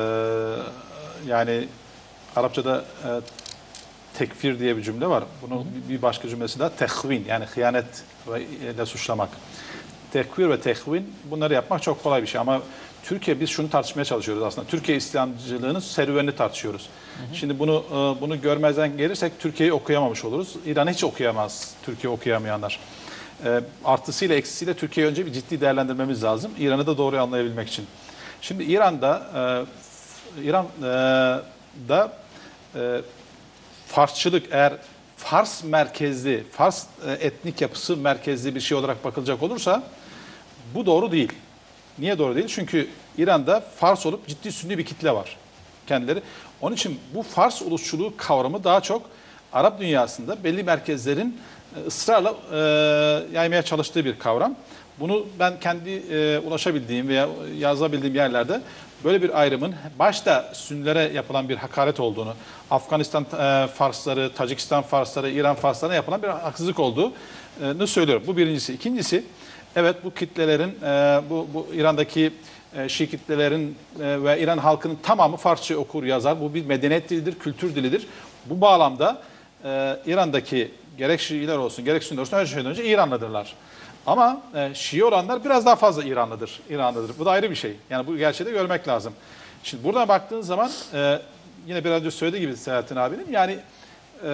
yani Arapçada e, tekfir diye bir cümle var. Bunun bir başka cümlesi de tehvin, yani hıyanet ile suçlamak. Tekfir ve tehvin, bunları yapmak çok kolay bir şey ama Türkiye, biz şunu tartışmaya çalışıyoruz aslında. Türkiye İslamcılığının serüvenini tartışıyoruz. Hı hı. Şimdi bunu bunu görmezden gelirsek Türkiye'yi okuyamamış oluruz. İran'ı hiç okuyamaz Türkiye okuyamayanlar. E, artısıyla eksisiyle Türkiye'yi önce bir ciddi değerlendirmemiz lazım. İran'ı da doğru anlayabilmek için. Şimdi İran'da e, İran'da e, Farsçılık eğer Fars merkezli, Fars e, etnik yapısı merkezli bir şey olarak bakılacak olursa bu doğru değil. Niye doğru değil? Çünkü İran'da Fars olup ciddi Sünni bir kitle var kendileri. Onun için bu Fars ulusçuluğu kavramı daha çok Arap dünyasında belli merkezlerin ısrarla e, yaymaya çalıştığı bir kavram. Bunu ben kendi e, ulaşabildiğim veya yazabildiğim yerlerde böyle bir ayrımın başta Sünnilere yapılan bir hakaret olduğunu, Afganistan e, Farsları, Tacikistan Farsları, İran Farslarına yapılan bir haksızlık olduğunu söylüyorum. Bu birincisi. İkincisi, evet bu kitlelerin, e, bu, bu İran'daki e, Şii kitlelerin e, ve İran halkının tamamı Farsça okur yazar. Bu bir medeniyet dilidir, kültür dilidir. Bu bağlamda e, İran'daki gerek Şiiler olsun, gerek Sünniler olsun her şeyden önce İranlıdırlar. Ama e, Şii olanlar biraz daha fazla İranlıdır. İranlıdır. Bu da ayrı bir şey. Yani bu gerçeği de görmek lazım. Şimdi buradan baktığın zaman e, yine biraz önce söylediği gibi Selahattin abinin, yani e,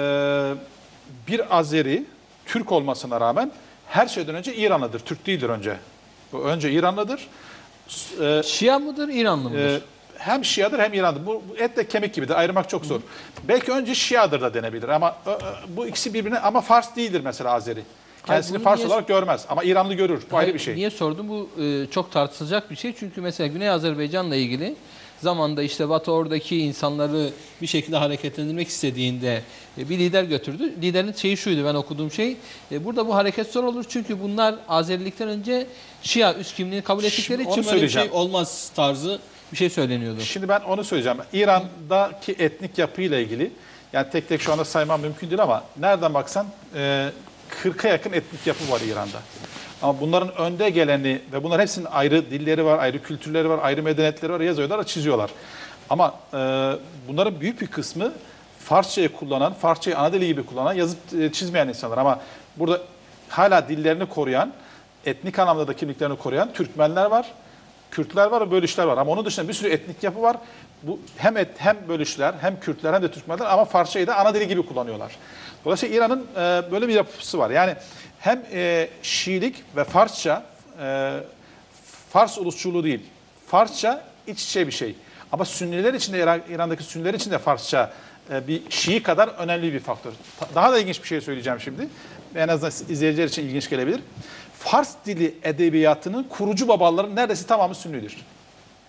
bir Azeri Türk olmasına rağmen her şeyden önce İranlıdır. Türk değildir önce. Bu önce İranlıdır. E, Şia mıdır, İranlı mıdır? e, hem Şiadır hem İranlıdır. Bu, bu etle kemik gibidir. Ayırmak çok zor. Hı. Belki önce Şiadır da denebilir ama e, bu ikisi birbirine, ama Fars değildir mesela Azeri. Kendisini Hayır, Fars niye, olarak görmez ama İranlı görür. Bu hayır, ayrı bir şey. Niye sordum? Bu e, çok tartışılacak bir şey. Çünkü mesela Güney Azerbaycan'la ilgili zamanda işte Batı oradaki insanları bir şekilde hareketlendirmek istediğinde e, bir lider götürdü. Liderin şeyi şuydu, ben okuduğum şey. E, burada bu hareket zor olur çünkü bunlar Azerilikten önce Şia üst kimliğini kabul ettikleri Şimdi için onu böyle bir şey söyleyeceğim. olmaz tarzı bir şey söyleniyordu. Şimdi ben onu söyleyeceğim. İran'daki etnik yapıyla ilgili, yani tek tek şu anda saymam mümkün değil ama nereden baksan e, kırka yakın etnik yapı var İran'da. Ama bunların önde geleni ve bunların hepsinin ayrı dilleri var, ayrı kültürleri var, ayrı medeniyetleri var, yazıyorlar, çiziyorlar. Ama e, bunların büyük bir kısmı Farsçayı kullanan, Farsçayı ana dili gibi kullanan, yazıp e, çizmeyen insanlar. Ama burada hala dillerini koruyan, etnik anlamda da kimliklerini koruyan Türkmenler var, Kürtler var ve Bölüşler var. Ama onun dışında bir sürü etnik yapı var. Bu hem et, hem Bölüşler, hem Kürtler, hem de Türkmenler, ama Farsçayı da ana dili gibi kullanıyorlar. Dolayısıyla İran'ın e, böyle bir yapısı var. Yani hem e, Şiilik ve Farsça, e, Fars ulusçuluğu değil, Farsça iç içe bir şey. Ama Sünniler için de, İran, İran'daki Sünniler için de Farsça e, bir Şii kadar önemli bir faktör. Daha da ilginç bir şey söyleyeceğim şimdi. En azından izleyiciler için ilginç gelebilir. Fars dili edebiyatının kurucu babaların neredeyse tamamı Sünnidir.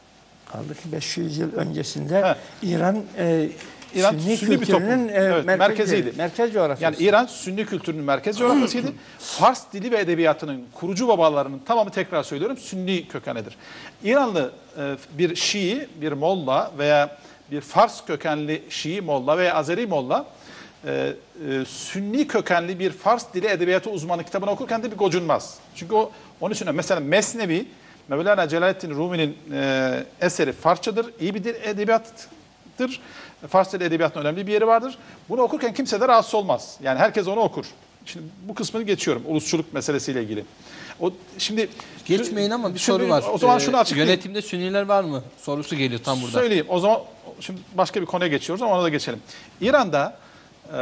Kaldı ki beş yüz yıl öncesinde He. İran, e, İran Sünni, Sünni bir kültürünün toplum. e, Evet, merkezi- merkeziydi. Merkez coğrafyası. Yani İran Sünni kültürünün merkez coğrafyasıydı. Fars dili ve edebiyatının kurucu babalarının tamamı, tekrar söylüyorum, Sünni kökenlidir. İranlı e, bir Şii, bir Molla veya bir Fars kökenli Şii Molla veya Azeri Molla e, e, Sünni kökenli bir Fars dili edebiyatı uzmanı kitabını okurken de bir gocunmaz. Çünkü o onun için mesela Mesnevi, Mevlana Celaleddin Rumi'nin e, eseri Farsçadır, iyi bir dil edebiyattır. Fars dili edebiyatının önemli bir yeri vardır. Bunu okurken kimse de rahatsız olmaz. Yani herkes onu okur. Şimdi bu kısmını geçiyorum. Ulusçuluk meselesiyle ilgili. O şimdi Geçmeyin ama bir şimdi soru var. O zaman Ee, şunu açıklayayım. Yönetimde Sünniler var mı? Sorusu geliyor tam burada. Söyleyeyim. O zaman şimdi başka bir konuya geçiyoruz ama ona da geçelim. İran'da e,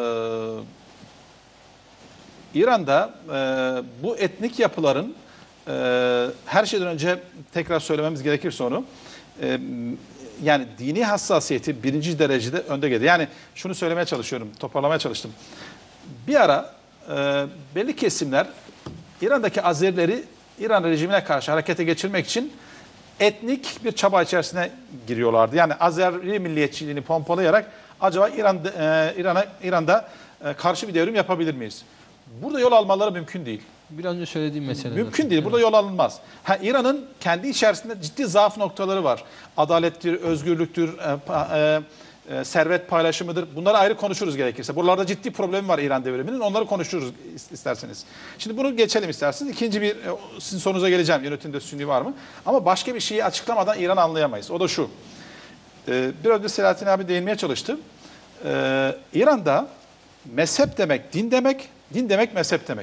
İran'da e, bu etnik yapıların e, her şeyden önce tekrar söylememiz gerekirse onu e, yani dini hassasiyeti birinci derecede önde geldi. Yani şunu söylemeye çalışıyorum, toparlamaya çalıştım. Bir ara e, belli kesimler İran'daki Azerileri İran rejimine karşı harekete geçirmek için etnik bir çaba içerisine giriyorlardı. Yani Azeri milliyetçiliğini pompalayarak acaba İran'da, e, İran'a, İran'da e, karşı bir devrim yapabilir miyiz? Burada yol almaları mümkün değil. Bir önce söylediğim mesele. Mümkün değil. Burada yol alınmaz. Ha, İran'ın kendi içerisinde ciddi zaaf noktaları var. Adalettir, özgürlüktür, e, e, e, servet paylaşımıdır. Bunları ayrı konuşuruz gerekirse. Buralarda ciddi problemi var İran devriminin. Onları konuşuruz isterseniz. Şimdi bunu geçelim isterseniz. İkinci bir, e, sizin sorunuza geleceğim. Yönetimde Sünni var mı? Ama başka bir şeyi açıklamadan İran anlayamayız. O da şu. E, bir önce Selahattin abi değinmeye çalıştı. E, İran'da mezhep demek din demek, din demek mezhep demek.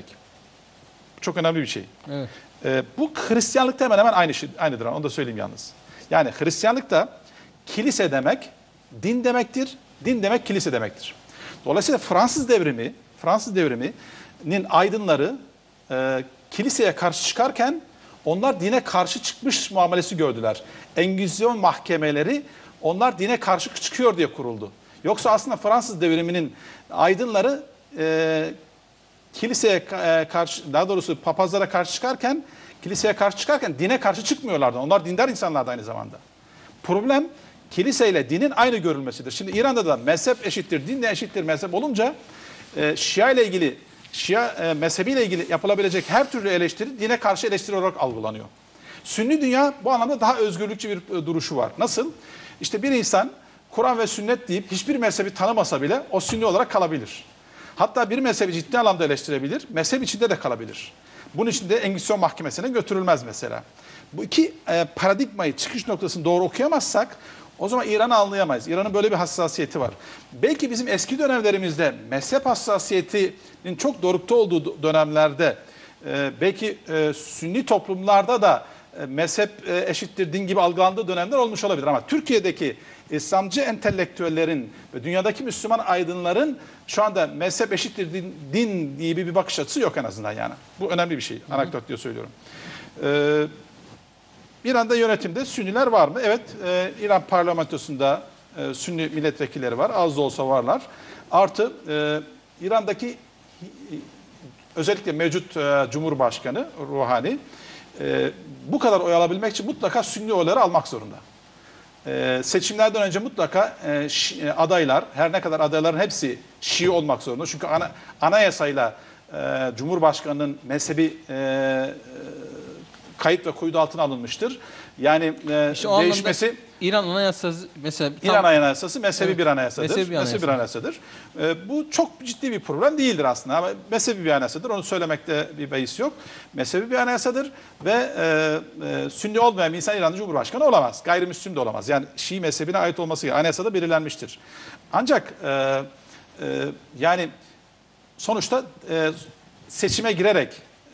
Çok önemli bir şey. Evet. Ee, bu Hristiyanlıkta hemen hemen aynı şey, aynıdır. Onu da söyleyeyim yalnız. Yani Hristiyanlıkta kilise demek din demektir. Din demek kilise demektir. Dolayısıyla Fransız devrimi, Fransız devriminin aydınları e, kiliseye karşı çıkarken onlar dine karşı çıkmış muamelesi gördüler. Engizisyon mahkemeleri onlar dine karşı çıkıyor diye kuruldu. Yoksa aslında Fransız devriminin aydınları e, kiliseye karşı, daha doğrusu papazlara karşı çıkarken, kiliseye karşı çıkarken dine karşı çıkmıyorlardı. Onlar dindar insanlardı aynı zamanda. Problem kiliseyle dinin aynı görülmesidir. Şimdi İran'da da mezhep eşittir, din de eşittir mezhep olunca e, Şia ile ilgili, Şia e, mezhebiyle ilgili yapılabilecek her türlü eleştiri dine karşı eleştiri olarak algılanıyor. Sünni dünya bu anlamda daha özgürlükçü bir e, duruşu var. Nasıl? İşte bir insan Kur'an ve sünnet deyip hiçbir mezhebi tanımasa bile o sünni olarak kalabilir. Hatta bir mezhebi ciddi anlamda eleştirebilir, mezhep içinde de kalabilir. Bunun için de Engizisyon Mahkemesi'ne götürülmez mesela. Bu iki e, paradigmayı, çıkış noktasını doğru okuyamazsak o zaman İran'ı anlayamayız. İran'ın böyle bir hassasiyeti var. Belki bizim eski dönemlerimizde mezhep hassasiyetinin çok dorukta olduğu dönemlerde e, belki e, Sünni toplumlarda da e, mezhep e, eşittir din gibi algılandığı dönemler olmuş olabilir. Ama Türkiye'deki İslamcı entelektüellerin ve dünyadaki Müslüman aydınların şu anda mezhep eşittir din, din diye bir bakış açısı yok en azından yani. Bu önemli bir şey. Anekdot diye söylüyorum. Ee, İran'da yönetimde Sünniler var mı? Evet, e, İran parlamentosunda e, Sünni milletvekilleri var. Az da olsa varlar. Artı e, İran'daki özellikle mevcut e, Cumhurbaşkanı Ruhani e, bu kadar oy alabilmek için mutlaka Sünni oyları almak zorunda. Ee, seçimlerden önce mutlaka e, şi, adaylar, her ne kadar adayların hepsi Şii olmak zorunda. Çünkü ana, anayasayla e, Cumhurbaşkanı'nın mezhebi e, e, kayıt ve kuydu altına alınmıştır. Yani e, İşte o değişmesi... İran Anayasası mesela... İran Anayasası mezhebi evet, bir anayasadır. Mezhebi bir, mezhebi bir anayasadır. E, bu çok ciddi bir problem değildir aslında ama mezhebi bir anayasadır. Onu söylemekte bir beis yok. Mezhebi bir anayasadır ve e, e, Sünni olmayan bir insan İran'da Cumhurbaşkanı olamaz. Gayrimüslim de olamaz. Yani Şii mezhebine ait olması anayasada belirlenmiştir. Ancak e, e, yani sonuçta e, seçime girerek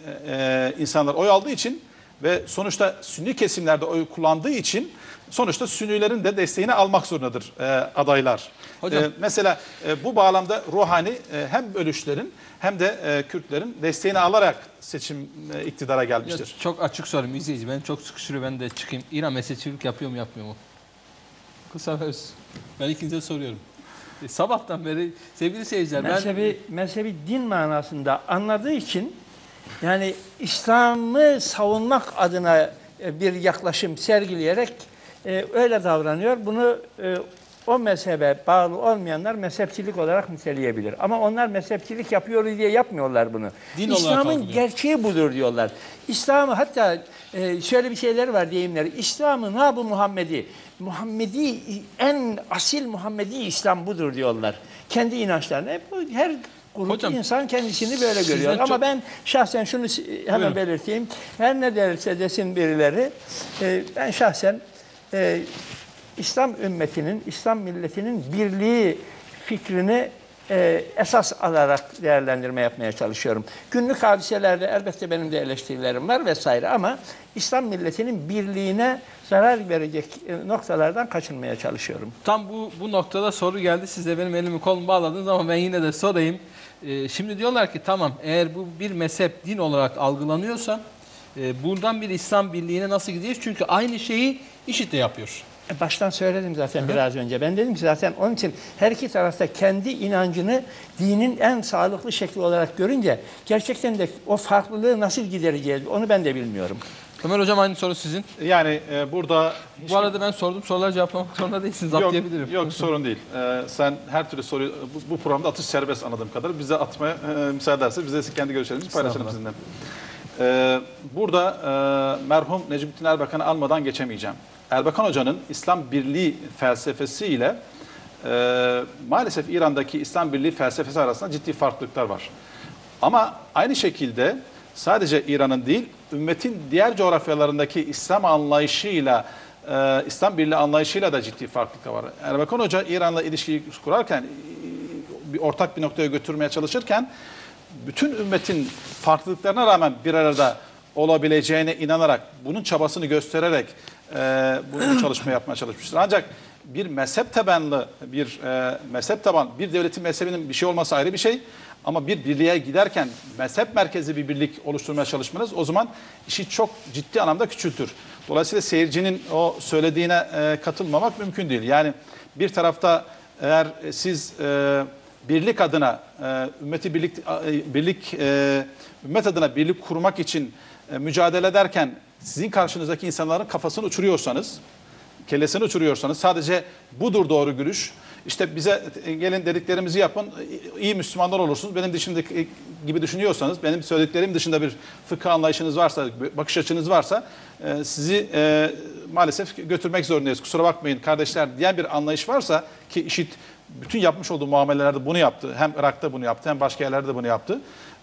e, insanlar oy aldığı için ve sonuçta Sünni kesimlerde oy kullandığı için sonuçta Sünnilerin de desteğini almak zorundadır e, adaylar. Hocam. E, mesela e, bu bağlamda Ruhani e, hem bölüşlerin hem de e, Kürtlerin desteğini alarak seçim e, iktidara gelmiştir. Ya, çok açık sorayım izleyici. Ben çok sıkıştırıyor, ben de çıkayım. İran mezhepçilik yapıyor mu yapmıyor mu? Kısa ve öz. Ben ikinize soruyorum. E, sabahtan beri sevgili seyirciler Mezhebi, ben... mezhebi din manasında anladığı için yani İslam'ı savunmak adına bir yaklaşım sergileyerek e, öyle davranıyor. Bunu e, o mezhebe bağlı olmayanlar mezhepçilik olarak niteleyebilir. Ama onlar mezhepçilik yapıyor diye yapmıyorlar bunu. Din olarak İslam'ın algılıyor. gerçeği budur diyorlar. İslam'ı hatta e, şöyle bir şeyler var deyimleri. İslam'ı nabu Muhammedi. Muhammedi en asil Muhammedi İslam budur diyorlar. Kendi inançlarına. Bu her grup Hocam, insan kendisini böyle görüyor. sizden Ama çok- ben şahsen şunu hemen Buyurun. belirteyim. Her ne derse desin birileri, e, ben şahsen e, İslam ümmetinin, İslam milletinin birliği fikrini e, esas alarak değerlendirme yapmaya çalışıyorum. Günlük hadiselerde elbette benim de eleştirilerim var vesaire ama İslam milletinin birliğine zarar verecek e, noktalardan kaçınmaya çalışıyorum. Tam bu, bu noktada soru geldi. Siz de benim elimi kolumu bağladınız ama ben yine de sorayım. Ee, şimdi diyorlar ki tamam, eğer bu bir mezhep, din olarak algılanıyorsa e, buradan bir İslam birliğine nasıl gideceğiz? Çünkü aynı şeyi IŞİD de yapıyor. E, Baştan söyledim zaten biraz önce. Ben dedim ki zaten onun için her iki tarafta kendi inancını dinin en sağlıklı şekli olarak görünce gerçekten de o farklılığı nasıl gidereceğiz onu ben de bilmiyorum. Ömer Hocam, aynı soru sizin. Yani e, burada... Bu arada ben sordum, soruları cevaplamak zorunda değilsiniz. Yok, Atlayabilirim. yok sorun değil. Ee, sen her türlü soruyu, bu, bu programda atış serbest anladığım kadar. Bize atmaya e, müsaade ederse biz de kendi görüşlerimizi paylaşalım sizinle. Ee, burada e, merhum Necmettin Erbakan'ı almadan geçemeyeceğim. Erbakan Hoca'nın İslam Birliği felsefesiyle e, maalesef İran'daki İslam Birliği felsefesi arasında ciddi farklılıklar var. Ama aynı şekilde sadece İran'ın değil, ümmetin diğer coğrafyalarındaki İslam anlayışıyla, e, İslam Birliği anlayışıyla da ciddi farklılıklar var. Erbakan Hoca İran'la ilişkiyi kurarken, e, bir ortak bir noktaya götürmeye çalışırken, bütün ümmetin farklılıklarına rağmen bir arada olabileceğine inanarak, bunun çabasını göstererek e, bu çalışma yapmaya çalışmıştır. Ancak bir mezhep tabanlı, bir e, mezhep taban, bir devletin mezhebinin bir şey olması ayrı bir şey. Ama bir birliğe giderken mezhep merkezi bir birlik oluşturmaya çalışmanız o zaman işi çok ciddi anlamda küçültür. Dolayısıyla seyircinin o söylediğine e, katılmamak mümkün değil. Yani bir tarafta eğer siz e, birlik adına, e, ümmeti birlik, e, birlik e, ümmet adına birlik kurmak için e, mücadele ederken sizin karşınızdaki insanların kafasını uçuruyorsanız, kellesini uçuruyorsanız, sadece budur doğru görüş, İşte bize gelin dediklerimizi yapın, iyi Müslümanlar olursunuz. Benim dışındaki gibi düşünüyorsanız, benim söylediklerim dışında bir fıkıh anlayışınız varsa, bakış açınız varsa e, sizi e, maalesef götürmek zorundayız. Kusura bakmayın kardeşler diyen bir anlayış varsa, ki IŞİD bütün yapmış olduğu muamelelerde bunu yaptı. Hem Irak'ta bunu yaptı, hem başka yerlerde de bunu yaptı.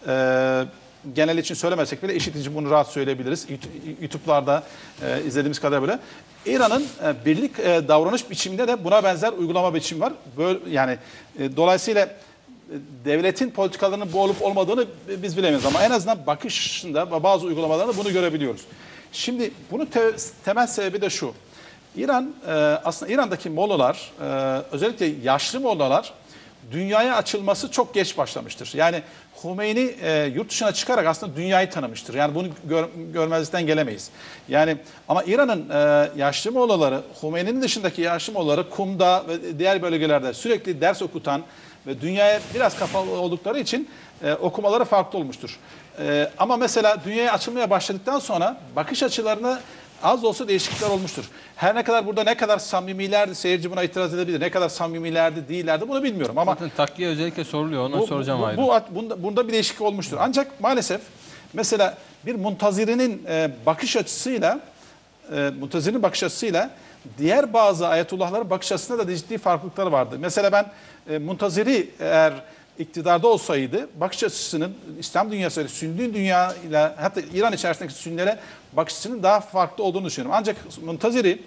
E, genel için söylemesek bile IŞİD için bunu rahat söyleyebiliriz. YouTube'larda e, izlediğimiz kadar böyle. İran'ın e, birlik e, davranış biçiminde de buna benzer uygulama biçimi var. Böyle yani e, dolayısıyla e, devletin politikalarının bu olup olmadığını biz bilemiyoruz ama en azından bakışında bazı uygulamalarında bunu görebiliyoruz. Şimdi bunun te temel sebebi de şu. İran e, aslında İran'daki Mollalar, e, özellikle yaşlı Mollalar dünyaya açılması çok geç başlamıştır. Yani Hümeyni e, yurt dışına çıkarak aslında dünyayı tanımıştır. Yani bunu gör, görmezden gelemeyiz. Yani ama İran'ın e, yaşlı Mollaları, Hümeyni'nin dışındaki yaşlı Mollaları Kum'da ve diğer bölgelerde sürekli ders okutan ve dünyaya biraz kapalı oldukları için e, okumaları farklı olmuştur. E, ama mesela dünyaya açılmaya başladıktan sonra bakış açılarını az da olsa değişiklikler olmuştur. Her ne kadar burada ne kadar samimilerdi, seyirci buna itiraz edebilir. Ne kadar samimilerdi, değillerdi bunu bilmiyorum ama Zaten takviye özellikle soruluyor. Ona bu, soracağım bu, ayrı. bu, bunda, bunda bir değişiklik olmuştur. Ancak maalesef mesela bir Muntaziri'nin e, bakış açısıyla e, Muntaziri'nin bakış açısıyla diğer bazı ayetullahların bakış açısında da ciddi farklılıkları vardı. Mesela ben e, Muntaziri eğer iktidarda olsaydı bakış açısının İslam dünyası ile Sünni dünya ile hatta İran içerisindeki Sünnilere bakış açısının daha farklı olduğunu düşünüyorum. Ancak Muntaziri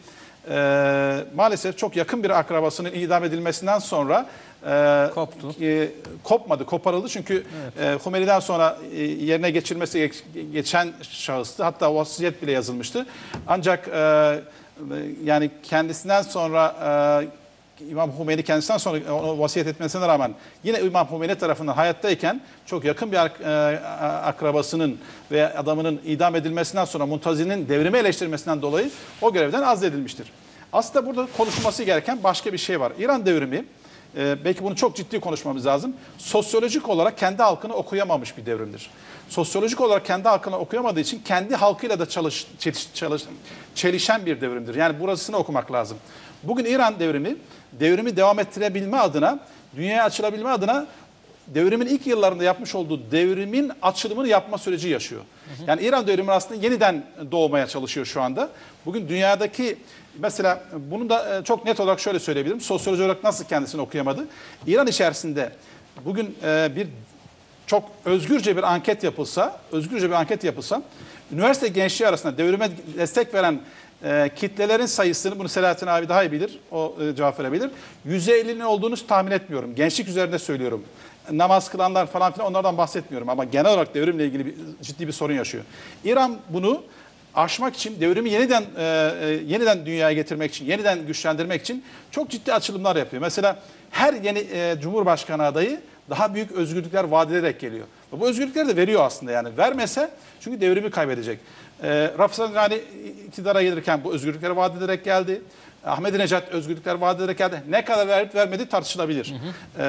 e, maalesef çok yakın bir akrabasının idam edilmesinden sonra e, Koptu. E, kopmadı, koparıldı. Çünkü evet. e, Hümeyni'den sonra e, yerine geçirmesi geç, geçen şahıstı. Hatta vasiyet bile yazılmıştı. Ancak e, yani kendisinden sonra e, İmam Hümeyni kendisinden sonra onu vasiyet etmesine rağmen yine İmam Hümeyni tarafından hayattayken çok yakın bir ak e, akrabasının veya adamının idam edilmesinden sonra Muntazir'in devrimi eleştirmesinden dolayı o görevden azledilmiştir. Aslında burada konuşulması gereken başka bir şey var. İran devrimi e, belki bunu çok ciddi konuşmamız lazım. Sosyolojik olarak kendi halkını okuyamamış bir devrimdir. Sosyolojik olarak kendi halkını okuyamadığı için kendi halkıyla da çalış, çeliş, çalış, çelişen bir devrimdir. Yani burasını okumak lazım. Bugün İran devrimi, devrimi devam ettirebilme adına, dünyaya açılabilme adına devrimin ilk yıllarında yapmış olduğu devrimin açılımını yapma süreci yaşıyor. Hı hı. Yani İran devrimi aslında yeniden doğmaya çalışıyor şu anda. Bugün dünyadaki mesela bunu da çok net olarak şöyle söyleyebilirim. Sosyoloji olarak nasıl kendisini okuyamadı? İran içerisinde bugün bir çok özgürce bir anket yapılsa, özgürce bir anket yapılsa, üniversite gençliği arasında devrime destek veren e, kitlelerin sayısını, bunu Selahattin abi daha iyi bilir, o e, cevap verebilir. yüz ellinin olduğunu tahmin etmiyorum. Gençlik üzerinde söylüyorum. Namaz kılanlar falan filan onlardan bahsetmiyorum ama genel olarak devrimle ilgili bir, ciddi bir sorun yaşıyor. İran bunu aşmak için, devrimi yeniden e, e, yeniden dünyaya getirmek için, yeniden güçlendirmek için çok ciddi açılımlar yapıyor. Mesela her yeni e, Cumhurbaşkanı adayı daha büyük özgürlükler vaat ederek geliyor. Ve bu özgürlükleri de veriyor aslında yani. Vermese çünkü devrimi kaybedecek. E, Rafsanjani iktidara gelirken bu özgürlükleri vaat ederek geldi. Ahmadinejad özgürlükler vaat ederek geldi. Ne kadar verip vermedi tartışılabilir. Hı hı. E,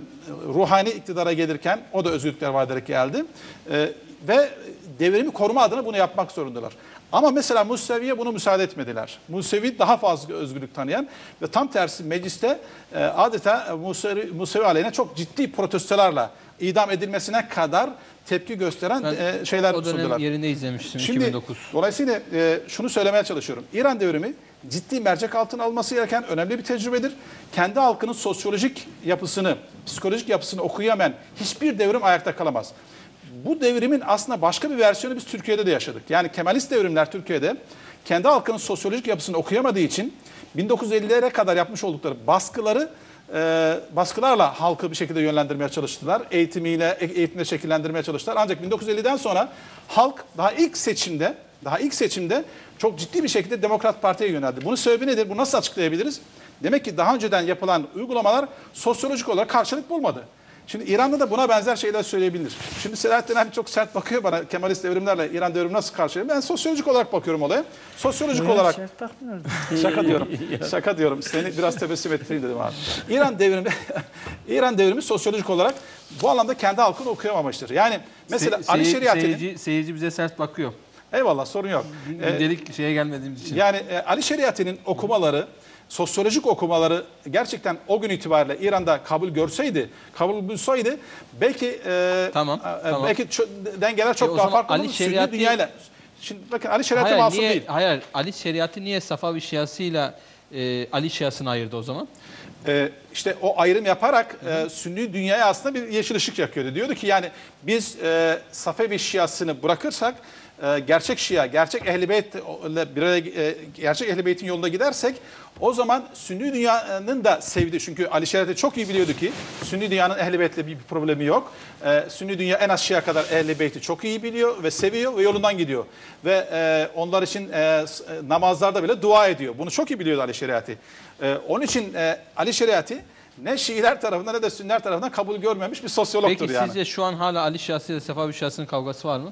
Ruhani iktidara gelirken o da özgürlükler vaat ederek geldi. E, ve devrimi koruma adına bunu yapmak zorundalar. Ama mesela Musevi'ye bunu müsaade etmediler. Musevi daha fazla özgürlük tanıyan ve tam tersi mecliste e, adeta Musevi, Musevi aleyhine çok ciddi protestolarla idam edilmesine kadar tepki gösteren e, şeyler sundular. O dönem yerinde izlemiştim. Şimdi, iki bin dokuz. Dolayısıyla e, şunu söylemeye çalışıyorum. İran devrimi ciddi mercek altına alması gereken önemli bir tecrübedir. Kendi halkının sosyolojik yapısını, psikolojik yapısını okuyamayan hiçbir devrim ayakta kalamaz. Bu devrimin aslında başka bir versiyonu biz Türkiye'de de yaşadık. Yani Kemalist devrimler Türkiye'de kendi halkının sosyolojik yapısını okuyamadığı için bin dokuz yüz ellilere kadar yapmış oldukları baskıları e, baskılarla halkı bir şekilde yönlendirmeye çalıştılar. Eğitimiyle, eğitimle şekillendirmeye çalıştılar. Ancak bin dokuz yüz elliden sonra halk daha ilk seçimde, daha ilk seçimde çok ciddi bir şekilde Demokrat Parti'ye yöneldi. Bunun sebebi nedir? Bunu nasıl açıklayabiliriz? Demek ki daha önceden yapılan uygulamalar sosyolojik olarak karşılık bulmadı. Şimdi İran'da da buna benzer şeyler söyleyebilir. Şimdi Selahattin abi çok sert bakıyor bana Kemalist devrimlerle İran devrimi nasıl karşılıyor. Ben sosyolojik olarak bakıyorum olaya. Sosyolojik Buraya olarak şaka diyorum. Şaka diyorum. Seni biraz tebessüm ettireyim dedim abi. İran devrimi İran devrimi sosyolojik olarak bu anlamda kendi halkını okuyamamıştır. Yani mesela Se Ali seyir, Şeriati'nin seyirci, seyirci bize sert bakıyor. Eyvallah sorun yok. Gündelik ee, şeye gelmediğimiz için. Yani e, Ali Şeriati'nin okumaları, sosyolojik okumaları gerçekten o gün itibariyle İran'da kabul görseydi, kabul bulsaydı belki e, tamam, e, tamam. belki çok, dengeler çok e, daha farklı Ali olurdu. Şeriati... Sünni dünyayla. Şimdi bakın Ali Şeriati hayır, masum niye, değil. Hayır, Ali Şeriati niye Safavi Şiasıyla e, Ali Şiasını ayırdı o zaman? Ee, işte o ayrım yaparak e, Sünni dünyaya aslında bir yeşil ışık yakıyordu. Diyordu ki yani biz e, Safevi Şiasını bırakırsak e, gerçek Şia, gerçek Ehl-i Beyt'le bir araya, e, gerçek Ehl-i Beyt'in yolunda gidersek o zaman Sünni dünyanın da sevdiği, çünkü Ali Şeriati çok iyi biliyordu ki Sünni dünyanın Ehl-i Beyt'le bir, bir problemi yok. E, Sünni dünya en az Şia kadar Ehl-i Beyt'i çok iyi biliyor ve seviyor ve yolundan gidiyor. Ve e, onlar için e, namazlarda bile dua ediyor. Bunu çok iyi biliyordu Ali Şeriati. E, onun için e, Ali Şeriati ne Şiiler tarafından ne de Sünniler tarafından kabul görmemiş bir sosyologtur. Peki yani. sizce şu an hala Ali Şiası ile Safavi Şiası'nın kavgası var mı?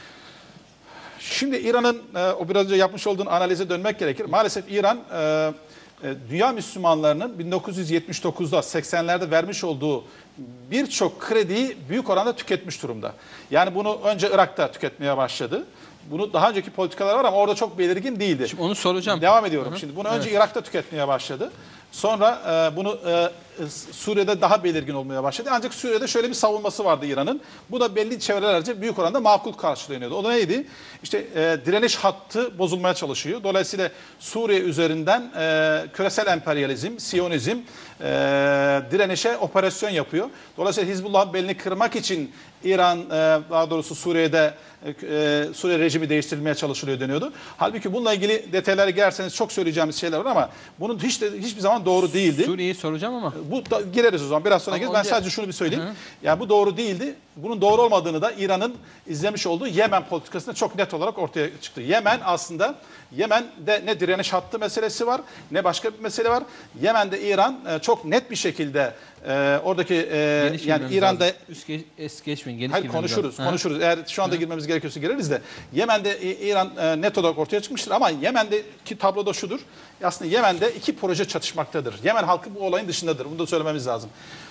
Şimdi İran'ın e, o biraz önce yapmış olduğun analize dönmek gerekir. Maalesef İran e, e, dünya Müslümanlarının bin dokuz yüz yetmiş dokuzda seksenlerde vermiş olduğu birçok krediyi büyük oranda tüketmiş durumda. Yani bunu önce Irak'ta tüketmeye başladı. Bunu daha önceki politikalar var ama orada çok belirgin değildi. Şimdi onu soracağım. Devam ediyorum. Hı hı. Şimdi bunu önce Evet. Irak'ta tüketmeye başladı. Sonra e, bunu e, Suriye'de daha belirgin olmaya başladı. Ancak Suriye'de şöyle bir savunması vardı İran'ın. Bu da belli çevrelerce büyük oranda makul karşılanıyordu. O da neydi? İşte e, direniş hattı bozulmaya çalışıyor. Dolayısıyla Suriye üzerinden e, küresel emperyalizm, Siyonizm e, direnişe operasyon yapıyor. Dolayısıyla Hizbullah'ın belini kırmak için İran, e, daha doğrusu Suriye'de e, Suriye rejimi değiştirilmeye çalışılıyor deniyordu. Halbuki bununla ilgili detaylara girerseniz çok söyleyeceğimiz şeyler var ama bunun hiç de, hiçbir zaman doğru değildi. Suriye'yi soracağım ama. Bu da, gireriz o zaman biraz sonra Ama gireriz. Ben önce... sadece şunu bir söyleyeyim. Hı. Yani bu doğru değildi. bunun doğru olmadığını da İran'ın izlemiş olduğu Yemen politikasında çok net olarak ortaya çıktı. Yemen aslında, Yemen'de ne direniş hattı meselesi var, ne başka bir mesele var. Yemen'de İran e, çok net bir şekilde e, oradaki e, yani İran'da lazım. Üst geç, es geçmeyin. Geniş hayır konuşuruz, lazım. konuşuruz. Eğer şu anda Hı. girmemiz gerekiyorsa gireriz de. Yemen'de İran e, net olarak ortaya çıkmıştır ama Yemen'deki tablo da şudur. Aslında Yemen'de iki proje çatışmaktadır. Yemen halkı bu olayın dışındadır. Bunu da söylememiz lazım.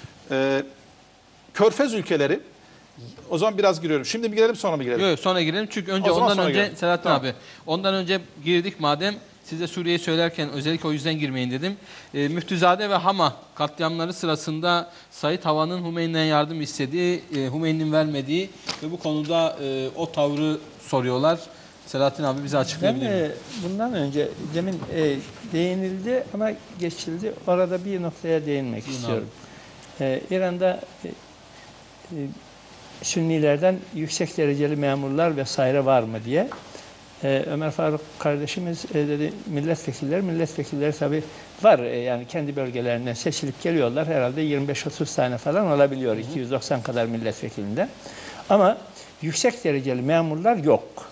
E, Körfez ülkeleri, o zaman biraz giriyorum. Şimdi mi girelim sonra mı girelim? Yok sonra girelim çünkü önce ondan önce girelim. Selahattin tamam. abi ondan önce girdik madem size Suriye'yi söylerken özellikle o yüzden girmeyin dedim. E, Müftüzade ve Hama katliamları sırasında Said Hava'nın Hümeyni'den yardım istediği, e, Hümeyni'nin vermediği ve bu konuda e, o tavrı soruyorlar. Selahattin abi bize açıklayabilir mi? Ben e, bundan önce demin e, değinildi ama geçildi. Orada bir noktaya değinmek Bilmiyorum. istiyorum. E, İran'da e, e, Sünnilerden yüksek dereceli memurlar vesaire var mı diye. Ee, Ömer Faruk kardeşimiz e, dedi milletvekilleri, milletvekilleri tabii var. E, yani kendi bölgelerinden seçilip geliyorlar. Herhalde yirmi beş otuz tane falan olabiliyor. Hı hı. iki yüz doksan kadar milletvekilinde. Ama yüksek dereceli memurlar yok.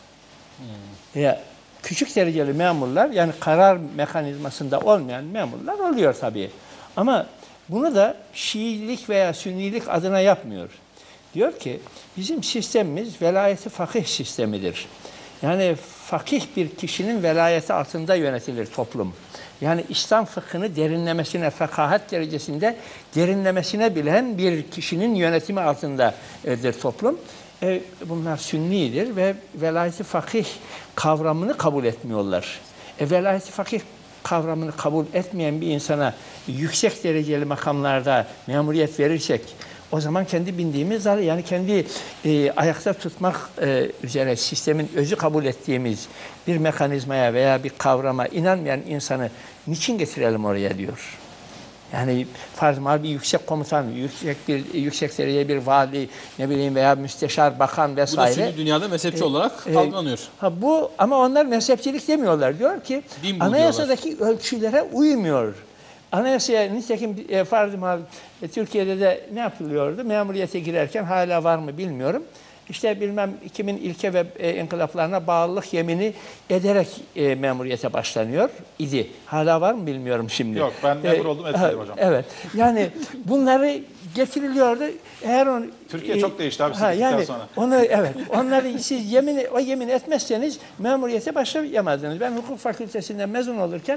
Hı. Ya, küçük dereceli memurlar yani karar mekanizmasında olmayan memurlar oluyor tabii. Ama bunu da Şiilik veya Sünnilik adına yapmıyor. Diyor ki bizim sistemimiz velayeti fakih sistemidir. Yani fakih bir kişinin velayeti altında yönetilir toplum. Yani İslam fıkhını derinlemesine, fekahat derecesinde derinlemesine bilen bir kişinin yönetimi altındadır toplum. E, bunlar Sünnidir ve velayeti fakih kavramını kabul etmiyorlar. E, velayeti fakih kavramını kabul etmeyen bir insana yüksek dereceli makamlarda memuriyet verirsek, o zaman kendi bindiğimiz yani kendi e, ayakta tutmak e, üzere sistemin özü kabul ettiğimiz bir mekanizmaya veya bir kavrama inanmayan insanı niçin getirelim oraya diyor. Yani farz mal bir yüksek komutan, yüksek bir yüksek seviyede bir vali, ne bileyim veya müsteşar, bakan vesaire. Bu da Sünni dünyada mezhepçi e, olarak e, algılanıyor. Ha bu ama onlar mezhepçilik demiyorlar. Diyor ki anayasadaki diyorlar. Ölçülere uymuyor. Anayasaya nitekim e, farz mal e, Türkiye'de de ne yapılıyordu? Memuriyete girerken hala var mı bilmiyorum. İşte bilmem kimin ilke ve e, inkılaplarına bağlılık yemini ederek e, memuriyete başlanıyor idi. Hala var mı bilmiyorum şimdi. Yok ben memur oldum etmedim hocam. Evet. Yani bunları getiriliyordu. Eğer onu Türkiye e, çok değişti abi ha, yani sonra. Onu evet. Onları siz yemin o yemin etmezseniz memuriyete başlayamazdınız. Ben hukuk fakültesinden mezun olurken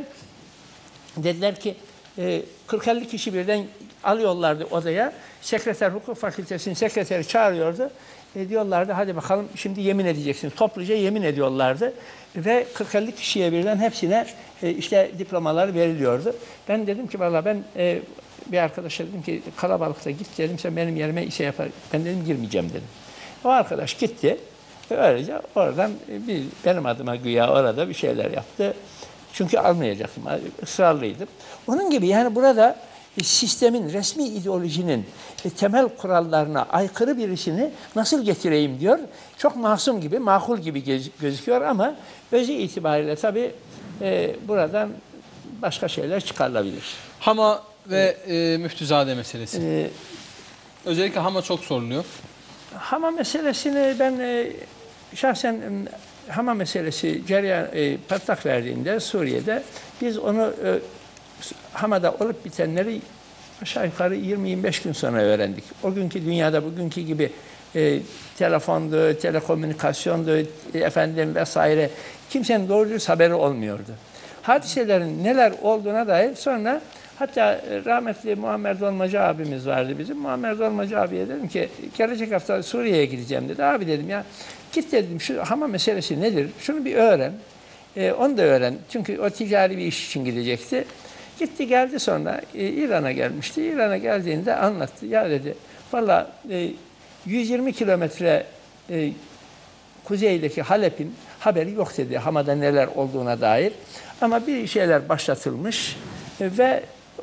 dediler ki kırk elli kişi birden alıyorlardı odaya. Sekreter, hukuk fakültesinin sekreteri çağırıyordu. E, diyorlardı hadi bakalım şimdi yemin edeceksiniz. Topluca yemin ediyorlardı. Ve kırk elli kişiye birden hepsine e, işte diplomalar veriliyordu. Ben dedim ki valla ben e, bir arkadaşa dedim ki kalabalıkta git dedim sen benim yerime işe yapar. Ben dedim girmeyeceğim dedim. O arkadaş gitti. Ve öylece oradan bir, benim adıma güya orada bir şeyler yaptı. Çünkü almayacaktım, ısrarlıydım. Onun gibi yani burada sistemin, resmi ideolojinin temel kurallarına aykırı birisini nasıl getireyim diyor. Çok masum gibi, makul gibi gözüküyor ama özü itibariyle tabii e, buradan başka şeyler çıkarılabilir. Hama ve e, Müftüzade meselesi. E, Özellikle Hama çok soruluyor. Hama meselesini ben e, şahsen Hama meselesi cereyan e, patlak verdiğinde Suriye'de biz onu e, Hama'da olup bitenleri aşağı yukarı yirmi yirmi beş gün sonra öğrendik. O günkü dünyada bugünkü gibi e, telefondu, telekomünikasyondu, e, efendim vesaire kimsenin doğru dürüst haberi olmuyordu. Hadiselerin neler olduğuna dair sonra hatta rahmetli Muammer Dolmacı abimiz vardı bizim. Muammer Dolmacı abiye dedim ki gelecek hafta Suriye'ye gideceğim dedi. Abi dedim ya git dedim şu Hama meselesi nedir? Şunu bir öğren. E, onu da öğren. Çünkü o ticari bir iş için gidecekti. Gitti geldi sonra e, İran'a gelmişti. İran'a geldiğinde anlattı. Ya dedi valla e, yüz yirmi kilometre e, kuzeydeki Halep'in haberi yok dedi. Hama'da neler olduğuna dair. Ama bir şeyler başlatılmış e, ve e,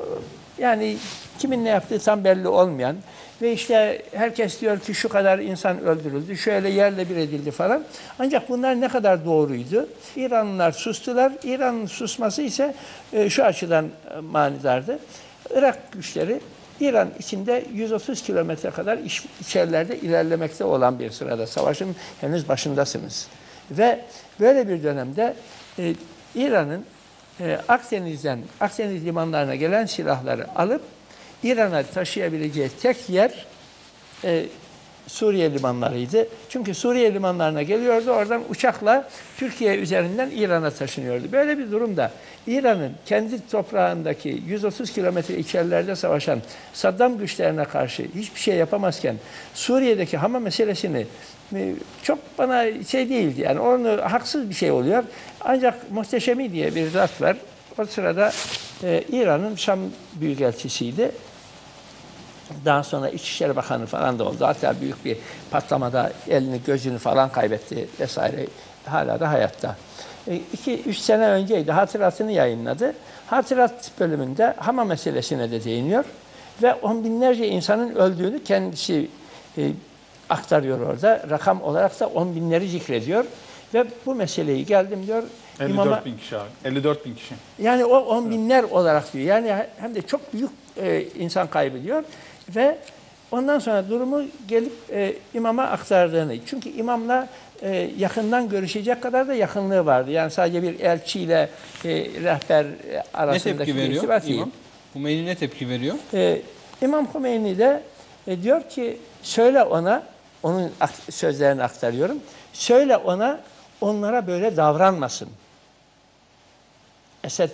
yani kimin ne yaptığı tam belli olmayan ve işte herkes diyor ki şu kadar insan öldürüldü, şöyle yerle bir edildi falan. Ancak bunlar ne kadar doğruydu? İranlılar sustular. İran'ın susması ise e, şu açıdan e, manidardı. Irak güçleri İran içinde yüz otuz kilometre kadar iç, içerilerde ilerlemekte olan bir sırada. Savaşın henüz başındasınız. Ve böyle bir dönemde e, İran'ın e, Akdeniz'den, Akdeniz limanlarına gelen silahları alıp İran'a taşıyabileceği tek yer e, Suriye limanlarıydı. Çünkü Suriye limanlarına geliyordu, oradan uçakla Türkiye üzerinden İran'a taşınıyordu. Böyle bir durumda İran'ın kendi toprağındaki yüz otuz kilometre içerilerde savaşan Saddam güçlerine karşı hiçbir şey yapamazken Suriye'deki Hama meselesini çok bana şey değildi. Yani onu haksız bir şey oluyor. Ancak Muhteşemi diye bir zat var. O sırada e, İran'ın Şam Büyükelçisiydi. Daha sonra İçişleri Bakanı falan da oldu. Hatta büyük bir patlamada elini gözünü falan kaybetti vesaire. Hala da hayatta. iki üç sene önceydi. Hatıratını yayınladı. Hatırat bölümünde Hama meselesine de değiniyor. Ve on binlerce insanın öldüğünü kendisi e, aktarıyor orada. Rakam olarak da on binleri zikrediyor. Ve bu meseleyi geldim diyor. elli dört imama, bin kişi abi. elli dört bin kişi. Yani o on binler olarak diyor. Yani hem de çok büyük e, insan kaybediyor. Ve ondan sonra durumu gelip e, imama aktardığını. Çünkü imamla e, yakından görüşecek kadar da yakınlığı vardı. Yani sadece bir elçiyle e, rehber arasındaki ne tepki veriyor imam? Hümeyni ne tepki veriyor? E, İmam Hümeyni de e, diyor ki söyle ona, onun sözlerini aktarıyorum. Söyle ona, onlara böyle davranmasın. Esed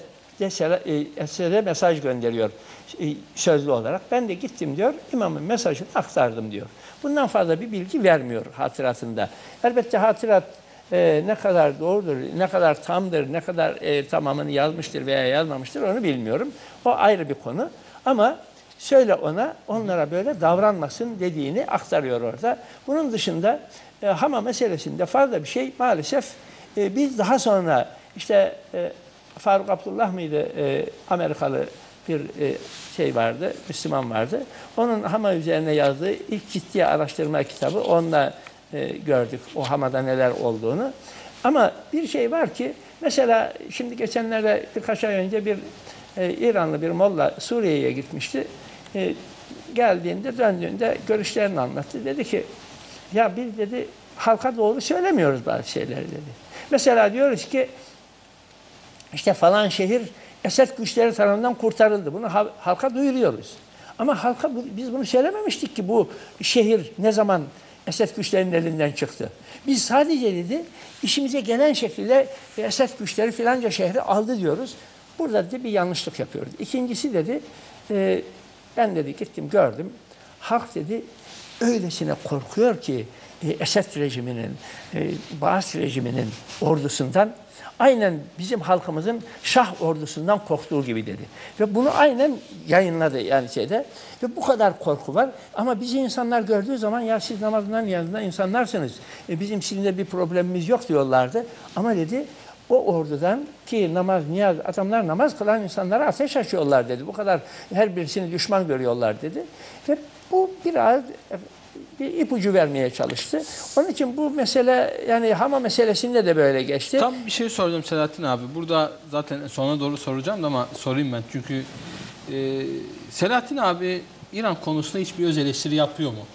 Esed'e mesaj gönderiyor sözlü olarak. Ben de gittim diyor, imamın mesajını aktardım diyor. Bundan fazla bir bilgi vermiyor hatıratında. Elbette hatırat e, ne kadar doğrudur, ne kadar tamdır, ne kadar e, tamamını yazmıştır veya yazmamıştır onu bilmiyorum. O ayrı bir konu. Ama söyle ona, onlara böyle davranmasın dediğini aktarıyor orada. Bunun dışında e, Hama meselesinde fazla bir şey maalesef e, biz daha sonra işte e, Faruk Abdullah mıydı? E, Amerikalı bir e, şey vardı, Müslüman vardı. Onun Hama üzerine yazdığı ilk ciddi araştırma kitabı. Onunla e, gördük o Hama'da neler olduğunu. Ama bir şey var ki, mesela şimdi geçenlerde birkaç ay önce bir e, İranlı bir molla Suriye'ye gitmişti. E, geldiğinde, döndüğünde görüşlerini anlattı. Dedi ki, ya biz dedi halka doğru söylemiyoruz bazı şeyleri dedi. Mesela diyoruz ki, İşte falan şehir Esed güçleri tarafından kurtarıldı. Bunu halka duyuruyoruz. Ama halka biz bunu söylememiştik ki bu şehir ne zaman Esed güçlerinin elinden çıktı. Biz sadece dedi işimize gelen şekilde Esed güçleri filanca şehri aldı diyoruz. Burada dedi bir yanlışlık yapıyoruz. İkincisi dedi e, ben dedi gittim gördüm. Halk dedi öylesine korkuyor ki e, Esed rejiminin, e, Baas rejiminin ordusundan aynen bizim halkımızın Şah ordusundan korktuğu gibi dedi. Ve bunu aynen yayınladı yani şeyde. Ve bu kadar korku var. Ama bizi insanlar gördüğü zaman ya siz namazından yanında insanlarsınız. E bizim sizinle bir problemimiz yok diyorlardı. Ama dedi o ordudan ki namaz, niyaz, adamlar namaz kılan insanlara ateş açıyorlar dedi. Bu kadar her birisini düşman görüyorlar dedi. Ve bu biraz bir ipucu vermeye çalıştı. Onun için bu mesele yani Hama meselesinde de böyle geçti. Tam bir şey soracağım Selahattin abi. Burada zaten sona doğru soracağım da ama sorayım ben. Çünkü e, Selahattin abi İran konusunda hiçbir öz eleştiri yapıyor mu?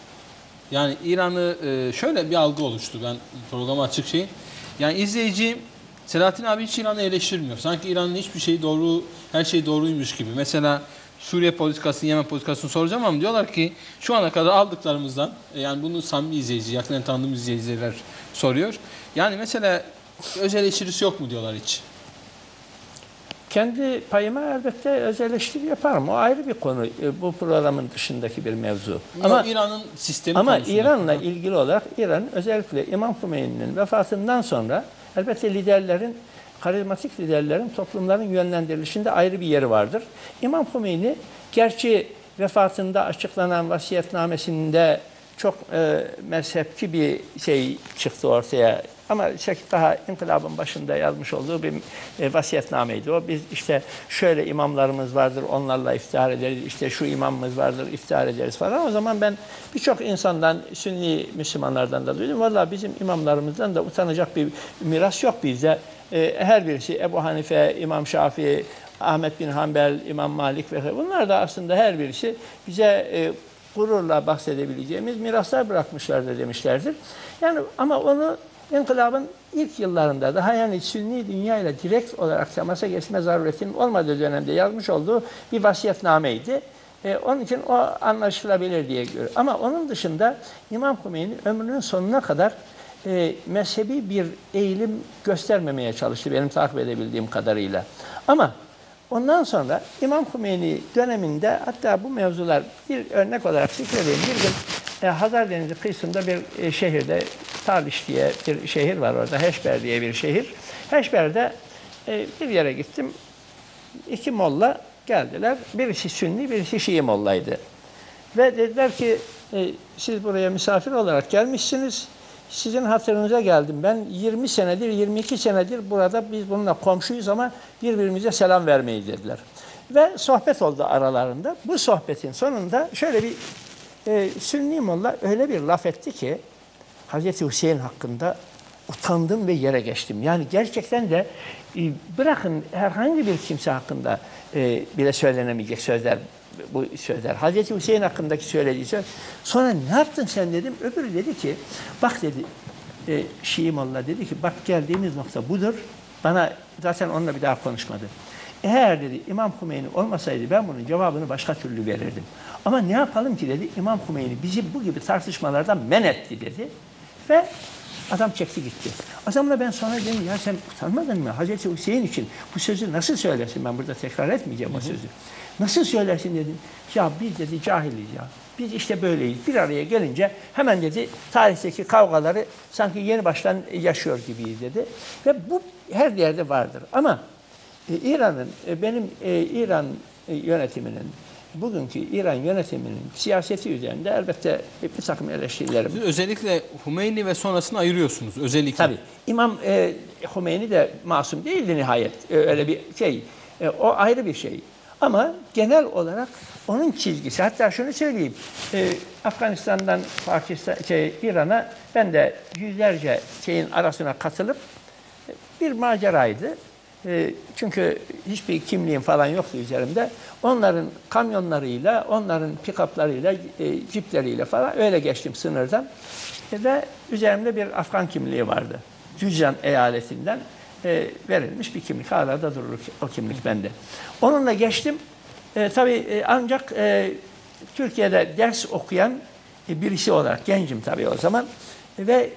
Yani İran'ı e, şöyle bir algı oluştu ben programa açık şey. Yani izleyici Selahattin abi hiç İran'ı eleştirmiyor. Sanki İran'ın hiçbir şey doğru, her şey doğruymuş gibi. Mesela Suriye politikasını, Yemen politikasını soracağım ama diyorlar ki şu ana kadar aldıklarımızdan, yani bunu samimi izleyici, yakından tanıdığımız izleyiciler soruyor. Yani mesela öz eleştirisi yok mu diyorlar hiç? Kendi payıma elbette öz eleştiri yaparım. O ayrı bir konu. Bu programın dışındaki bir mevzu. Ama İran'ın sistemi Ama konusunda. İran'la ilgili olarak İran özellikle İmam Hümeyni'nin vefatından sonra elbette liderlerin, karizmatik liderlerin toplumların yönlendirilişinde ayrı bir yeri vardır. İmam Hümeyni gerçi vefatında açıklanan vasiyetnamesinde çok e, mezhepçi bir şey çıktı ortaya. Ama şey, daha inkılabın başında yazmış olduğu bir e, vasiyetnameydi o. Biz işte şöyle imamlarımız vardır, onlarla iftihar ederiz, işte şu imamımız vardır, iftihar ederiz falan. O zaman ben birçok insandan, Sünni Müslümanlardan da duydum. Vallahi bizim imamlarımızdan da utanacak bir miras yok bizde. E, her birisi Ebu Hanife, İmam Şafii, Ahmet bin Hanbel, İmam Malik ve bunlar da aslında her birisi bize e, gururla bahsedebileceğimiz miraslar bırakmışlardır demişlerdir. Yani ama onu İnkılabın ilk yıllarında daha yani Sünni dünya ile direkt olarak temasa geçme zaruretinin olmadığı dönemde yazmış olduğu bir vasiyetnameydi. E, onun için o anlaşılabilir diye görüyorum. Ama onun dışında İmam Hümeyni ömrünün sonuna kadar e, mezhebi bir eğilim göstermemeye çalıştı benim takip edebildiğim kadarıyla. Ama ondan sonra İmam Hümeyni döneminde hatta bu mevzular bir örnek olarak zikredeyim. Bir gün e, Hazar Denizi kıyısında bir e, şehirde Taliş diye bir şehir var orada. Heşber diye bir şehir. Heşber'de e, bir yere gittim. İki molla geldiler. Birisi Sünni, birisi Şii mollaydı. Ve dediler ki e, siz buraya misafir olarak gelmişsiniz. Sizin hatırınıza geldim. Ben yirmi senedir, yirmi iki senedir burada biz bununla komşuyuz ama birbirimize selam vermeyiz dediler. Ve sohbet oldu aralarında. Bu sohbetin sonunda şöyle bir e, Sünni molla öyle bir laf etti ki Hazreti Hüseyin hakkında utandım ve yere geçtim. Yani gerçekten de e, bırakın herhangi bir kimse hakkında e, bile söylenemeyecek sözler, bu sözler. Hazreti Hüseyin hakkındaki söylediği söz. Sonra ne yaptın sen dedim. Öbürü dedi ki, bak dedi, e, Şii molla dedi ki, bak geldiğimiz nokta budur. Bana zaten onunla bir daha konuşmadı. Eğer dedi İmam Hümeyni olmasaydı ben bunun cevabını başka türlü verirdim. Ama ne yapalım ki dedi İmam Hümeyni bizi bu gibi tartışmalardan men etti dedi. Ve adam çekti gitti. Adamla ben sonra dedim ya sen utanmadın mı? Hazreti Hüseyin için bu sözü nasıl söylersin? Ben burada tekrar etmeyeceğim o sözü. Nasıl söylersin dedim. Ya biz dedi cahiliz ya. Biz işte böyleyiz. Bir araya gelince hemen dedi tarihteki kavgaları sanki yeni baştan yaşıyor gibiyiz dedi. Ve bu her yerde vardır. Ama e, İran'ın, e, benim e, İran e, yönetiminin, bugünkü İran yönetiminin siyaseti üzerinde elbette bir takım eleştirilerim. Siz özellikle Hümeyni ve sonrasını ayırıyorsunuz özellikle. Tabii. İmam e, Hümeyni de masum değildi nihayet. E, öyle bir şey. E, o ayrı bir şey. Ama genel olarak onun çizgisi. Hatta şunu söyleyeyim. E, Afganistan'dan Pakistan, şey, İran'a ben de yüzlerce şeyin arasına katılıp e, bir maceraydı. E, çünkü hiçbir kimliğim falan yoktu üzerimde. Onların kamyonlarıyla, onların pick-up'larıyla, e, cipleriyle falan öyle geçtim sınırdan. E, ve üzerimde bir Afgan kimliği vardı. Cüzcan eyaletinden e, verilmiş bir kimlik. Hala da durur o kimlik bende. Onunla geçtim. E, tabii e, ancak e, Türkiye'de ders okuyan e, birisi olarak, gencim tabii o zaman. E, ve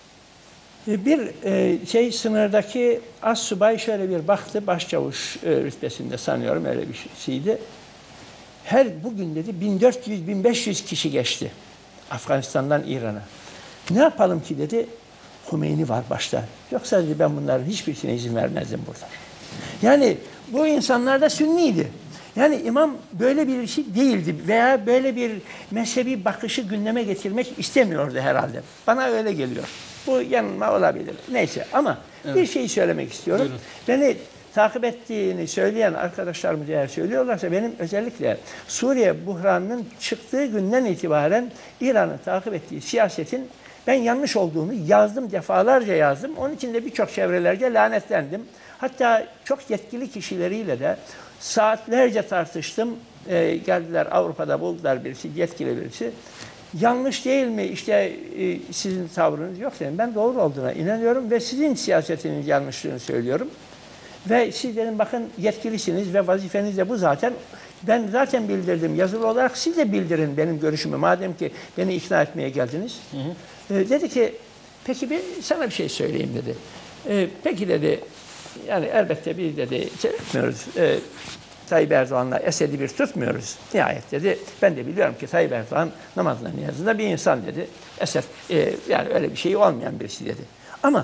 bir e, şey sınırdaki assubay şöyle bir baktı, başçavuş e, rütbesinde sanıyorum öyle bir şeydi. Her bugün dedi bin dört yüz bin beş yüz kişi geçti Afganistan'dan İran'a. Ne yapalım ki dedi, Hümeyni var başta. Yoksa dedi ben bunların hiçbirisine izin vermezdim burada. Yani bu insanlar da Sünniydi. Yani imam böyle bir şey değildi veya böyle bir mezhebi bakışı gündeme getirmek istemiyordu herhalde. Bana öyle geliyor. Bu yanılma olabilir. Neyse ama evet, bir şey söylemek istiyorum. Buyurun. Beni takip ettiğini söyleyen arkadaşlarımız eğer söylüyorlarsa benim özellikle Suriye buhranının çıktığı günden itibaren İran'ın takip ettiği siyasetin ben yanlış olduğunu yazdım, defalarca yazdım. Onun için de birçok çevrelerce lanetlendim. Hatta çok yetkili kişileriyle de saatlerce tartıştım. Ee, geldiler Avrupa'da buldular birisi, yetkili birisi. Yanlış değil mi? İşte e, sizin tavrınız yok dedim. Ben doğru olduğuna inanıyorum ve sizin siyasetiniz yanlışlığını söylüyorum. Ve siz dedim bakın yetkilisiniz ve vazifeniz de bu zaten. Ben zaten bildirdim yazılı olarak, siz de bildirin benim görüşümü madem ki beni ikna etmeye geldiniz. Hı hı. E, dedi ki peki bir, sana bir şey söyleyeyim dedi. E, peki dedi yani elbette biz dedi şey etmiyoruz. E, Tayyip Erdoğan'la Esed'i bir tutmuyoruz. Nihayet dedi. Ben de biliyorum ki Tayyip Erdoğan namazla niyazında bir insan dedi. Esed e, yani öyle bir şey olmayan birisi dedi. Ama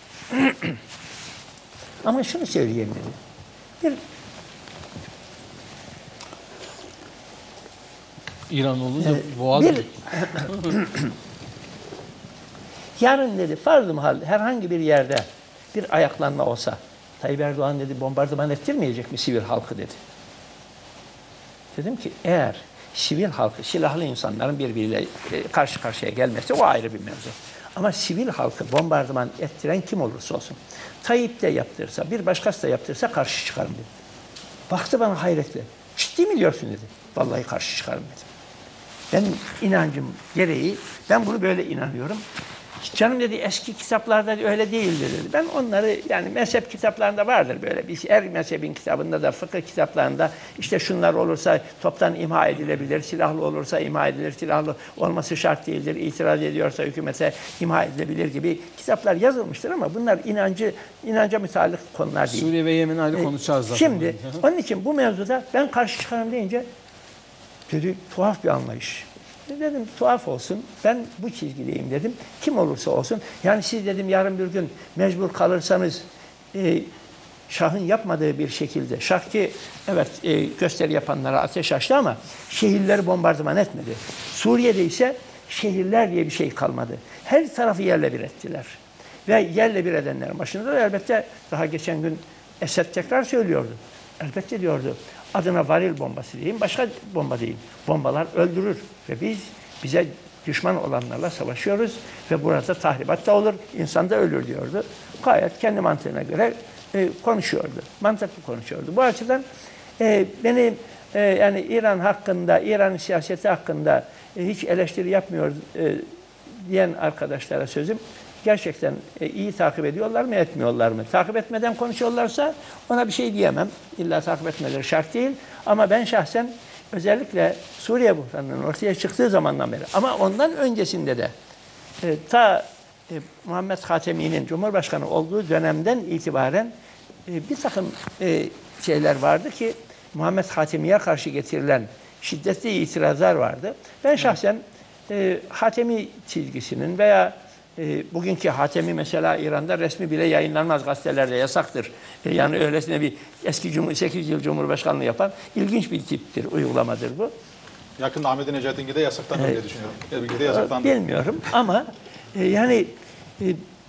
ama şunu söyleyeyim dedi. Bir İran olunca e, boğaz bir, yarın dedi farz-ı mahal herhangi bir yerde bir ayaklanma olsa Tayyip Erdoğan dedi bombardıman ettirmeyecek mi sivil halkı dedi. Dedim ki eğer sivil halkı, silahlı insanların birbiriyle karşı karşıya gelmesi o ayrı bir mevzu. Ama sivil halkı bombardıman ettiren kim olursa olsun Tayyip de yaptırsa, bir başkası da yaptırsa karşı çıkarım dedi. Baktı bana hayretle. Ciddi mi diyorsun dedi. Vallahi karşı çıkarım dedim. Benim inancım gereği ben bunu böyle inanıyorum. Canım dedi eski kitaplarda öyle değildir dedi. Ben onları yani mezhep kitaplarında vardır böyle bir şey. Her mezhebin kitabında da fıkıh kitaplarında işte şunlar olursa toptan imha edilebilir, silahlı olursa imha edilir, silahlı olması şart değildir, itiraz ediyorsa hükümete imha edilebilir gibi kitaplar yazılmıştır ama bunlar inancı inanca müteallık konular değil. Suriye ve Yemen ayrı konuşacağız zaten. Şimdi onun için bu mevzuda ben karşı çıkarım deyince dedi tuhaf bir anlayış. Dedim tuhaf olsun, ben bu çizgideyim dedim. Kim olursa olsun. Yani siz dedim yarın bir gün mecbur kalırsanız e, Şah'ın yapmadığı bir şekilde. Şah ki evet e, gösteri yapanlara ateş açtı ama şehirleri bombardıman etmedi. Suriye'de ise şehirler diye bir şey kalmadı. Her tarafı yerle bir ettiler. Ve yerle bir edenlerin başında da elbette daha geçen gün Esed tekrar söylüyordu. Elbette diyordu. Adına varil bombası diyeyim, başka bomba diyeyim. Bombalar öldürür ve biz bize düşman olanlarla savaşıyoruz ve burada tahribat da olur, insan da ölür diyordu. Gayet kendi mantığına göre e, konuşuyordu, mantıklı konuşuyordu. Bu açıdan e, benim e, yani İran hakkında, İran siyaseti hakkında e, hiç eleştiri yapmıyor e, diyen arkadaşlara sözüm. Gerçekten e, iyi takip ediyorlar mı, etmiyorlar mı? Takip etmeden konuşuyorlarsa ona bir şey diyemem. İlla takip etmeleri şart değil. Ama ben şahsen özellikle Suriye buhranının ortaya çıktığı zamandan beri ama ondan öncesinde de e, ta e, Muhammed Hatemi'nin Cumhurbaşkanı olduğu dönemden itibaren e, bir takım e, şeyler vardı ki Muhammed Hatemi'ye karşı getirilen şiddetli itirazlar vardı. Ben şahsen e, Hatemi çizgisinin veya E, bugünkü Hatemi mesela İran'da resmi bile yayınlanmaz, gazetelerde yasaktır. E, yani öylesine bir eski Cumhur, sekiz yıl Cumhurbaşkanlığı yapan ilginç bir tiptir, uygulamadır bu. Yakında Ahmet Necati'ninki de yasaklanır diye düşünüyorum. Belki de yasaklandı. Bilmiyorum ama e, yani e,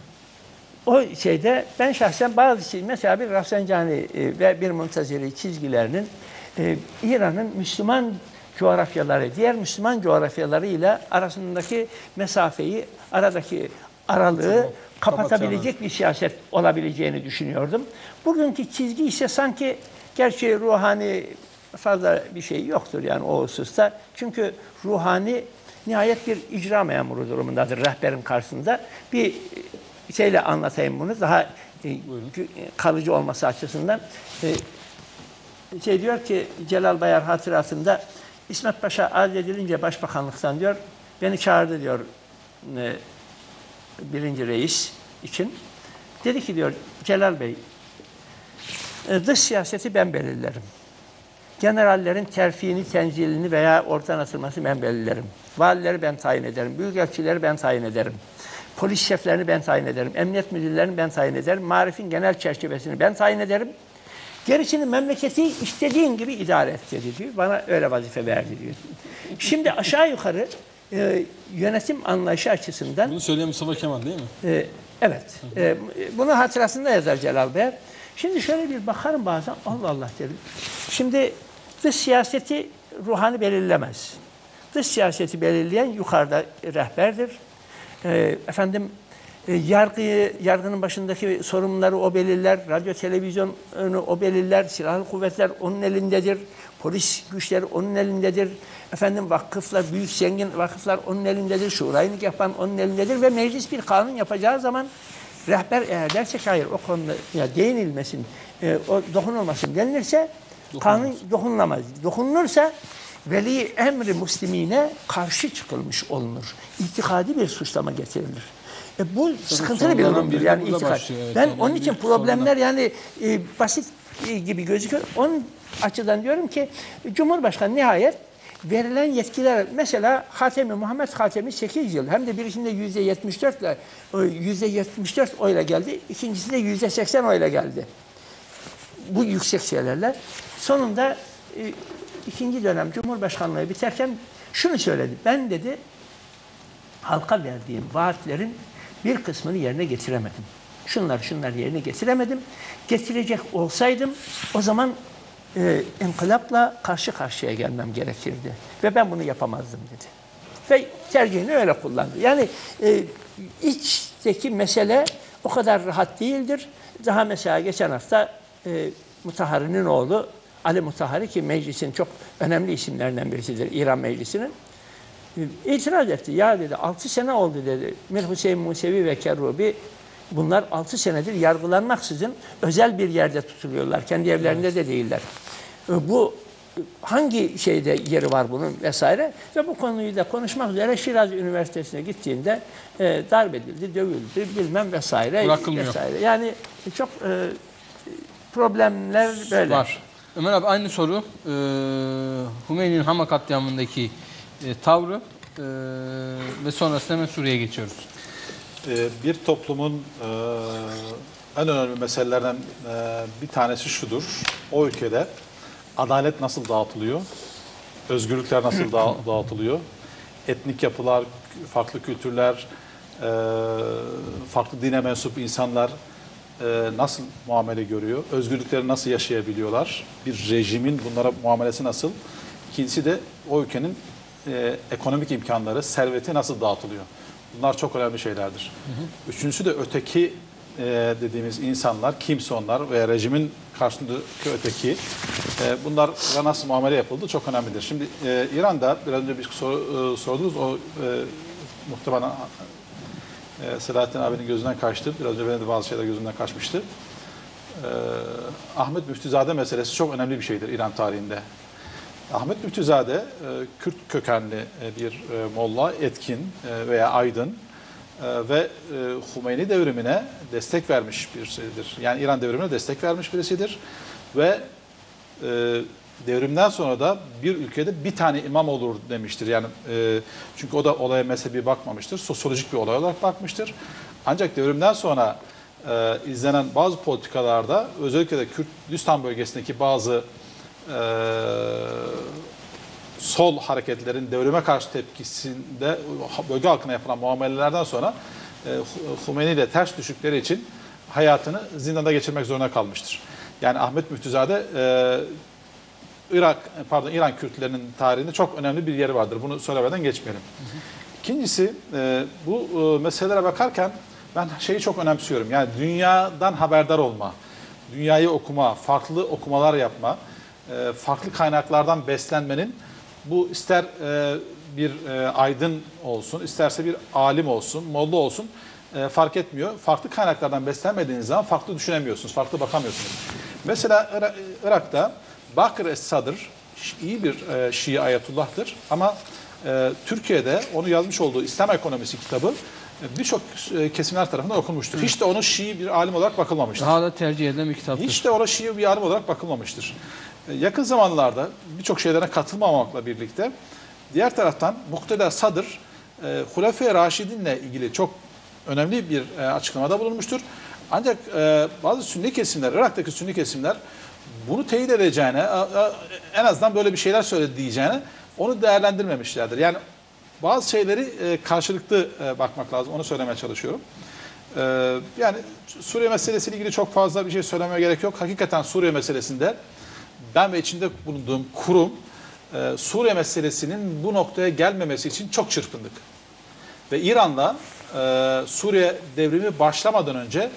o şeyde ben şahsen bazı şey, mesela bir Rafsanjani e, ve bir Muntaziri çizgilerinin e, İran'ın Müslüman coğrafyaları, diğer Müslüman coğrafyalarıyla arasındaki mesafeyi, aradaki aralığı kapatabilecek bir siyaset olabileceğini düşünüyordum. Bugünkü çizgi ise sanki, gerçi ruhani fazla bir şey yoktur yani o hususta. Çünkü ruhani nihayet bir icra memuru durumundadır rehberin karşısında. Bir şeyle anlatayım bunu daha e, kalıcı olması açısından. E, şey diyor ki Celal Bayar hatıratında İsmet Paşa azledilince başbakanlıktan diyor, beni çağırdı diyor e, birinci reis için. Dedi ki diyor Celal Bey, e, dış siyaseti ben belirlerim. Generallerin terfini, tenzilini veya ortadan atılması ben belirlerim. Valileri ben tayin ederim, büyükelçileri ben tayin ederim. Polis şeflerini ben tayin ederim, emniyet müdürlerini ben tayin ederim, marifin genel çerçevesini ben tayin ederim. Gerisini memleketi istediğin gibi idare et dedi diyor. Bana öyle vazife verdi diyor. Şimdi aşağı yukarı e, yönetim anlayışı açısından... Bunu söyleyen Mustafa Kemal değil mi? E, evet. E, bunu hatırasında yazar Celal Bey. Şimdi şöyle bir bakarım bazen, Allah Allah dedim. Şimdi dış siyaseti ruhani belirlemez. Dış siyaseti belirleyen yukarıda rehberdir. E, efendim... Yargıyı, yargının başındaki sorumluları o belirler, radyo televizyonu o belirler, silahlı kuvvetler onun elindedir, polis güçleri onun elindedir, efendim vakıflar, büyük zengin vakıflar onun elindedir, şurayı yapan onun elindedir ve meclis bir kanun yapacağı zaman rehber eğer derse ki hayır o konuda ya değinilmesin, e, o dokunulmasın denilirse dokunulmaz. Kanun dokunulamaz. Dokunulursa veli emri muslimine karşı çıkılmış olunur. İtikadi bir suçlama getirilir. E bu Tabii sıkıntılı bir durumdur yani itikad. Evet, ben yani onun için problemler sorunlar. yani e, basit e, gibi gözüküyor. Onun açıdan diyorum ki Cumhurbaşkanı nihayet verilen yetkiler, mesela Hatemi, Muhammed Hatemi sekiz yıl hem de birisinde yüzde yetmiş dört ile yüzde yetmiş dört oyla geldi, ikincisinde yüzde seksen oyla geldi. Bu yüksek şeylerle. Sonunda e, ikinci dönem Cumhurbaşkanlığı biterken şunu söyledi. Ben dedi halka verdiğim vaatlerin bir kısmını yerine getiremedim. Şunlar şunlar yerine getiremedim. Getirecek olsaydım o zaman e, inkılapla karşı karşıya gelmem gerekirdi. Ve ben bunu yapamazdım dedi. Ve tercihini öyle kullandı. Yani e, içteki mesele o kadar rahat değildir. Daha mesela geçen hafta e, Mutahhari'nin oğlu Ali Mutahhari ki meclisin çok önemli isimlerinden birisidir İran Meclisi'nin. İtiraz etti. Ya dedi altı sene oldu dedi. Mir Hüseyin Musevi ve Kerrubi bunlar altı senedir yargılanmaksızın özel bir yerde tutuluyorlar. Kendi evlerinde de değiller. Bu hangi şeyde yeri var bunun vesaire ve bu konuyu da konuşmak üzere Şiraz Üniversitesi'ne gittiğinde e, darp edildi, dövüldü bilmem vesaire. Bırakılmıyor. Vesaire. Yani çok e, problemler böyle. Var. Ömer abi aynı soru e, Hümeyni'nin Hama katliamındaki e, tavrı e, ve sonrasında hemen Suriye'ye geçiyoruz. Ee, bir toplumun e, en önemli meselelerden e, bir tanesi şudur. O ülkede adalet nasıl dağıtılıyor? Özgürlükler nasıl da dağıtılıyor? Etnik yapılar, farklı kültürler, e, farklı dine mensup insanlar e, nasıl muamele görüyor? Özgürlükleri nasıl yaşayabiliyorlar? Bir rejimin bunlara muamelesi nasıl? İkincisi de o ülkenin e, ekonomik imkanları, serveti nasıl dağıtılıyor? Bunlar çok önemli şeylerdir. Hı hı. Üçüncüsü de öteki e, dediğimiz insanlar, kimse onlar veya rejimin karşısındaki öteki, e, bunlara nasıl muamele yapıldı çok önemlidir. Şimdi e, İran'da biraz önce bir soru e, sordunuz, o e, muhtemelen e, Selahattin abinin gözünden kaçtı. Biraz önce benim de bazı şeyler gözümden kaçmıştı. E, Ahmet Müftüzade meselesi çok önemli bir şeydir İran tarihinde. Ahmet Müftüzade, e, Kürt kökenli e, bir e, molla, etkin e, veya aydın e, ve e, Hümeyni devrimine destek vermiş birisidir. Yani İran devrimine destek vermiş birisidir. Ve e, devrimden sonra da bir ülkede bir tane imam olur demiştir. Yani e, çünkü o da olaya mezhebi bakmamıştır, sosyolojik bir olay olarak bakmıştır. Ancak devrimden sonra e, izlenen bazı politikalarda özellikle de Kürdistan bölgesindeki bazı Ee, sol hareketlerin devrime karşı tepkisinde bölge halkına yapılan muamelelerden sonra e, Hümeyni ile ters düştükleri için hayatını zindanda geçirmek zorunda kalmıştır. Yani Ahmet Müftüzade e, Irak pardon İran Kürtlerinin tarihinde çok önemli bir yeri vardır. Bunu söylemeden geçmeyelim. Hı hı. İkincisi e, bu e, meselelere bakarken ben şeyi çok önemsiyorum. Yani dünyadan haberdar olma, dünyayı okuma, farklı okumalar yapma, farklı kaynaklardan beslenmenin bu ister bir aydın olsun, isterse bir alim olsun, molla olsun fark etmiyor. Farklı kaynaklardan beslenmediğiniz zaman farklı düşünemiyorsunuz, farklı bakamıyorsunuz. Mesela Irak'ta Bakır es-Sadr iyi bir Şii ayatullah'tır ama Türkiye'de onu yazmış olduğu İslam Ekonomisi kitabı birçok kesimler tarafından okunmuştur. Hiç de onu Şii bir alim olarak bakılmamıştır. Daha da tercih edilen bir kitaptır. Hiç de ona Şii bir alim olarak bakılmamıştır. Yakın zamanlarda birçok şeylere katılmamakla birlikte diğer taraftan Mukteda Sadr e, Hulefai Raşidin'le ilgili çok önemli bir e, açıklamada bulunmuştur. Ancak e, bazı Sünni kesimler, Irak'taki Sünni kesimler bunu teyit edeceğine, a, a, en azından böyle bir şeyler söyledi diyeceğine onu değerlendirmemişlerdir. Yani bazı şeyleri e, karşılıklı e, bakmak lazım. Onu söylemeye çalışıyorum. E, yani Suriye meselesiyle ilgili çok fazla bir şey söylemeye gerek yok. Hakikaten Suriye meselesinde ben ve içinde bulunduğum kurum e, Suriye meselesinin bu noktaya gelmemesi için çok çırpındık. Ve İran'la e, Suriye devrimi başlamadan önce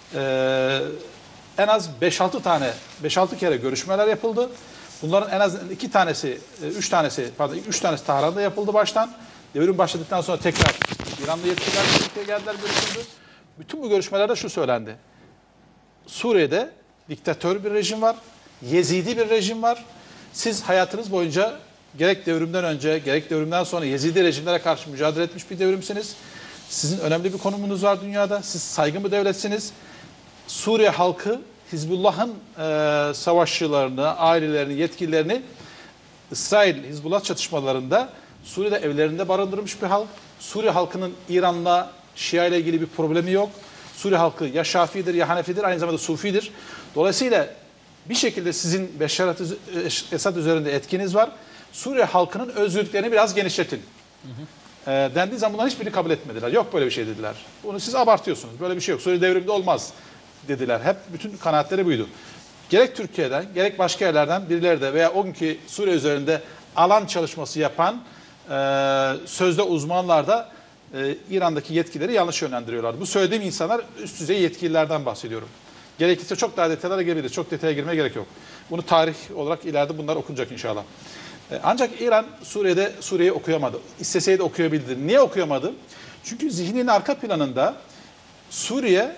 e, en az beş altı tane, beş altı kere görüşmeler yapıldı. Bunların en az iki tanesi, üç tanesi, pardon üç tanesi Tahran'da yapıldı baştan. Devrim başladıktan sonra tekrar İran'da yetkililer birlikte geldiler, görüşüldü. Bütün bu görüşmelerde şu söylendi. Suriye'de diktatör bir rejim var. Yezidi bir rejim var. Siz hayatınız boyunca gerek devrimden önce gerek devrimden sonra Yezidi rejimlere karşı mücadele etmiş bir devrimsiniz. Sizin önemli bir konumunuz var dünyada. Siz saygın bir devletsiniz. Suriye halkı Hizbullah'ın e, savaşçılarını, ailelerini, yetkililerini İsrail Hizbullah çatışmalarında Suriye'de evlerinde barındırmış bir halk. Suriye halkının İran'la, Şia ile ilgili bir problemi yok. Suriye halkı ya Şafii'dir ya Hanefi'dir, aynı zamanda Sufi'dir. Dolayısıyla bir şekilde sizin Beşar Esad üzerinde etkiniz var. Suriye halkının özgürlüklerini biraz genişletin. Hı hı. E, dendiği zaman bunların hiçbirini kabul etmediler. Yok böyle bir şey dediler. Bunu siz abartıyorsunuz. Böyle bir şey yok. Suriye devrimde olmaz dediler. Hep bütün kanaatleri buydu. Gerek Türkiye'den gerek başka yerlerden birileri de veya o günkü Suriye üzerinde alan çalışması yapan e, sözde uzmanlar da e, İran'daki yetkileri yanlış yönlendiriyorlar. Bu söylediğim insanlar üst düzey yetkililerden bahsediyorum. Gerekirse çok daha detaylara girebiliriz. Çok detaya girmeye gerek yok. Bunu tarih olarak ileride bunlar okunacak inşallah. Ancak İran Suriye'de Suriye'yi okuyamadı. İsteseydi okuyabildi. Niye okuyamadı? Çünkü zihninin arka planında Suriye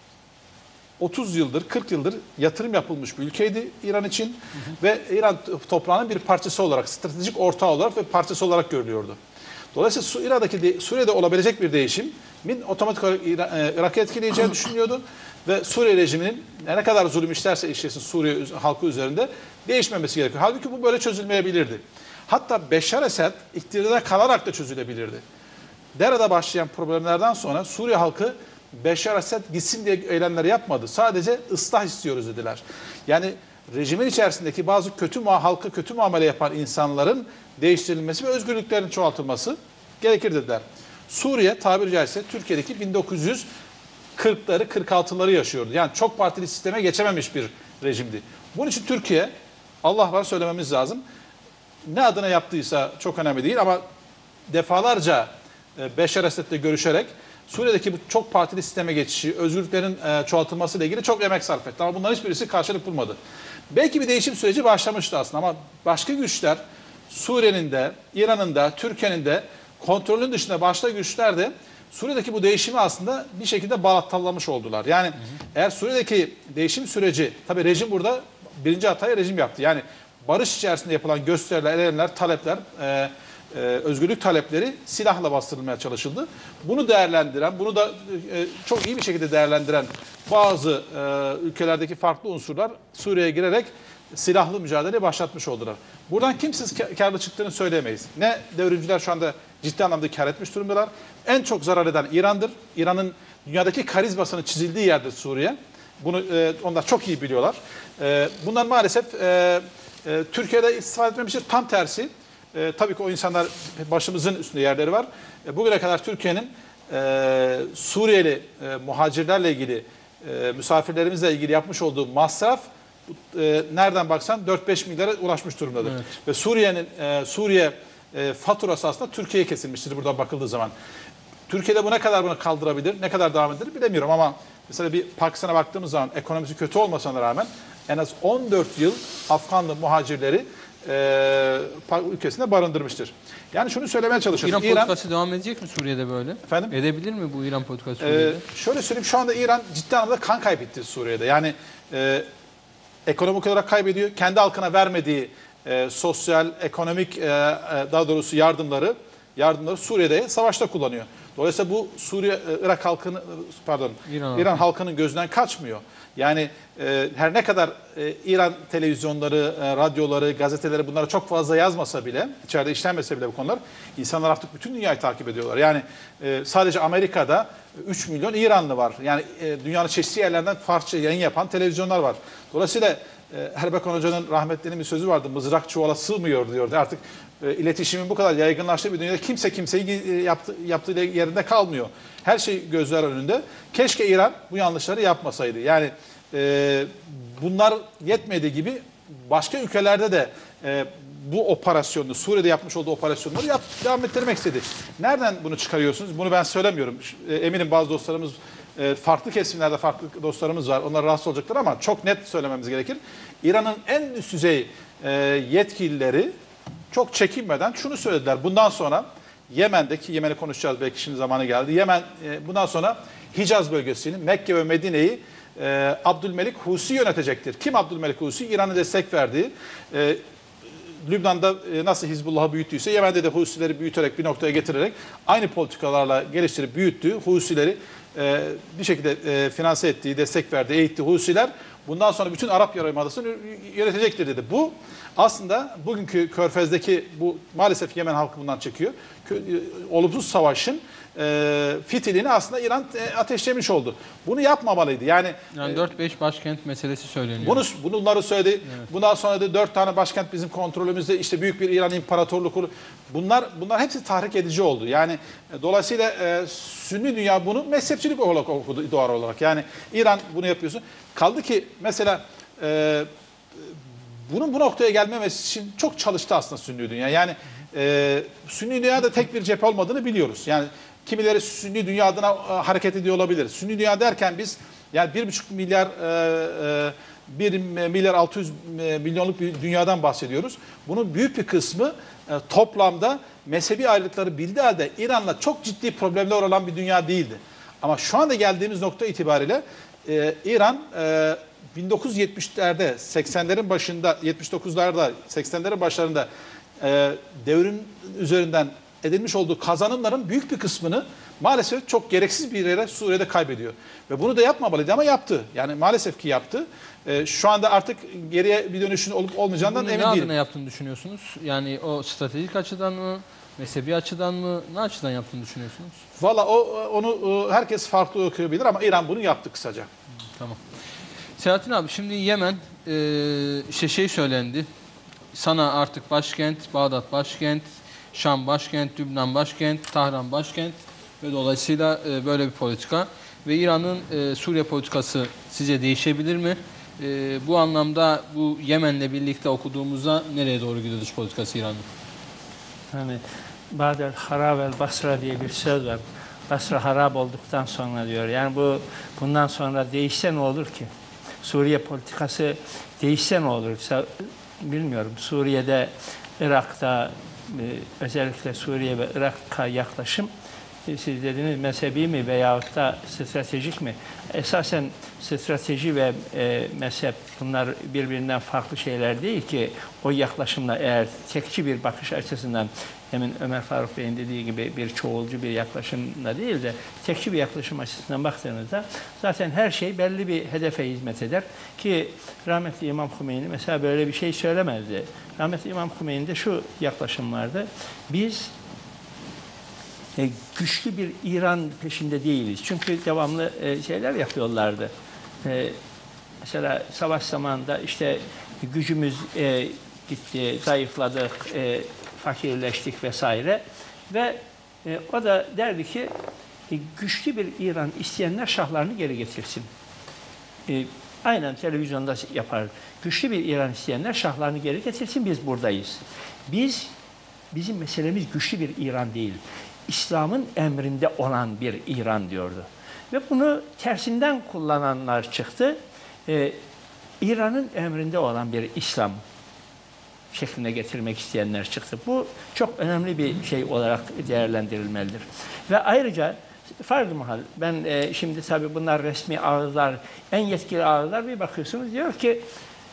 otuz yıldır, kırk yıldır yatırım yapılmış bir ülkeydi İran için. Hı hı. Ve İran toprağının bir parçası olarak, stratejik ortağı olarak ve parçası olarak görülüyordu. Dolayısıyla Suriye'deki, Suriye'de olabilecek bir değişimin otomatik olarak Irak'ı etkileyeceğini düşünüyordu. Ve Suriye rejiminin ne kadar zulüm işlerse işlesin Suriye halkı üzerinde değişmemesi gerekiyor. Halbuki bu böyle çözülmeyebilirdi. Hatta Beşar Esed iktidara kalarak da çözülebilirdi. Dere'de başlayan problemlerden sonra Suriye halkı Beşar Esed gitsin diye eylemler yapmadı. Sadece ıslah istiyoruz dediler. Yani rejimin içerisindeki bazı kötü halka kötü muamele yapan insanların değiştirilmesi ve özgürlüklerin çoğaltılması gerekir dediler. Suriye tabiri caizse Türkiye'deki bin dokuz yüz kırkları kırk altıları yaşıyordu. Yani çok partili sisteme geçememiş bir rejimdi. Bunun için Türkiye, Allah var söylememiz lazım, ne adına yaptıysa çok önemli değil ama defalarca Beşar Esed'le görüşerek Suriye'deki bu çok partili sisteme geçişi, özgürlüklerin çoğaltılması ile ilgili çok emek sarf etti. Ama bunların hiçbirisi karşılık bulmadı. Belki bir değişim süreci başlamıştı aslında ama başka güçler Suriye'nin de, İran'ın da, Türkiye'nin de kontrolün dışında başka güçler de Suriye'deki bu değişimi aslında bir şekilde balatallamış oldular. Yani hı hı. eğer Suriye'deki değişim süreci, tabii rejim burada birinci hatayı rejim yaptı. Yani barış içerisinde yapılan gösteriler, eylemler, talepler, e, e, özgürlük talepleri silahla bastırılmaya çalışıldı. Bunu değerlendiren, bunu da e, çok iyi bir şekilde değerlendiren bazı e, ülkelerdeki farklı unsurlar Suriye'ye girerek silahlı mücadele başlatmış oldular. Buradan kimsiz karlı çıktığını söyleyemeyiz. Ne devrimciler şu anda ciddi anlamda kar etmiş durumdalar. En çok zarar eden İran'dır. İran'ın dünyadaki karizmasının çizildiği yerdir Suriye. Bunu e, onlar çok iyi biliyorlar. E, bunlar maalesef e, e, Türkiye'de istifade etmemiştir. Tam tersi. E, tabii ki o insanlar başımızın üstünde yerleri var. E, bugüne kadar Türkiye'nin e, Suriyeli e, muhacirlerle ilgili, e, misafirlerimizle ilgili yapmış olduğu masraf e, nereden baksan dört beş milyara ulaşmış durumdadır. Evet. Ve Suriye'nin e, Suriye e, faturası aslında Türkiye'ye kesilmiştir buradan bakıldığı zaman. Türkiye'de bu ne kadar bunu kaldırabilir, ne kadar devam edebilir bilemiyorum ama mesela bir Pakistan'a baktığımız zaman ekonomisi kötü olmasına rağmen en az on dört yıl Afganlı muhacirleri e, ülkesinde barındırmıştır. Yani şunu söylemeye çalışıyorum. İran politikası İran, devam edecek mi Suriye'de böyle? Efendim? Edebilir mi bu İran politikası Suriye'de? Ee, şöyle söyleyeyim, şu anda İran ciddi anlamda kan kaybetti Suriye'de. Yani e, ekonomik olarak kaybediyor. Kendi halkına vermediği e, sosyal, ekonomik e, daha doğrusu yardımları yardımları Suriye'de savaşta kullanıyor. Dolayısıyla bu Suriye, Irak halkının, pardon, İran, İran halkının gözünden kaçmıyor. Yani e, her ne kadar e, İran televizyonları, e, radyoları, gazeteleri bunlara çok fazla yazmasa bile, içeride işlenmese bile bu konular, insanlar artık bütün dünyayı takip ediyorlar. Yani e, sadece Amerika'da üç milyon İranlı var. Yani e, dünyanın çeşitli yerlerden farklı yayın yapan televizyonlar var. Dolayısıyla e, Erbakan Hoca'nın rahmetlinin bir sözü vardı, mızrak çuvala sığmıyor diyordu. Artık e, iletişimin bu kadar yaygınlaştığı bir dünyada kimse kimseyi e, yaptı, yaptığı yerinde kalmıyor. Her şey gözler önünde. Keşke İran bu yanlışları yapmasaydı. Yani e, bunlar yetmediği gibi başka ülkelerde de e, bu operasyonu, Suriye'de yapmış olduğu operasyonları yap, devam ettirmek istedi. Nereden bunu çıkarıyorsunuz? Bunu ben söylemiyorum. E, eminim bazı dostlarımız, e, farklı kesimlerde farklı dostlarımız var. Onlar rahatsız olacaklar ama çok net söylememiz gerekir. İran'ın en üst düzey e, yetkilileri çok çekinmeden şunu söylediler. Bundan sonra Yemen'deki, Yemen'i konuşacağız belki şimdi zamanı geldi. Yemen e, bundan sonra Hicaz bölgesini, Mekke ve Medine'yi e, Abdülmelik Husi yönetecektir. Kim Abdülmelik Husi? İran'a destek verdiği, e, Lübnan'da e, nasıl Hizbullah'ı büyüttüyse Yemen'de de Husileri büyüterek bir noktaya getirerek aynı politikalarla geliştirip büyüttüğü Husileri e, bir şekilde e, finanse ettiği, destek verdiği, eğittiği Husiler bundan sonra bütün Arap Yarımadası'nı yönetecektir dedi. Bu aslında bugünkü Körfez'deki bu maalesef Yemen halkı bundan çekiyor. Olumsuz savaşın e, fitilini aslında İran e, ateşlemiş oldu. Bunu yapmamalıydı. Yani, yani dört beş başkent meselesi söyleniyor. Bunu, bunları söyledi. Evet. Bundan sonra da dört tane başkent bizim kontrolümüzde, işte büyük bir İran imparatorluğu. Bunlar bunlar hepsi tahrik edici oldu. Yani e, dolayısıyla e, Sünni dünya bunu mezhepçilik olarak okudu doğal olarak. Yani İran bunu yapıyorsun. Kaldı ki mesela e, bunun bu noktaya gelmemesi için çok çalıştı aslında Sünni dünya. Yani e, Sünni dünyada tek bir cephe olmadığını biliyoruz. Yani kimileri Sünni dünya adına e, hareket ediyor olabilir. Sünni dünya derken biz Yani bir buçuk milyar e, e, bir milyar altı yüz milyonluk bir dünyadan bahsediyoruz. Bunun büyük bir kısmı e, toplamda mezhebi ayrılıkları bildiği halde İran'la çok ciddi problemler olan bir dünya değildi. Ama şu anda geldiğimiz nokta itibariyle e, İran e, bin dokuz yüz yetmişlerde, seksenlerin başında, yetmiş dokuzlarda, seksenlerin başlarında e, devrin üzerinden edilmiş olduğu kazanımların büyük bir kısmını maalesef çok gereksiz bir yere Suriye'de kaybediyor. Ve bunu da yapmamalıydı ama yaptı. Yani maalesef ki yaptı. E, şu anda artık geriye bir dönüşün olup olmayacağından Bunu emin ne değilim. adına yaptığını düşünüyorsunuz? Yani o stratejik açıdan mı, mezhebi açıdan mı, ne açıdan yaptığını düşünüyorsunuz? Valla o onu herkes farklı okuyabilir ama İran bunu yaptı kısaca. Tamam. Selahattin abi, şimdi Yemen e, işte şey söylendi. Sana artık başkent, Bağdat başkent, Şam başkent, Lübnan başkent, Tahran başkent ve dolayısıyla e, böyle bir politika. Ve İran'ın e, Suriye politikası sizce değişebilir mi? E, bu anlamda bu Yemen'le birlikte okuduğumuzda nereye doğru gidiyor dış politikası İran'ın? Hani Ba'del haravel Basra diye bir söz var. Basra harap olduktan sonra diyor. Yani bu bundan sonra değişse ne olur ki? Suriye politikası değişse ne olur? Bilmiyorum. Suriye'de, Irak'ta, özellikle Suriye ve Irak'a yaklaşım, siz dediniz mezhebi mi veyahut da stratejik mi? Esasen strateji ve e, mezhep bunlar birbirinden farklı şeyler değil ki. O yaklaşımla eğer tekçi bir bakış açısından, hemen Ömer Faruk Bey'in dediği gibi bir çoğulcu bir yaklaşımla değil de tekçi bir yaklaşım açısından baktığınızda zaten her şey belli bir hedefe hizmet eder. Ki rahmetli İmam Hümeyni mesela böyle bir şey söylemezdi. Rahmetli İmam Hümeyni'de şu yaklaşım vardı. Biz E, güçlü bir İran peşinde değiliz. Çünkü devamlı e, şeyler yapıyorlardı. E, mesela savaş zamanında işte gücümüz e, gitti, zayıfladık, e, fakirleştik vesaire. Ve e, o da derdi ki e, güçlü bir İran isteyenler şahlarını geri getirsin. E, aynen televizyonda yapar. Güçlü bir İran isteyenler şahlarını geri getirsin, biz buradayız. Biz, bizim meselemiz güçlü bir İran değil. İslam'ın emrinde olan bir İran diyordu. Ve bunu tersinden kullananlar çıktı. Ee, İran'ın emrinde olan bir İslam şekline getirmek isteyenler çıktı. Bu çok önemli bir şey olarak değerlendirilmelidir. Ve ayrıca farz-ı mahal, ben e, şimdi tabii bunlar resmi ağızlar, en yetkili ağızlar, bir bakıyorsunuz diyor ki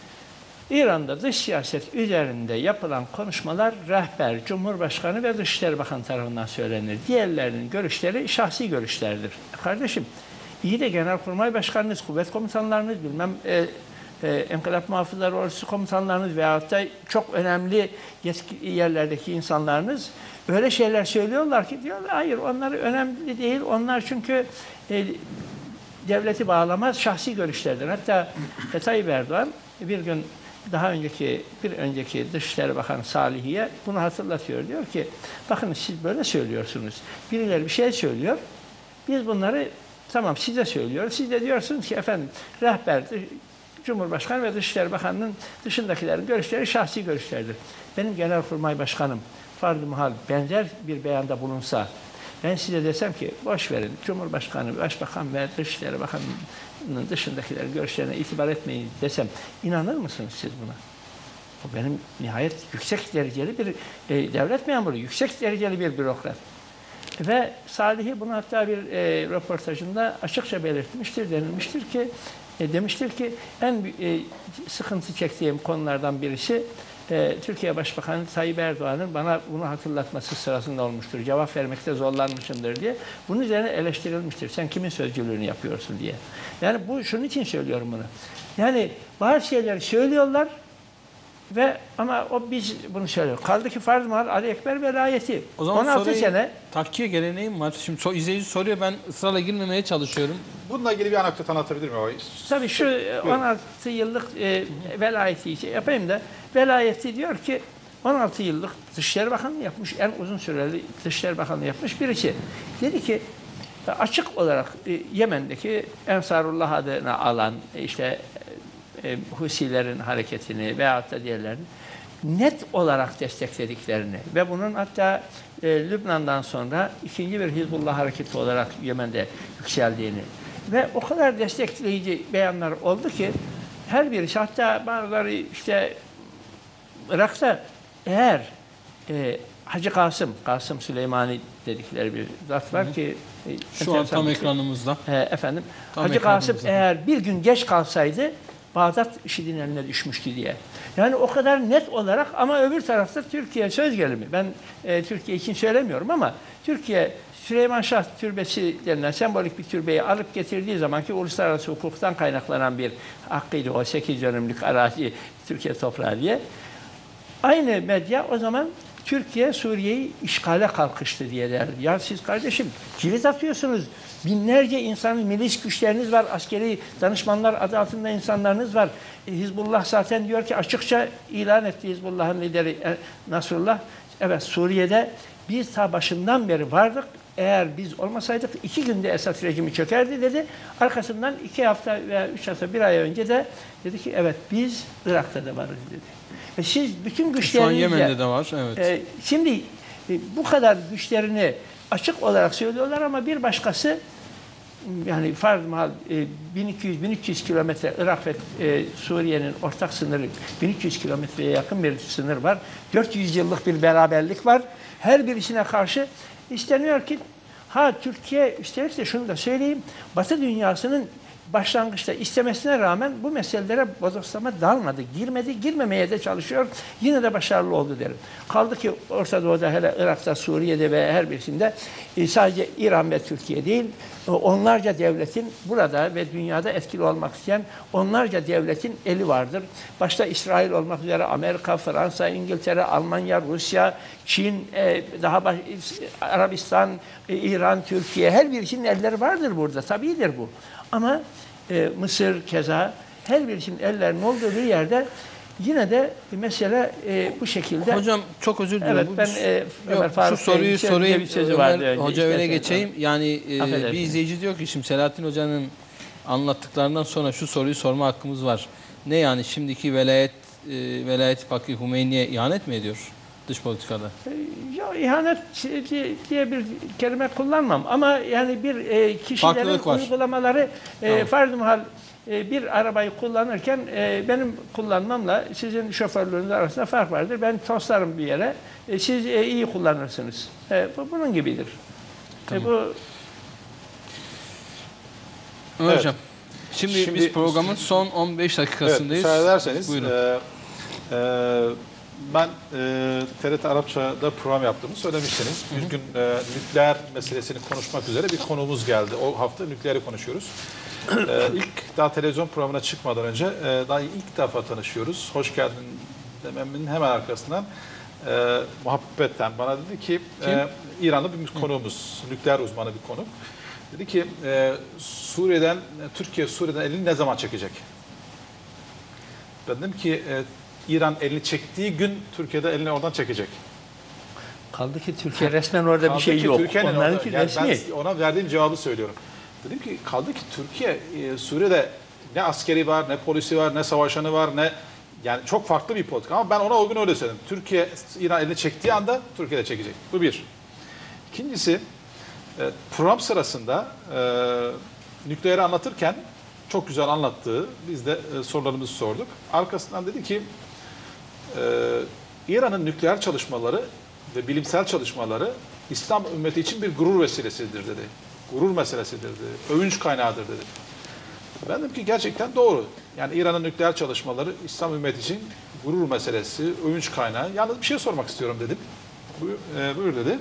İran'da dış siyaset üzerinde yapılan konuşmalar rehber, Cumhurbaşkanı ve Dışişleri Bakanı tarafından söylenir. Diğerlerinin görüşleri şahsi görüşlerdir. Kardeşim, iyi de Genelkurmay Başkanınız, kuvvet komutanlarınız, bilmem e, e, İnkılap Muhafızları Ordusu komutanlarınız veyahut da çok önemli yetki yerlerdeki insanlarınız öyle şeyler söylüyorlar ki diyorlar, hayır onlar önemli değil, onlar çünkü e, devleti bağlamaz, şahsi görüşlerdir. Hatta e, Tayyip Erdoğan bir gün daha önceki, bir önceki Dışişleri Bakanı Salih'e bunu hatırlatıyor. Diyor ki, bakın siz böyle söylüyorsunuz. Birileri bir şey söylüyor. Biz bunları tamam size söylüyoruz. Siz de diyorsunuz ki efendim rehber, Cumhurbaşkanı ve Dışişleri Bakanı'nın dışındakilerin görüşleri şahsi görüşlerdir. Benim Genelkurmay Başkanım farz-ı muhal benzer bir beyanda bulunsa, ben size desem ki boş verin Cumhurbaşkanı, Başbakan ve Dışişleri Bakanı'nın dışındakilerin görüşlerine itibar etmeyin desem inanır mısınız siz buna? Bu benim nihayet yüksek dereceli bir e, devlet memuru, yüksek dereceli bir bürokrat. Ve Salih'i bunu hatta bir e, röportajında açıkça belirtmiştir, denilmiştir ki e, demiştir ki en e, sıkıntı çektiğim konulardan birisi e, Türkiye Başbakanı Tayyip Erdoğan'ın bana bunu hatırlatması sırasında olmuştur. Cevap vermekte zorlanmışımdır diye. Bunun üzerine eleştirilmiştir. Sen kimin sözcülüğünü yapıyorsun diye. Yani bu şunun için söylüyorum bunu. Yani bazı şeyleri söylüyorlar ve ama o biz bunu söylüyoruz. Kaldı ki farz-ı mahal Ali Ekber velayeti. O zaman on altı soruyu, sene takkiye geleneğim var. Şimdi so, izleyici soruyor, ben ısrarla girmemeye çalışıyorum. Bununla ilgili bir anekdot anlatabilir miyim? Tabii şu on altı yıllık e, velayeti şey yapayım da, velayeti diyor ki on altı yıllık Dışişleri Bakanlığı yapmış, en uzun süreli Dışişleri Bakanlığı yapmış birisi. Dedi ki açık olarak e, Yemen'deki Ensarullah adına alan işte e, Husilerin hareketini veyahut da diğerlerini net olarak desteklediklerini ve bunun hatta e, Lübnan'dan sonra ikinci bir Hizbullah hareketi olarak Yemen'de yükseldiğini Ve o kadar destekleyici beyanlar oldu ki her birisi, hatta bazıları işte Irak'ta eğer e, Hacı Kasım, Kasım Süleymani dedikleri bir zat var ki e, Şu an tam bir şey. ekranımızda. E, efendim Tam Hacı Kasım ekranımızda. eğer bir gün geç kalsaydı Bağdat IŞİD'in eline düşmüştü diye. Yani o kadar net olarak, ama öbür tarafta Türkiye söz gelimi. Ben e, Türkiye için söylemiyorum ama Türkiye Süleyman Şah Türbesi denilen sembolik bir türbeyi alıp getirdiği zaman, ki uluslararası hukuktan kaynaklanan bir hakkıydı o sekiz dönümlük arazi Türkiye toprağı diye. Aynı medya o zaman Türkiye Suriye'yi işgale kalkıştı diye derdi. Ya siz kardeşim kilit atıyorsunuz. Binlerce insanın, milis güçleriniz var, askeri danışmanlar adı altında insanlarınız var. E, Hizbullah zaten diyor ki, açıkça ilan etti Hizbullah'ın lideri e, Nasrullah. Evet, Suriye'de biz ta başından beri vardık. Eğer biz olmasaydık iki günde Esad rejimi çökerdi dedi. Arkasından iki hafta veya üç hafta, bir ay önce de dedi ki evet biz Irak'ta da varız dedi. E siz bütün güçlerinizle... Şu an Yemen'de de var, evet. E, şimdi e, bu kadar güçlerini açık olarak söylüyorlar ama bir başkası, yani farz mahal e, bin iki yüz bin üç yüz kilometre Irak ve e, Suriye'nin ortak sınırı, bin üç yüz kilometreye yakın bir sınır var. dört yüz yıllık bir beraberlik var. Her birisine karşı isteniyor ki, ha Türkiye, üstelik de şunu da söyleyeyim, Batı dünyasının başlangıçta istemesine rağmen bu meselelere bodoslama dalmadı, girmedi, girmemeye de çalışıyor. Yine de başarılı oldu derim. Kaldı ki Orta Doğu'da, hele Irak'ta, Suriye'de ve her birisinde sadece İran ve Türkiye değil, onlarca devletin burada ve dünyada etkili olmak isteyen onlarca devletin eli vardır. Başta İsrail olmak üzere Amerika, Fransa, İngiltere, Almanya, Rusya, Çin, daha baş, Arabistan, İran, Türkiye, her birisinin elleri vardır burada. Tabiidir bu. Ama e, Mısır keza, her birisinin ellerinin olduğu bir yerde yine de mesele e, bu şekilde. Hocam çok özür dilerim. Evet, Bu ben bir- e, Ömer Yok, Faruk şu soruyu Bey'in sorayım. bir sözü Ömer vardı önce. Hoca öne İsterseniz geçeyim. Yani e, Affedersiniz. bir izleyici diyor ki, şimdi Selahattin Hoca'nın anlattıklarından sonra şu soruyu sorma hakkımız var. Ne yani, şimdiki velayet e, velayet fakih Hümeyni'ye ihanet mi ediyor dış politikada? Ya ihanet diye bir kelime kullanmam ama yani bir e, kişilerin Farklılık var. uygulamaları e, Tamam. farz-ı mahal e, bir arabayı kullanırken e, benim kullanmamla sizin şoförlüğünüz arasında fark vardır. Ben toslarım bir yere, e, siz e, iyi kullanırsınız. E, bu bunun gibidir. Tamam. E, bu Ömer Evet. Hocam, şimdi, Şimdi- biz programın son on beş Evet, dakikasındayız. müsaade ederseniz Buyurun. e, e, ben e, T R T Arapça'da program yaptığımı söylemiştiniz. Bir gün e, nükleer meselesini konuşmak üzere bir konuğumuz geldi. O hafta nükleeri konuşuyoruz. e, ilk daha televizyon programına çıkmadan önce e, daha ilk defa tanışıyoruz. Hoş geldin dememin hemen arkasından e, muhabbetten bana dedi ki e, İranlı bir konuğumuz, nükleer uzmanı bir konuk. Dedi ki e, Suriye'den, Türkiye Suriye'den elini ne zaman çekecek? Ben dedim ki e, İran elini çektiği gün Türkiye'de elini oradan çekecek. kaldı ki Türkiye resmen orada bir Kaldı şey ki yok. Türkiye'nin Onlarınki orada- yani resmi. ben ona verdiğim cevabı söylüyorum. Dedim ki kaldı ki Türkiye e, Suriye'de ne askeri var, ne polisi var, ne savaşanı var, ne yani çok farklı bir politika. Ama ben ona o gün öyle söyledim. Türkiye İran elini çektiği anda Türkiye de çekecek. Bu bir. İkincisi e, program sırasında e, nükleeri anlatırken çok güzel anlattığı, biz de e, sorularımızı sorduk. Arkasından dedi ki e, İran'ın nükleer çalışmaları ve bilimsel çalışmaları İslam ümmeti için bir gurur vesilesidir dedi. Gurur meselesidir dedi. Övünç kaynağıdır dedi. Ben dedim ki gerçekten doğru. Yani İran'ın nükleer çalışmaları İslam ümmeti için gurur meselesi, övünç kaynağı. Yalnız bir şey sormak istiyorum dedim. Buyur, e, buyur dedi.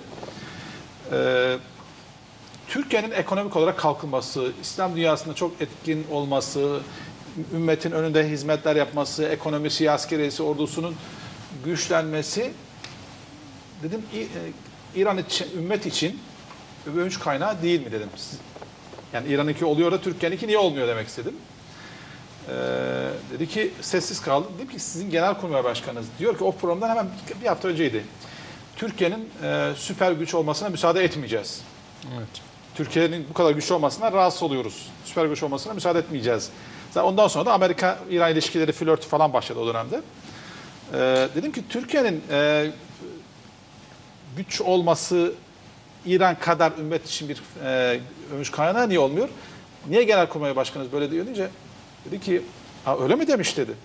E, Türkiye'nin ekonomik olarak kalkınması, İslam dünyasında çok etkin olması, ümmetin önünde hizmetler yapması, ekonomisi, askeriyesi, ordusunun güçlenmesi, dedim İ- İran için, ümmet için övünç kaynağı değil mi dedim. Yani İran'ınki oluyor da Türkiye'ninki niye olmuyor demek istedim. Ee, dedi ki sessiz kaldı. Dedim ki sizin Genelkurmay Başkanınız diyor ki o programdan hemen bir hafta önceydi. Türkiye'nin e, süper güç olmasına müsaade etmeyeceğiz. Evet. Türkiye'nin bu kadar güçlü olmasına rahatsız oluyoruz. Süper güç olmasına müsaade etmeyeceğiz. Zaten ondan sonra da Amerika-İran ilişkileri flörtü falan başladı o dönemde. Ee, dedim ki Türkiye'nin e, güç olması İran kadar ümmet için bir e, övünç kaynağı niye olmuyor? niye Genelkurmay Başkanınız böyle diyor deyince dedi ki ha, öyle mi demiş dedi.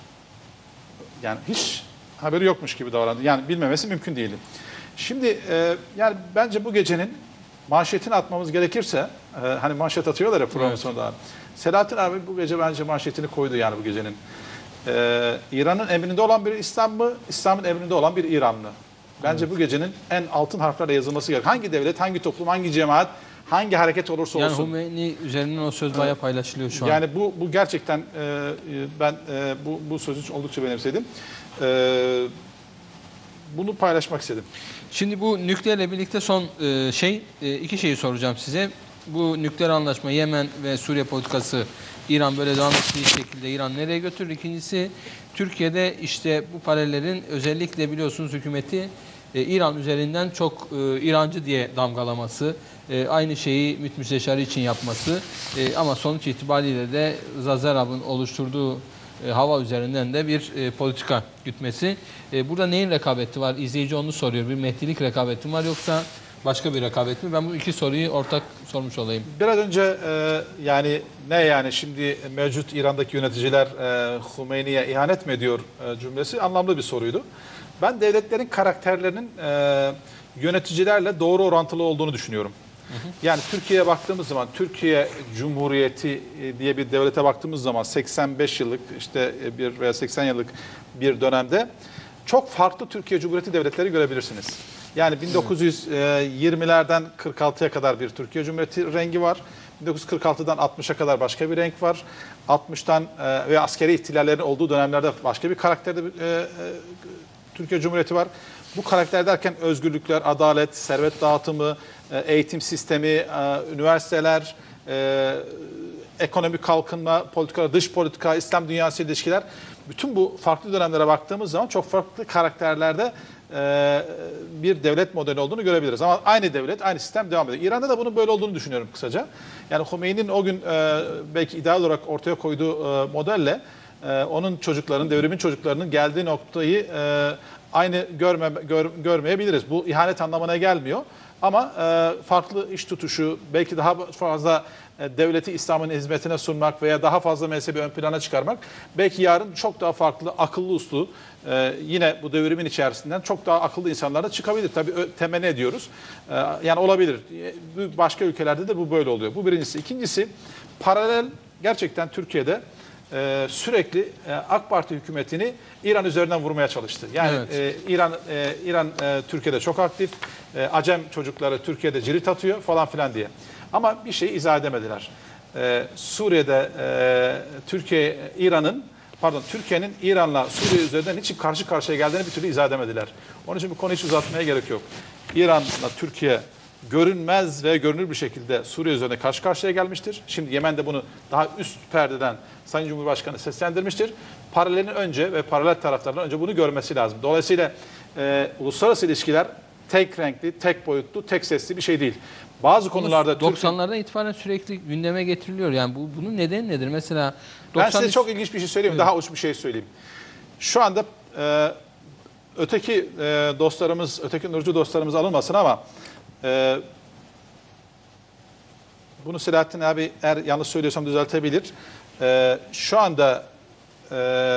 Yani hiç haberi yokmuş gibi davrandı. Yani bilmemesi mümkün değildi. Şimdi e, yani bence bu gecenin manşetini atmamız gerekirse e, hani manşet atıyorlar ya programın Evet. sonunda. Selahattin abi bu gece bence manşetini koydu yani bu gecenin. E, İran'ın emrinde olan bir İslam mı? İslam'ın emrinde olan bir İran mı? Bence evet. bu gecenin en altın harflerle yazılması gerek. Hangi devlet, hangi toplum, hangi cemaat, hangi hareket olursa yani olsun. Yani Hümeyni üzerinden o söz bayağı paylaşılıyor şu an. Yani bu bu gerçekten e, ben e, bu bu sözü oldukça benimsedim. E, bunu paylaşmak istedim. Şimdi bu nükleerle birlikte son e, şey e, iki şeyi soracağım size. Bu nükleer anlaşma Yemen ve Suriye politikası İran böyle devam ettiği şekilde İran nereye götürür? İkincisi Türkiye'de işte bu paralellerin özellikle biliyorsunuz hükümeti e, İran üzerinden çok e, İrancı diye damgalaması, e, aynı şeyi MİT Müsteşarı için yapması e, ama sonuç itibariyle de Zazarab'ın oluşturduğu E, hava üzerinden de bir e, politika gütmesi. E, burada neyin rekabeti var? İzleyici onu soruyor. Bir Mehdilik rekabeti mi var yoksa başka bir rekabet mi? Ben bu iki soruyu ortak sormuş olayım. Biraz önce e, yani ne yani şimdi mevcut İran'daki yöneticiler e, Hümeyni'ye ihanet mi ediyor e, cümlesi anlamlı bir soruydu. Ben devletlerin karakterlerinin e, yöneticilerle doğru orantılı olduğunu düşünüyorum. Yani Türkiye'ye baktığımız zaman, Türkiye Cumhuriyeti diye bir devlete baktığımız zaman seksen beş yıllık işte bir veya seksen yıllık bir dönemde çok farklı Türkiye Cumhuriyeti devletleri görebilirsiniz. Yani bin dokuz yüz yirmilerden kırk altıya kadar bir Türkiye Cumhuriyeti rengi var. bin dokuz yüz kırk altıdan altmışa kadar başka bir renk var. altmıştan ve askeri ihtilallerin olduğu dönemlerde başka bir karakterde bir, e, e, Türkiye Cumhuriyeti var. Bu karakter derken özgürlükler, adalet, servet dağıtımı, eğitim sistemi, üniversiteler, ekonomik kalkınma, politika, dış politika, İslam dünyası ilişkiler. Bütün bu farklı dönemlere baktığımız zaman çok farklı karakterlerde bir devlet modeli olduğunu görebiliriz. Ama aynı devlet, aynı sistem devam ediyor. İran'da da bunun böyle olduğunu düşünüyorum kısaca. Yani Hümeyni'nin o gün belki ideal olarak ortaya koyduğu modelle onun çocuklarının, devrimin çocuklarının geldiği noktayı aynı görme, gör, görmeyebiliriz. Bu ihanet anlamına gelmiyor. Ama e, farklı iş tutuşu, belki daha fazla e, devleti İslam'ın hizmetine sunmak veya daha fazla mezhebi ön plana çıkarmak, belki yarın çok daha farklı, akıllı uslu, e, yine bu devrimin içerisinden çok daha akıllı insanlar da çıkabilir. Tabii temenni ediyoruz. E, yani olabilir. E, başka ülkelerde de bu böyle oluyor. Bu birincisi. İkincisi, paralel gerçekten Türkiye'de Ee, sürekli e, AK Parti hükümetini İran üzerinden vurmaya çalıştı. Yani evet. e, İran e, İran e, Türkiye'de çok aktif. E, Acem çocukları Türkiye'de cirit atıyor falan filan diye. Ama bir şeyi izah edemediler. E, Suriye'de e, Türkiye İran'ın pardon Türkiye'nin İran'la Suriye üzerinden niçin karşı karşıya geldiğini bir türlü izah edemediler. Onun için bu konuyu hiç uzatmaya gerek yok. İran'la Türkiye görünmez ve görünür bir şekilde Suriye üzerine karşı karşıya gelmiştir. Şimdi Yemen'de bunu daha üst perdeden Sayın Cumhurbaşkanı seslendirmiştir. Paralelin önce ve paralel taraflardan önce bunu görmesi lazım. Dolayısıyla e, uluslararası ilişkiler tek renkli, tek boyutlu, tek sesli bir şey değil. Bazı konularda doksanlardan itibaren sürekli gündeme getiriliyor. Yani bu bunun nedeni nedir? Mesela ben size çok ilginç bir şey söyleyeyim. Evet. Daha uç bir şey söyleyeyim. Şu anda e, öteki e, dostlarımız, öteki nurcu dostlarımız alınmasın ama e, bunu Selahattin abi eğer yanlış söylüyorsam düzeltebilir. E, şu anda e,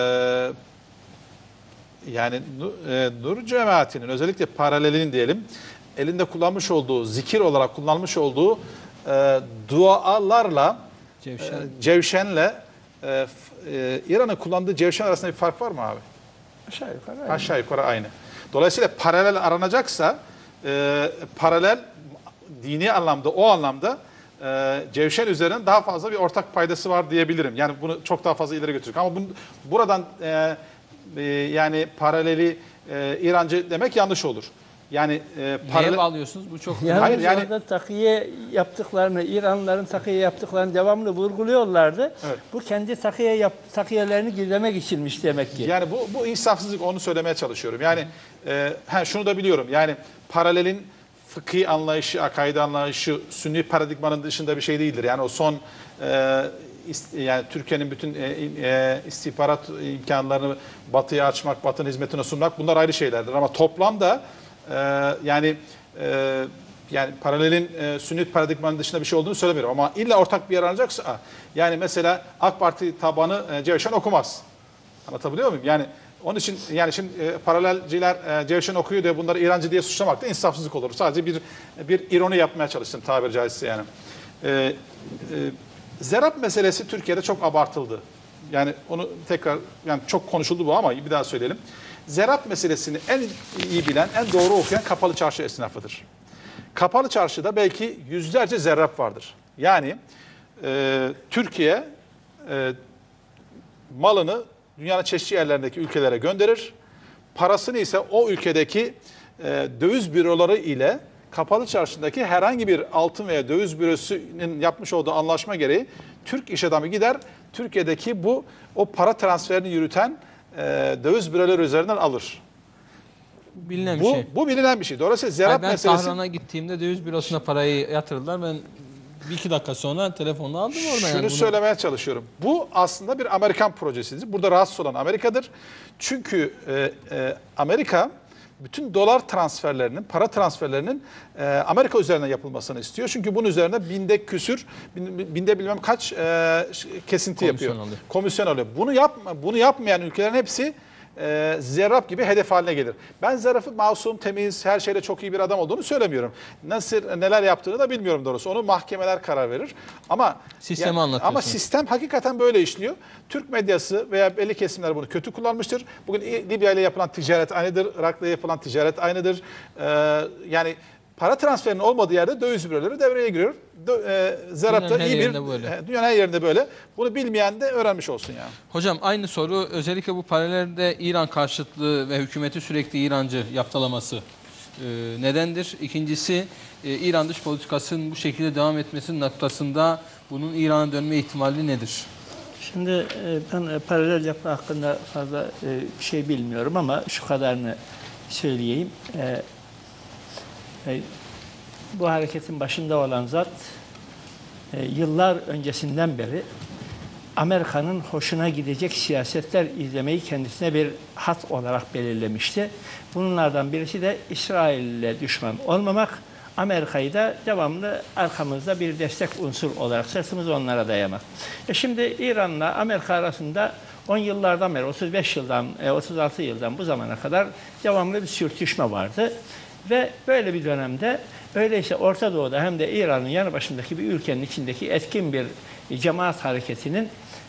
yani e, Nur cemaatinin özellikle paralelinin diyelim elinde kullanmış olduğu, zikir olarak kullanmış olduğu e, dualarla Cevşen. e, Cevşen'le e, e, İran'ın kullandığı Cevşen arasında bir fark var mı abi? Aşağı yukarı aynı. Aşağı yukarı aynı. Dolayısıyla paralel aranacaksa e, paralel dini anlamda, o anlamda e, Cevşen üzerinden daha fazla bir ortak paydası var diyebilirim. Yani bunu çok daha fazla ileri götürecek. Ama bunu, buradan e, e, yani paraleli e, İrancı demek yanlış olur. Yani e, paralel... Neye bağlıyorsunuz? Bu çok yani Hayır, yani orada takiye yaptıklarını, İranlıların takiye yaptıklarını devamlı vurguluyorlardı. Evet. Bu kendi takiye yap, takiyelerini gizlemek içinmiş demek ki. Yani bu bu insafsızlık, onu söylemeye çalışıyorum. Yani e, he, şunu da biliyorum. Yani paralelin fıkhi anlayışı, akaide anlayışı Sünni paradigmanın dışında bir şey değildir. Yani o son e, ist, yani Türkiye'nin bütün e, e, istihbarat imkanlarını Batı'ya açmak, Batı'nın hizmetine sunmak bunlar ayrı şeylerdir. Ama toplamda e, yani e, yani paralelin e, sünnet paradigmanın dışında bir şey olduğunu söylemiyorum ama illa ortak bir yer aranacaksa yani mesela AK Parti tabanı e, Cevşen okumaz. Anlatabiliyor muyum? Yani onun için yani şimdi e, paralelciler e, Cevşen okuyor diye bunları İrancı diye suçlamak da insafsızlık olur. Sadece bir bir ironi yapmaya çalıştım tabiri caizse yani. E, e, Zerap meselesi Türkiye'de çok abartıldı. Yani onu tekrar yani çok konuşuldu bu ama bir daha söyleyelim. Zerap meselesini en iyi bilen, en doğru okuyan Kapalı Çarşı esnafıdır. Kapalı Çarşı'da belki yüzlerce zerrap vardır. Yani e, Türkiye e, malını dünyanın çeşitli yerlerindeki ülkelere gönderir. Parasını ise o ülkedeki e, döviz büroları ile Kapalı Çarşı'daki herhangi bir altın veya döviz bürosunun yapmış olduğu anlaşma gereği Türk iş adamı gider, Türkiye'deki bu o para transferini yürüten e, döviz büroları üzerinden alır. Bilinen bir Bu, şey. bu bilinen bir şey. Dolayısıyla zerap Hayır, ben meselesi... Tahran'a gittiğimde döviz bürosuna parayı yatırdılar. Ben bir iki dakika sonra telefonla aldım oradan. Şunu yani bunu... söylemeye çalışıyorum. Bu aslında bir Amerikan projesidir. Burada rahatsız olan Amerika'dır. Çünkü e, e, Amerika bütün dolar transferlerinin, para transferlerinin e, Amerika üzerinden yapılmasını istiyor. Çünkü bunun üzerine binde küsür, bin, binde bilmem kaç e, kesinti Komisyon yapıyor. alıyor. Komisyon alıyor. Bunu yapma, bunu yapmayan ülkelerin hepsi e, Zerrab gibi hedef haline gelir. Ben Zerrab'ın masum, temiz, her şeyde çok iyi bir adam olduğunu söylemiyorum. Nasıl neler yaptığını da bilmiyorum doğrusu. Onu mahkemeler karar verir. Ama Sistemi anlatıyorsun. Ama sistem hakikaten böyle işliyor. Türk medyası veya belli kesimler bunu kötü kullanmıştır. Bugün Libya ile yapılan ticaret aynıdır. Irak'la yapılan ticaret aynıdır. Ee, yani para transferinin olmadığı yerde döviz büroları devreye giriyor. E, Zerrab'da iyi bir böyle. Dünyanın her yerinde böyle. Bunu bilmeyen de öğrenmiş olsun yani. Hocam aynı soru özellikle bu paralelde İran karşıtlığı ve hükümeti sürekli İrancı yaptalaması e, nedendir? İkincisi e, İran dış politikasının bu şekilde devam etmesinin noktasında bunun İran'a dönme ihtimali nedir? Şimdi e, ben e, paralel yapı hakkında fazla e, bir şey bilmiyorum ama şu kadarını söyleyeyim. E, e, bu hareketin başında olan zat e, yıllar öncesinden beri Amerika'nın hoşuna gidecek siyasetler izlemeyi kendisine bir hat olarak belirlemişti. Bunlardan birisi de İsrail'le düşman olmamak, Amerika'yı da devamlı arkamızda bir destek unsur olarak sırtımızı onlara dayamak. E şimdi İran'la Amerika arasında on yıllardan beri, otuz beş yıldan, otuz altı yıldan bu zamana kadar devamlı bir sürtüşme vardı. Ve böyle bir dönemde öyleyse Orta Doğu'da hem de İran'ın yanı başındaki bir ülkenin içindeki etkin bir cemaat hareketinin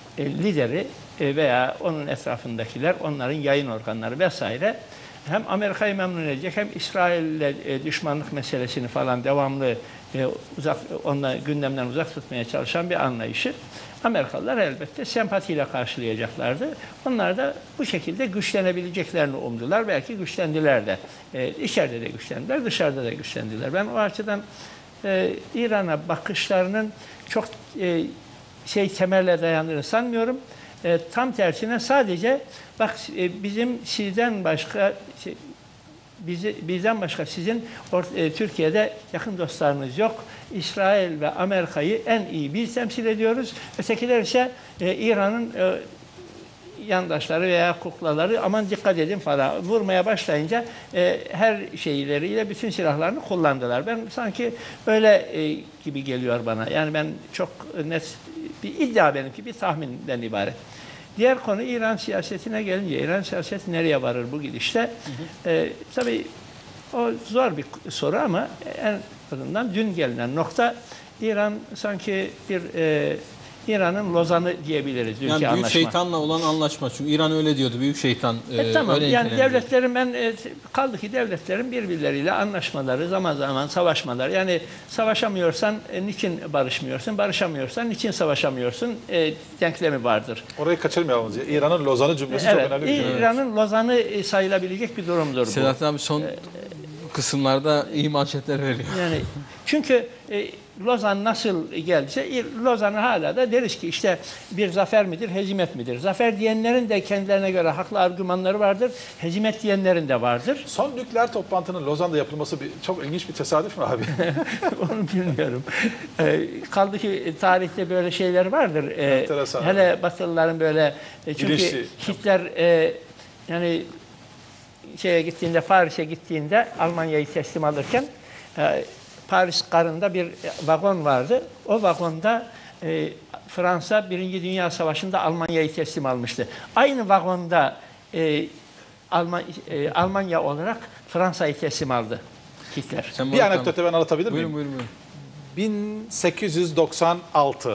lideri veya onun etrafındakiler, onların yayın organları vesaire hem Amerika'yı memnun edecek hem İsrail'le düşmanlık meselesini falan devamlı uzak, onunla gündemden uzak tutmaya çalışan bir anlayışı Amerikalılar elbette sempatiyle karşılayacaklardı. Onlar da bu şekilde güçlenebileceklerini umdular. Belki güçlendiler de. E, içeride de güçlendiler, dışarıda da güçlendiler. Ben o açıdan e, İran'a bakışlarının çok e, şey temelle dayandığını sanmıyorum. E, tam tersine sadece bak e, bizim sizden başka şey, bizi, bizden başka sizin or, e, Türkiye'de yakın dostlarınız yok. İsrail ve Amerika'yı en iyi biz temsil ediyoruz. Ötekiler ise e, İran'ın e, yandaşları veya kuklaları aman dikkat edin falan vurmaya başlayınca e, her şeyleriyle bütün silahlarını kullandılar. Ben sanki öyle e, gibi geliyor bana. Yani ben çok net bir iddia benimki bir tahminden ibaret. Diğer konu İran siyasetine gelince, İran siyaseti nereye varır bu gidişte? Hı hı. E, tabii o zor bir soru ama en azından dün gelinen nokta İran sanki bir e, İran'ın Lozan'ı diyebiliriz. Yani büyük anlaşma. şeytanla olan anlaşma. Çünkü İran öyle diyordu. Büyük şeytan. E, e, tamam. öyle Yani nitelendiriyor. devletlerin ben e, kaldı ki devletlerin birbirleriyle anlaşmaları, zaman zaman savaşmalar. Yani savaşamıyorsan e, niçin barışmıyorsun? Barışamıyorsan niçin savaşamıyorsun? E, denklemi vardır. Orayı kaçırmayalım. İran'ın Lozan'ı cümlesi evet, çok önemli bir cümle. İran'ın Lozan'ı e, sayılabilecek bir durumdur bu. Selahattin abi son e, kısımlarda iyi manşetler veriyor. Yani çünkü e, Lozan nasıl geldiyse Lozan'ı hala da deriz ki işte bir zafer midir, hezimet midir? Zafer diyenlerin de kendilerine göre haklı argümanları vardır. Hezimet diyenlerin de vardır. Son nükleer toplantının Lozan'da yapılması bir, çok ilginç bir tesadüf mü abi? Onu bilmiyorum. E, kaldı ki tarihte böyle şeyler vardır. E, hele Batılıların böyle e, çünkü İlişki. Hitler e, yani şeye gittiğinde Paris'e gittiğinde Almanya'yı teslim alırken e, Paris garında bir vagon vardı. O vagonda e, Fransa Birinci Dünya Savaşı'nda Almanya'yı teslim almıştı. Aynı vagonda e, Alman, e, Almanya olarak Fransa'yı teslim aldı Hitler. Sen Bir bana- anekdotu ben anlatabilir miyim? Buyurun buyurun. buyurun. bin sekiz yüz doksan altı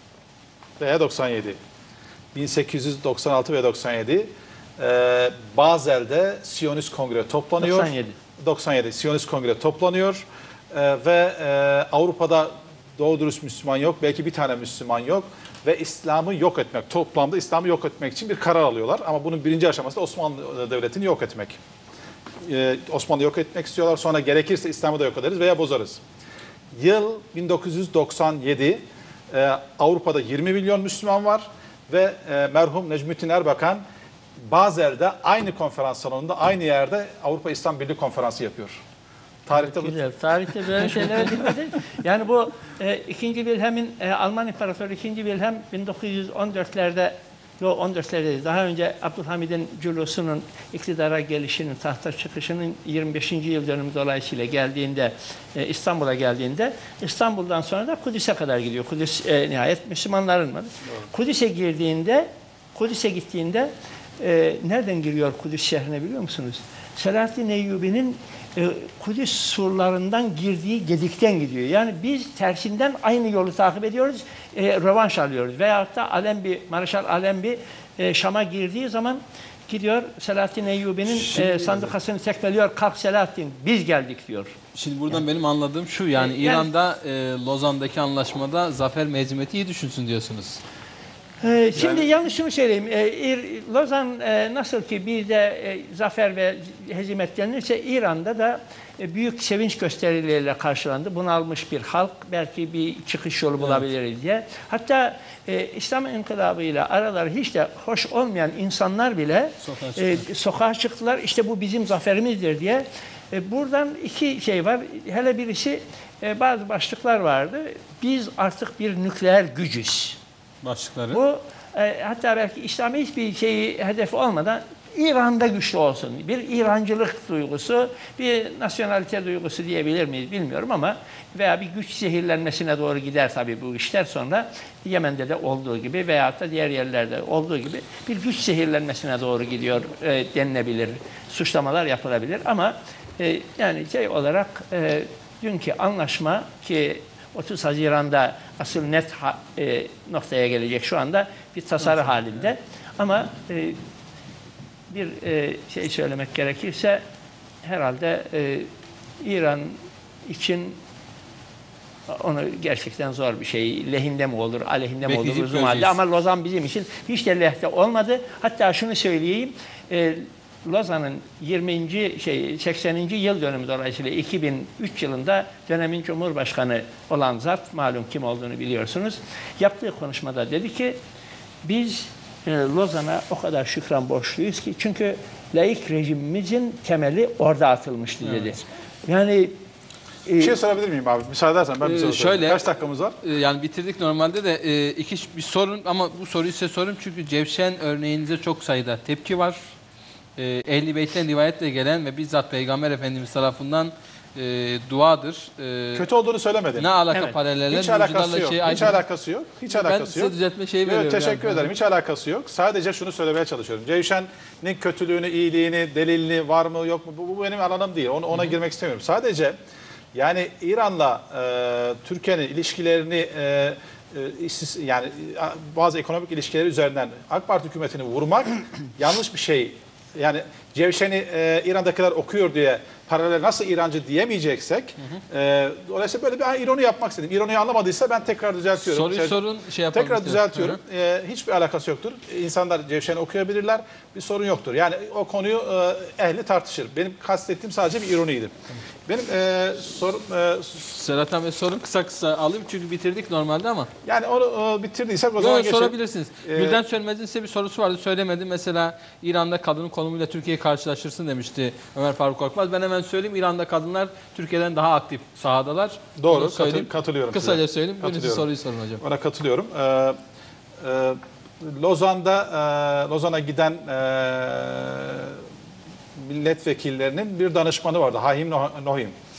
veya doksan yedi. bin sekiz yüz doksan altı ve doksan yedi e, Bazel'de Siyonist Kongre toplanıyor. doksan yedi. doksan yedi Siyonist Kongre toplanıyor e, ve e, Avrupa'da doğru dürüst Müslüman yok. Belki bir tane Müslüman yok ve İslam'ı yok etmek, toplamda İslam'ı yok etmek için bir karar alıyorlar. Ama bunun birinci aşaması da Osmanlı Devleti'ni yok etmek. Ee, Osmanlı yok etmek istiyorlar. Sonra gerekirse İslam'ı da yok ederiz veya bozarız. Yıl bin dokuz yüz doksan yedi. Ee, Avrupa'da yirmi milyon Müslüman var ve e, merhum Necmettin Erbakan Bazel'de aynı konferans salonunda aynı yerde Avrupa İslam Birliği Konferansı yapıyor. Tarihte bu Güzel. Tarihte böyle şeyler bilmedi. Yani bu e, ikinci Wilhelm'in e, Alman İmparatoru ikinci Wilhelm bin dokuz yüz on dörtlerde yok on dörtlerde daha önce Abdülhamid'in culusunun iktidara gelişinin, tahta çıkışının yirmi beşinci yıl dönümü dolayısıyla geldiğinde e, İstanbul'a geldiğinde İstanbul'dan sonra da Kudüs'e kadar gidiyor. Kudüs e, nihayet Müslümanların var. Kudüs'e girdiğinde Kudüs'e gittiğinde e, nereden giriyor Kudüs şehrine biliyor musunuz? Selahaddin Eyyubi'nin e, Kudüs surlarından girdiği gedikten gidiyor. Yani biz tersinden aynı yolu takip ediyoruz, e, rövanş alıyoruz. Veyahut da Alembi, Mareşal Alembi e, Şam'a girdiği zaman gidiyor Selahaddin Eyyubi'nin e, sandukasını tekmeliyor. Kalk Selahaddin biz geldik diyor. Şimdi buradan benim anladığım şu yani, Yani- İran'da e, Lozan'daki anlaşmada zafer ve hezimeti iyi düşünsün diyorsunuz. Ee, Şimdi yalnız şunu söyleyeyim. Ee, İr- Lozan e, nasıl ki bizde e, zafer ve hezimet denilirse İran'da da e, büyük sevinç gösterileriyle karşılandı. Bunalmış bir halk belki bir çıkış yolu bulabiliriz diye. Hatta e, İslam İnkılabı'yla araları hiç de hoş olmayan insanlar bile Sokağa e, sokağa çıktılar. İşte bu bizim zaferimizdir diye. E, buradan iki şey var. Hele birisi e, bazı başlıklar vardı. Biz artık bir nükleer gücüz. Başlıkları. Bu e, hatta belki İslam'ı hiçbir şeyi hedef olmadan İran'da güçlü olsun. Bir İrancılık duygusu, bir nasyonalite duygusu diyebilir miyiz bilmiyorum ama veya bir güç zehirlenmesine doğru gider tabii bu işler sonra. Yemen'de de olduğu gibi veyahut da diğer yerlerde olduğu gibi bir güç zehirlenmesine doğru gidiyor e, denilebilir. Suçlamalar yapılabilir ama e, yani şey olarak e, dünkü anlaşma ki otuz Haziran'da asıl net ha, e, noktaya gelecek şu anda bir tasarı halinde. Ama e, bir e, şey söylemek gerekirse herhalde e, İran için onu gerçekten zor bir şey. Lehinde mi olur, aleyhinde mi olur Bekleyip uzun halde. göreceğiz. Ama Lozan bizim için hiç de lehte olmadı. Hatta şunu söyleyeyim. E, Lozan'ın yirminci şey sekseninci yıl dönümü dolayısıyla iki bin üç yılında dönemin Cumhurbaşkanı olan zat, malum kim olduğunu biliyorsunuz, yaptığı konuşmada dedi ki biz e, Lozan'a o kadar şükran borçluyuz ki çünkü laik rejimimizin temeli orada atılmıştı dedi. Evet. Yani e, Bir şey sorabilir miyim abi? Müsaade edersen ben bir Ee, soru sorayım. şöyle- Kaç dakikamız var? E, yani bitirdik normalde de e, iki bir sorun ama bu soruyu size sorayım çünkü Cevşen örneğinize çok sayıda tepki var. E, Ehl-i Beyt'ten rivayetle gelen ve bizzat Peygamber Efendimiz tarafından e, duadır. E, Kötü olduğunu söylemedim. ne alaka Evet. paraleller? Hiç alakası mevcularla yok. şey Hiç ayrı- alakası yok. Hiç Ben alakası size yok. düzeltme şeyi Evet, veriyorum. teşekkür yani. ederim. Hiç alakası yok. Sadece şunu söylemeye çalışıyorum. Cevşen'in kötülüğünü, iyiliğini, delilini var mı yok mu? Bu, bu benim alanım değil. Onu, ona girmek istemiyorum. Sadece yani İran'la e, Türkiye'nin ilişkilerini e, e, istis- yani e, bazı ekonomik ilişkileri üzerinden AK Parti hükümetini vurmak yanlış bir şey. Yani Cevşen'i e, İran'dakiler okuyor diye paralel nasıl İrancı diyemeyeceksek e, dolayısıyla böyle bir ironi yapmak istedim. İroniyi anlamadıysa ben tekrar düzeltiyorum. Soruyu Şey- sorun şey yapalım. Tekrar işte. düzeltiyorum. Ee, hiçbir alakası yoktur. İnsanlar Cevşen'i okuyabilirler. Bir sorun yoktur. Yani o konuyu e, ehli tartışır. Benim kastettiğim sadece bir ironiydi. Benim e, sorum e, Serhat Bey sorun kısa kısa alayım çünkü bitirdik normalde ama. yani onu e, bitirdiysek o zaman Yok, geçelim. sorabilirsiniz. Ee, Gülden Sönmez'in size bir sorusu vardı. Söylemedi. Mesela İran'da kadının konumuyla Türkiye'yi karşılaştırsın demişti Ömer Faruk Korkmaz. Ben hemen söyleyeyim. İran'da kadınlar Türkiye'den daha aktif sahadalar. Doğru. Onu Katı, söyleyeyim. katılıyorum Kısaca size. söyleyeyim. Buyurun siz Katılıyorum. soruyu sorun hocam. Ona katılıyorum. Ee, e, Lozan'da e, Lozan'a giden e, milletvekillerinin bir danışmanı vardı. Haim Nohim.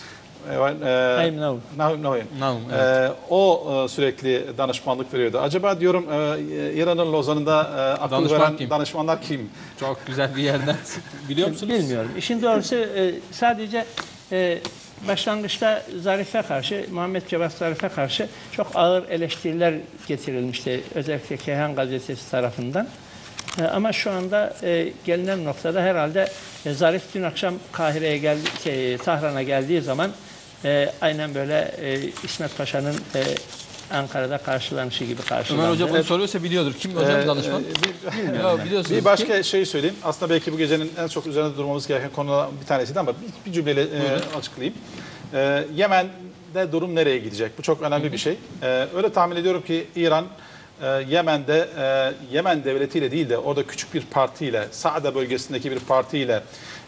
e, I'm now. Nav- Navin. Navin, E, o e, sürekli danışmanlık veriyordu. Acaba diyorum e, İran'ın Lozan'ında e, akıl Danışman veren kim? danışmanlar kim? Çok güzel bir yerden. Biliyor musunuz? Bilmiyorum. İşin doğrusu e, sadece e, başlangıçta Zarif'e karşı, Muhammed Cevat Zarif'e karşı çok ağır eleştiriler getirilmişti. Özellikle Keyhan Gazetesi tarafından. E, ama şu anda e, gelinen noktada herhalde e, Zarif dün akşam Kahire'ye geldi, şey, Tahran'a geldiği zaman e, aynen böyle e, İsmet Paşa'nın e, Ankara'da karşılanışı gibi karşılandı. Ömer Hoca bunu soruyorsa biliyordur. Kim hocam Ee, danışman? bir- Bilmiyorum. Biliyorsunuz. Bir başka şey söyleyeyim. Aslında belki bu gecenin en çok üzerinde durmamız gereken konulardan bir tanesiydi ama bir, bir cümleyle e, açıklayayım. E, Yemen'de durum nereye gidecek? Bu çok önemli bir şey. E, öyle tahmin ediyorum ki İran e, Yemen'de e, Yemen devletiyle değil de orada küçük bir partiyle, Saada bölgesindeki bir partiyle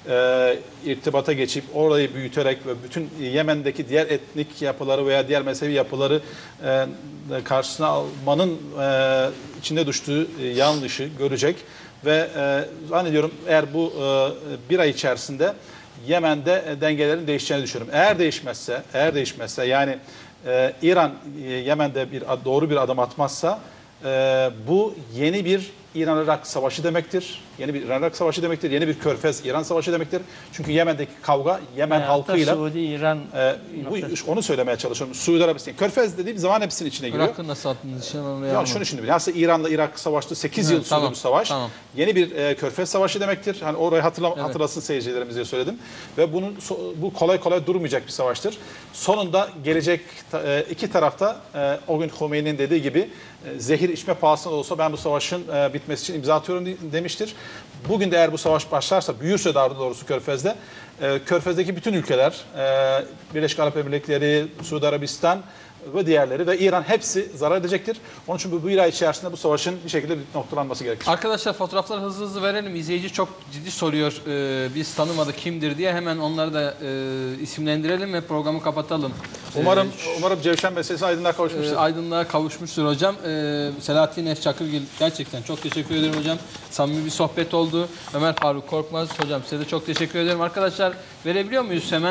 e, irtibata geçip orayı büyüterek ve bütün Yemen'deki diğer etnik yapıları veya diğer mezhebi yapıları e, karşısına almanın e, içinde düştüğü e, yanlışı görecek ve e, zannediyorum eğer bu e, bir ay içerisinde Yemen'de e, dengelerin değişeceğini düşünüyorum. Eğer değişmezse, eğer değişmezse yani e, İran e, Yemen'de bir doğru bir adım atmazsa e, bu yeni bir İran-Irak savaşı demektir. Yeni bir İran-Irak savaşı demektir. Yeni bir Körfez-İran savaşı demektir. Çünkü Yemen'deki kavga Yemen halkıyla Suudi, İran e, bu, onu söylemeye çalışıyorum. Suudi Arabistan. Körfez dediğim zaman hepsinin içine giriyor. Irak'ın nasıl attınız? Ya şunu şimdi bilin. Aslında İran'la Irak savaştı. sekiz yıl sürdü tamam, bu savaş. tamam. Yeni bir e, Körfez Savaşı demektir. Hani orayı hatırla, Evet. hatırlasın seyircilerimiz diye söyledim. Ve bunun so- bu kolay kolay durmayacak bir savaştır. Sonunda gelecek ta- e, iki tarafta e, o gün Khomeini'nin dediği gibi e, zehir içme pahasına da olsa ben bu savaşın e, bitmesi için imza atıyorum de- demiştir. Bugün de eğer bu savaş başlarsa, büyürse daha doğrusu Körfez'de, e, Körfez'deki bütün ülkeler, e, Birleşik Arap Emirlikleri, Suudi Arabistan ve diğerleri ve İran hepsi zarar edecektir. Onun için bu, bu bir ay içerisinde bu savaşın bir şekilde noktalanması gerekir. Arkadaşlar fotoğrafları hızlı hızlı verelim. İzleyici çok ciddi soruyor. Ee, biz tanımadık kimdir diye. Hemen onları da e, isimlendirelim ve programı kapatalım. Umarım Ee, umarım Cevşen meselesi aydınlığa kavuşmuştur. e, aydınlığa kavuşmuştur hocam. Ee, Selahattin Eş Çakırgil, gerçekten çok teşekkür ederim hocam. Samimi bir sohbet oldu. Ömer Faruk Korkmaz hocam, size de çok teşekkür ederim. Arkadaşlar verebiliyor muyuz hemen?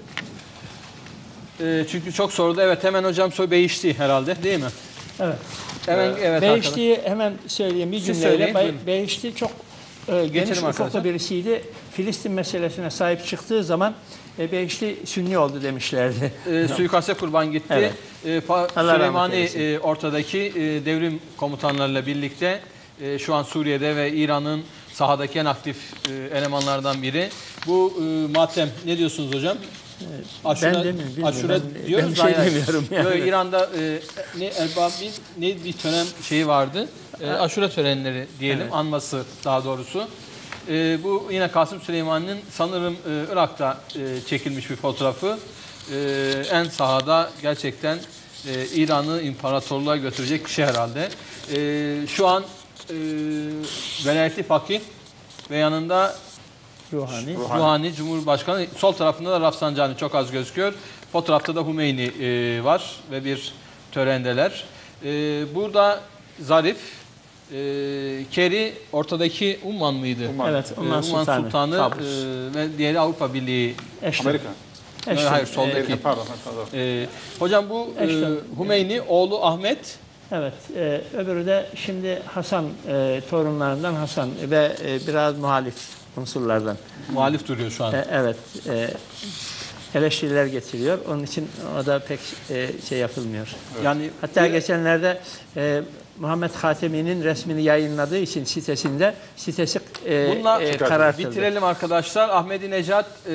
Ee, çünkü çok soruda. Evet, hemen hocam soy Beyişti herhalde, değil mi? Evet. Hemen Ee, evet. Behişti'yi hemen söyleyeyim bir Siz cümleyle. söyleyin, Be- buyurun. Behişti çok e, geniş arkadaşlar. ufuklu birisiydi. Filistin meselesine sahip çıktığı zaman e, Behişti Sünni oldu demişlerdi. E, suikaste kurban gitti. Evet. E, Fa- Allah rahmet Süleymani eylesin. e, ortadaki e, devrim komutanlarıyla birlikte e, şu an Suriye'de ve İran'ın sahadaki en aktif e, elemanlardan biri. Bu e, matem ne diyorsunuz hocam? Aşure, Ben demiyorum, bilmiyorum. aşure Ben- diyoruz ben bir da şey yani. demiyorum yani. Yo, İran'da e, ne erbabil ne bir tören şeyi vardı. E, aşure törenleri diyelim, Evet. anması daha doğrusu. E, bu yine Kasım Süleyman'ın sanırım e, Irak'ta e, çekilmiş bir fotoğrafı. E, en sahada gerçekten e, İran'ı imparatorluğa götürecek bir şey herhalde. E, şu an e, velayetli fakih ve yanında Ruhani. Ruhani Cumhurbaşkanı, sol tarafında da Rafsanjani çok az gözüküyor. Fotoğrafta da Hümeyni e, var ve bir törendeler. E, burada Zarif, e, Keri ortadaki Umman mıydı? Umman. Evet, E, Umman Sultanı. Sultanı Kabus. e, ve diğeri Avrupa Birliği. Ashton. Amerika. Ashton. Hayır, soldaki. E, pardon, pardon. E, hocam bu e, Ashton. Hümeyni, oğlu Ahmet. Evet, e, öbürü de şimdi Hasan e, torunlarından Hasan ve e, biraz muhalif unsurlardan. Muhalif duruyor şu an. E, evet, e, eleştiriler getiriyor. Onun için o da pek e, şey yapılmıyor. Yani Hatta e, geçenlerde e, Muhammed Hatemi'nin resmini yayınladığı için sitesinde sitesi e, Bununla e, karartıldı. bitirelim arkadaşlar. Ahmedi Necat, e,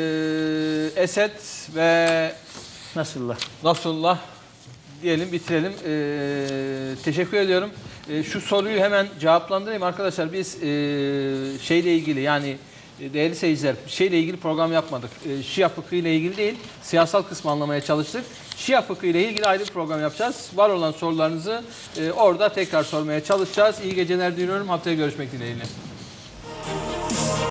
Esed ve Nasıllah? Nasrullah diyelim, bitirelim. Ee, teşekkür ediyorum. Ee, şu soruyu hemen cevaplandırayım arkadaşlar. Biz e, şeyle ilgili, yani e, değerli seyirciler, şeyle ilgili program yapmadık. E, Şia fıkhı ile ilgili değil, siyasal kısmı anlamaya çalıştık. Şia fıkhı ile ilgili ayrı bir program yapacağız. Var olan sorularınızı e, orada tekrar sormaya çalışacağız. İyi geceler diliyorum. Haftaya görüşmek dileğiyle.